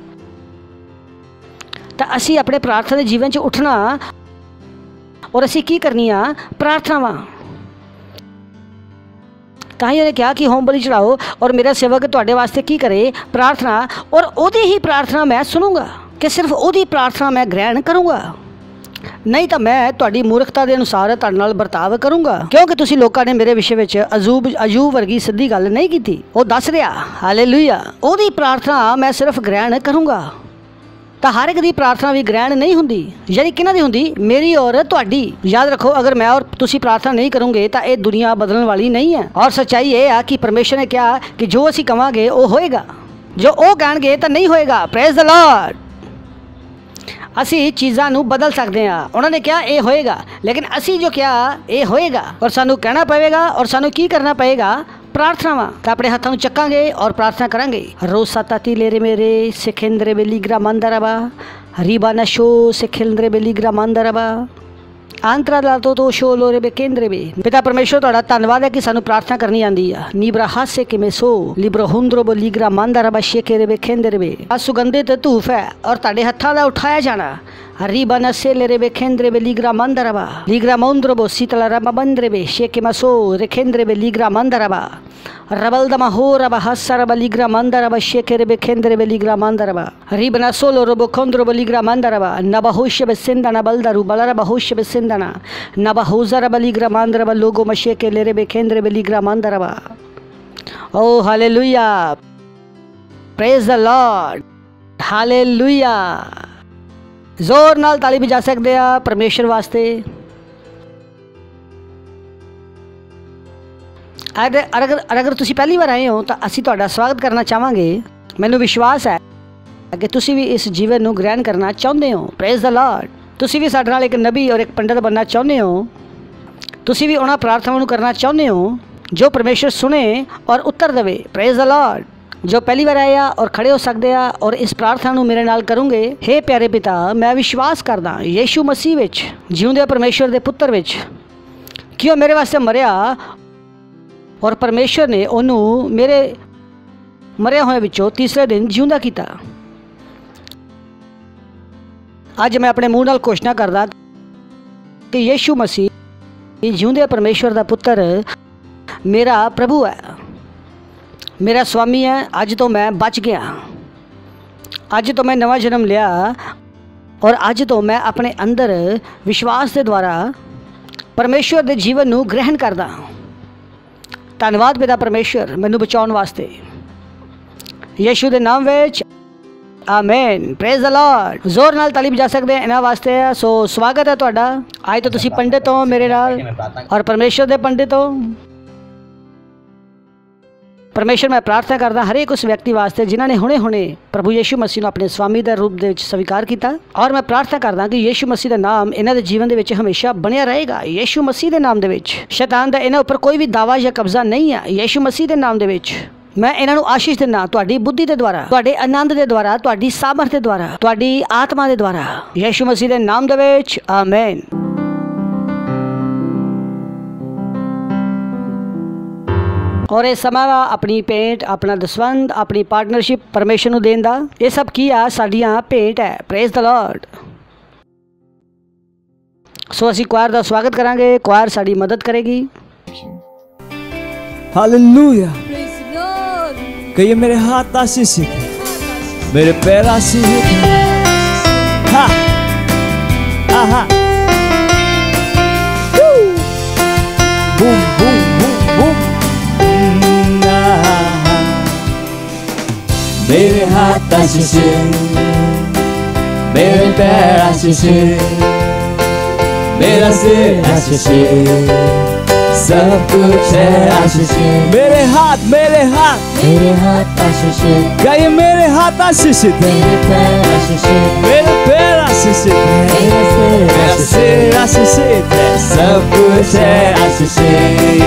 तो असी अपने प्रार्थना के जीवन च उठना और असी की करनी आ? प्रार्थनावां। तां ही उन्हें कहा कि होम बलि चढ़ाओ और मेरा सेवक तुहाडे वास्ते की करे? प्रार्थना। और ओदी ही प्रार्थना मैं सुनूंगा, कि सिर्फ ओदी प्रार्थना मैं ग्रहण करूँगा, नहीं तो मैं तुहाडी मूर्खता के अनुसार तुहाडे नाल बर्ताव करूँगा, क्योंकि तुसीं लोकां ने मेरे विषय में अजूब अयूब वर्गी सीधी गल नहीं की। वो दस रहा हालेलुया ओदी प्रार्थना मैं सिर्फ ग्रहण करूँगा। तो हर एक दी प्रार्थना भी ग्रहण नहीं हुंदी, यानी किन्हां दी हुंदी? मेरी और तुहाडी। याद रखो, अगर मैं और तुसीं प्रार्थना नहीं करोगे तो ये दुनिया बदलने वाली नहीं है। और सच्चाई ये है कि परमेश्वर ने कहा कि जो असीं कहांगे वो होएगा, जो वो कहणगे तो नहीं होएगा। Praise the Lord. असी चीज़ों नूं बदल सकते हैं। उन्होंने क्या ये होएगा, लेकिन असी जो क्या ये होएगा, और सानू कहना पड़ेगा और सानू की करना पड़ेगा? प्रार्थनावां। तो अपने हाथों में चक्कांगे और प्रार्थना करांगे। रोसा ताती लेरे मेरे सिखेंद्रे बेलीग्रा मंदरबा रीबा नशो सिखेंद्रे बेलीग्रा मंदरबा आंतरा लातो तो शो लोरे बे केंद्रे बे। पिता परमेश्वर तुहाडा धन्नवाद है कि सानू प्रार्थना करनी आंदी आ। नीब्रा हासे कि में सो लिब्रो हुंद्रो बो लीग्रा मंदरबा शेकेरे बे केंद्रे बे। आ सुगंधित धूफ है और तुहाडे हत्थां दा उठाया जाना। रीबा नसे लेरे बे केंद्रे बे लीग्रा मंदरबा लीग्रा मौंद्रो बो शीतला रमा बंद्रे बे शेके मसो रे केंद्रे बे लीग्रा मंदरबा रबल दमा हो रबा हसर बलीग्रा मंदरबा शेकेरे बे केंद्रे बे लीग्रा मंदरबा रीबना सोलो रोबो खोंद्रो बलीग्रा मंदरबा नबा होश्य बे सिंदना बलदरु बलरबा होश्य बे सिंदना नबा होजरा बलीग्रा मंदरबा लोगो मशेके लेरे बे केंद्रे बे लीग्रा मंदरबा। ओ hallelujah praise the Lord hallelujah. जोर नाल ताली बजा सकते हैं परमेश्वर वास्ते। अगर अगर अगर तुसी पहली बार आए हो तो असी तुहाडा स्वागत करना चाहांगे। मैनू विश्वास है कि तुसी भी इस जीवन नू ग्रहण करना चाहुंदे हो। Praise the Lord. तुसी भी साडे नाल एक नबी और एक पंडित बनना चाहुंदे हो। तुसी भी उन्हां प्रार्थनावां नू करना चाहुंदे हो जो परमेश्वर सुने और उत्तर देवे। Praise the Lord. जो पहली बार आए और खड़े हो सकते हैं और इस प्रार्थना नू मेरे नाल करूँगे। हे प्यारे पिता, मैं विश्वास करदा यीशु मसीह विच जिउंदे परमेश्वर दे पुत्र विच कि वो मेरे वास्ते मरिया और परमेश्वर ने उन्होंने मेरे मरिया होए विचों तीसरे दिन जिउंदा कीता। अज मैं अपने मूँह नाल घोषणा करदा कि यीशु मसीह जिउंदे परमेश्वर दा पुत्र मेरा प्रभु है, मेरा स्वामी है। अज तो मैं बच गया, अज तो मैं नवा जन्म लिया और अज तो मैं अपने अंदर विश्वास के द्वारा परमेश्वर के जीवन नू ग्रहण करदा। धन्यवाद पिता परमेश्वर मैनू बचाउण वास्ते, यीशु के नाम विच आमीन। Praise the Lord. जोर नाल ताली बजा सकते हैं इन्हां वास्ते। सो स्वागत है तुहाडा। अज तो तुसीं पंडित हो मेरे नाल और परमेश्वर के पंडित हो। परमेश्वर मैं प्रार्थना करदा हरेक उस व्यक्ति वास्ते जिन्होंने हुणे हुणे प्रभु यीशु मसीह को अपने स्वामी के रूप दे विच स्वीकार किया। और मैं प्रार्थना करदा कि यीशु मसीह का नाम इन्हां दे जीवन दे विच हमेशा बनिया रहेगा। यीशु मसीह के नाम दे विच शैतान दा इन्हां उपर कोई भी दावा या कब्जा नहीं है। यीशु मसीह के नाम दे विच मैं इन्हां नू आशीष दिना, तुहाडी बुद्धि के द्वारा, तुहाडे आनंद के द्वारा, तुहाडी सामर्थ के द्वारा, तुहाडी आत्मा के द्वारा, यीशु मसीह के नाम दे विच आमीन। और इस समय अपनी भेंट, अपना दसवंध, अपनी पार्टनरशिप परमेश्वर नू देन दा, ये सब की आ साडियां भेंट है। Praise the Lord. सो असी क्वायर दा स्वागत करांगे, क्वायर साडी मदद करेगी। हालेलुया। कहिए मेरे हाथ आशीषित है, मेरे पैर आशीषित है। हाँ हाँ बूम बूम बूम बूम। मेरे हाथ आशीषित, मेरे पैर आशीषित, मेरा सिर आशीषित, सब कुछ है आशीषित। मेरे हाथ मेरे हाथ मेरे हाथ आशीषित, कहिए मेरे हाथ आशीषित है, मेरे पैर आशीषित, मेरे पैर आशीषित है, मेरा सिर मेरा सिर आशीषित है, सब कुछ है आशीषित।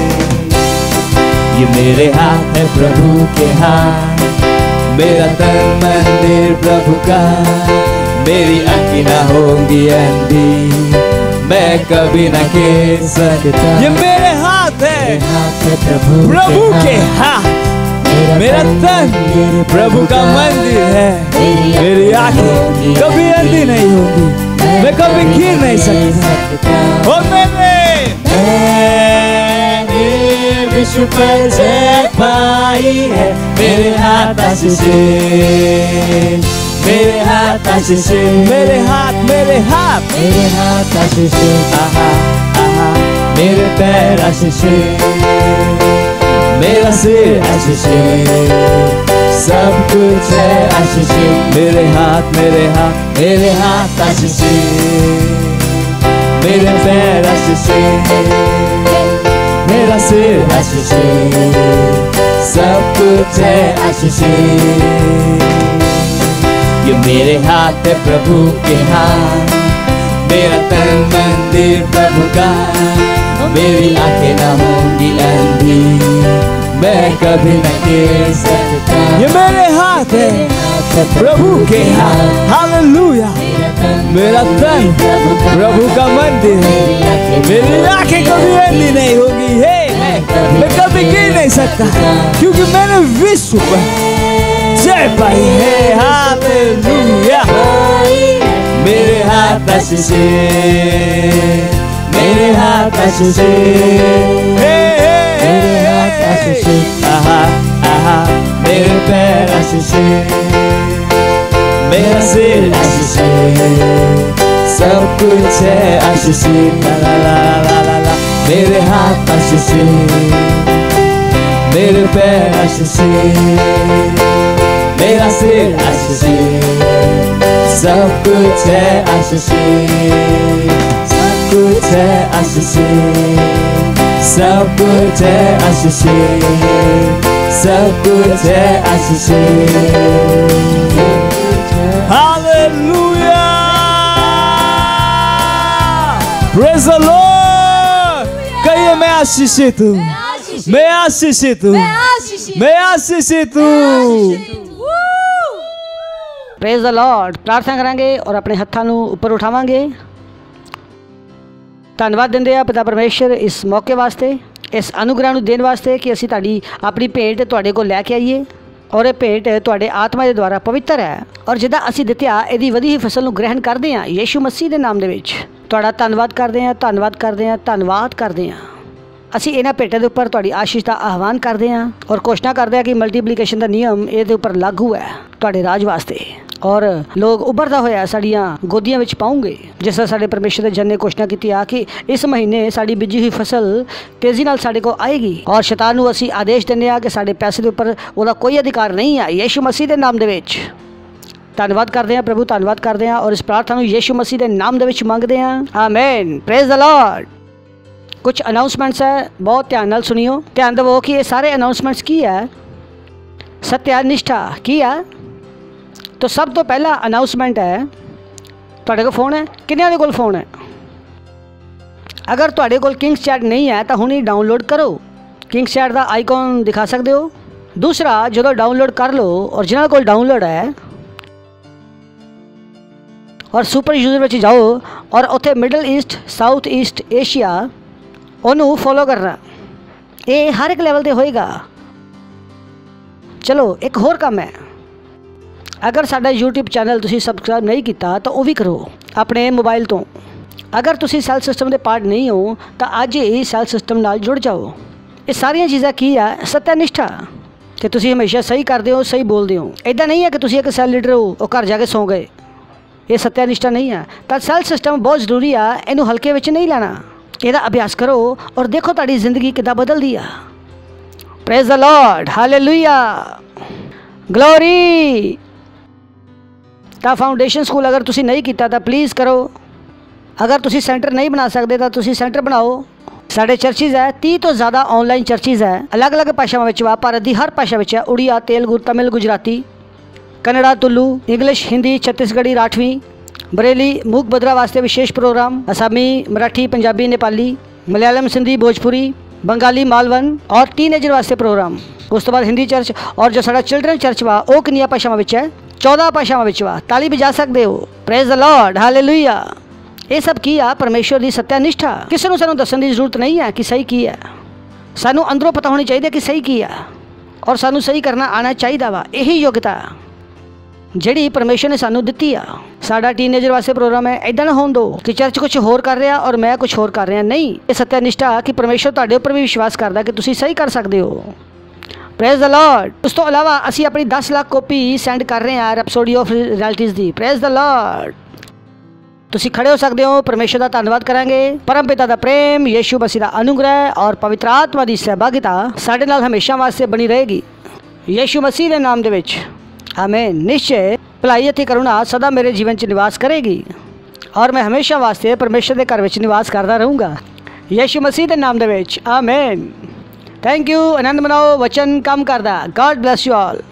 ये मेरे हाथ है प्रभु के हाथ, मेरा तन मंदिर प्रभु का, मेरी आँखें ना होंगी अंधी, मैं कभी न कह सकता। ये मेरे हाथ है, हाथ है प्रभु प्रभु के हाथ, मेरा तन प्रभु का मंदिर है, मेरी आँखें कभी अंधी नहीं होगी, मैं कभी गिर नहीं सकता। और मैंने विश्व पर जय पाई है। मेरे हाथ आशीषित, मेरे हाथ आशीषित, मेरे हाथ मेरे हाथ मेरे हाथ आशीषित, आहा आहा, मेरे पैर आशीषित, मेरा सिर आशीषित, सब कुछ है आशीषित। मेरे हाथ मेरे हाथ मेरे हाथ आशीषित, मेरे पैर आशीषित, मेरा सिर आशीषित, सब कुछ है आशीषित। ये मेरे हाथ है प्रभु के हाथ, मेरा तन मंदिर प्रभु का, मेरी आंखें न होंगी अंधी, मैं कभी न गिर सकता। ये मेरे हाथ है प्रभु के हाथ, हालेलुया। मेरा तन प्रभु का मंदिर है, मेरी आंखें कभी अंधी नहीं होगी, है मैं कभी गिर नहीं सकता, क्योंकि मैंने विश्व पर जय पाई है। हालेलुया। मेरे हाथ आशीषित, मेरे हाथ आशीषित, मेरे हाथ आशीषित, आहा आहा, मेरे पैर आशीषित, मेरा सिर आशीषित, सब कुछ है आशीषित। ला ला ला ला ला ला। मेरे हाथ आशीषित, मेरे पैर आशीषित, मेरा सिर आशीषित, सब कुछ है आशीषित, सब कुछ है आशीषित, सब कुछ है आशीषित, सब कुछ है आशीषित। Hallelujah, praise the Lord. कहिए मैं आशीषित हूँ, मैं आशीषित हूँ, मैं आशीषित हूँ। Praise the Lord. प्रार्थना करांगे और अपने हत्थां नूं उपर उठावांगे। धन्नवाद दिंदे आ पिता परमेश्वर इस मौके वास्ते, इस अनुग्रह नूं देण वास्ते कि असीं तुहाडी अपनी भेंट तुहाडे कोल लैके आईए और ये भेंट तुहाडे आत्मा दे द्वारा पवित्र है और जिद्दां असीं दित्तिआ इहदी वधी होई फसल नूं ग्रहण करदे हां यीशु मसीह दे नाम दे विच। तुहाडा धन्नवाद करदे हां, धन्नवाद करदे हां, धन्नवाद करदे हां। असीं इन्हां भेंटां दे उपर तुहाडी आशीष दा आह्वान करदे हां और घोषणा करदे हां कि मल्टीप्लीकेशन दा नियम इहदे उपर लागू है तुहाडे राज वास्ते और लोग उभरदा होया साड़ियां गोदियां विच पाऊंगे। जिस तरह साडे परमेश्वर दे जन ने घोषणा की आ कि इस महीने साड़ी बिजी हुई फसल तेजी नाल साडे को आएगी और शैतान नूं असीं आदेश दिंदे आ कि साडे पैसे दे उपर उहदा कोई अधिकार नहीं है यीशु मसीह दे नाम दे विच। धन्नवाद करते हैं प्रभु, धन्नवाद करते हैं और इस प्रार्थना नूं यीशु मसीह दे नाम दे विच मंगदे हैं, आमीन। Praise the Lord. कुछ अनाउंसमेंट्स है, बहुत ध्यान नाल सुनियो, ध्यान देवो कि ये सारे अनाउंसमेंट्स की है, सत्य निष्ठा की है। तो सब तो पहला अनाउंसमेंट है, तुहाडे कोल फोन है, किन्नियां दे कोल फोन है? अगर तुहाडे कोल किंग्स चैट नहीं है तो हुणी डाउनलोड करो, किंग्स चैट का आइकॉन दिखा सकते हो। दूसरा जो डाउनलोड कर लो और जिन्हां कोल डाउनलोड है और सुपर यूजर में जाओ और उत्थे Middle East South East Asia उन्होंने फॉलो करना, ये हर एक लैवल ते होएगा। चलो एक होर काम है, अगर साडा यूट्यूब चैनल तुसी सबसक्राइब नहीं किया तो वह भी करो अपने मोबाइल तो। अगर तुसी सेल सिस्टम के पार्ट नहीं हो तो अज ही सेल सिस्टम नाल जुड़ जाओ। ये सारिया चीज़ां की है, सत्यनिष्ठा कि तुसी हमेशा सही करते हो, सही बोलते हो। इदा नहीं है कि तुसी एक सेल लीडर हो और घर जाके सौ गए, ये सत्यनिष्ठा नहीं है। तो सेल सिस्टम बहुत जरूरी है, इनू हल्के विच नहीं लेना, ਇਹਦਾ अभ्यास करो और देखो ਤੁਹਾਡੀ जिंदगी कितना बदल दी है। Praise the Lord, hallelujah, glory. तो फाउंडेशन स्कूल अगर तुसी नहीं किया तो प्लीज़ करो। अगर तुसी सेंटर नहीं बना सकते तो तुसी सेंटर बनाओ। साढ़े चर्चिज़ है, तीस तो ज़्यादा ऑनलाइन चर्चिज़ है, अलग अलग भाषावां विच वा, भारत की हर भाषा विच है, उड़िया, तेलुगु, तमिल, गुजराती, कन्नड़ा, तुलू, इंग्लिश, हिंदी, छत्तीसगढ़ी, राठवीं, बरेली, मूक बदरा वास्ते विशेष प्रोग्राम, असामी, मराठी, पंजाबी, नेपाली, मलयालम, सिंधी, भोजपुरी, बंगाली, मालवन और टीनेजर वास्ते प्रोग्राम। उस तो बाद हिंदी चर्च और जो साडा चिल्ड्रन चर्च वा वो कितनी भाषावां विच है? चौदह भाषावां विच वा। ताली बजा सकते हो। Praise the Lord, hallelujah. ये सब की आ परमेश्वर की सत्यनिष्ठा। किसी को सानू दस्सण की जरूरत नहीं है कि सही की है, सानू अंदरों पता होनी चाहिए कि सही की है और सानू सही करना आना चाहिए वा। यही योग्यता जिहड़ी परमेश्वर ने सानू दित्ती आ। साडा टीनेजर वास्ते प्रोग्राम है, इदां ना होण दो कि चर्च कुछ होर कर रहा और मैं कुछ होर कर रहा। नहीं, ये सत्यनिष्ठा कि परमेश्वर तुहाडे उपर भी विश्वास करदा कि तुसीं सही कर सकते हो। Praise the Lord. उस तो अलावा असीं अपनी दस लाख कॉपी सेंड कर रहे हैं रैप्सोडी ऑफ रियलिटीज़ दी। Praise the Lord. तुसीं खड़े हो सकते हो। परमेश्वर का धन्नवाद करांगे। परम पिता का प्रेम, यीशु मसीह का अनुग्रह और पवित्र आत्मा की सहभागिता साडे नाल हमेशा वास्ते बनी रहेगी, यीशु मसीह के नाम दे विच, आमीन। निश्चय भलाई अते करुणा सदा मेरे जीवन च निवास करेगी और मैं हमेशा वास्ते परमेश्वर के घर विच निवास करता रहूँगा, यीशु मसीह के नाम दे विच, आमीन। Thank you. आनंद मनाओ, वचन काम करदा। God bless you all.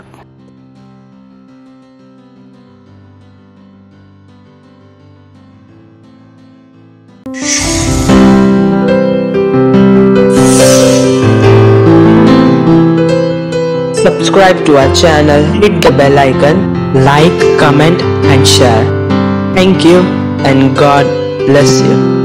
Subscribe to our channel, hit the bell icon, like, comment and share. Thank you and God bless you.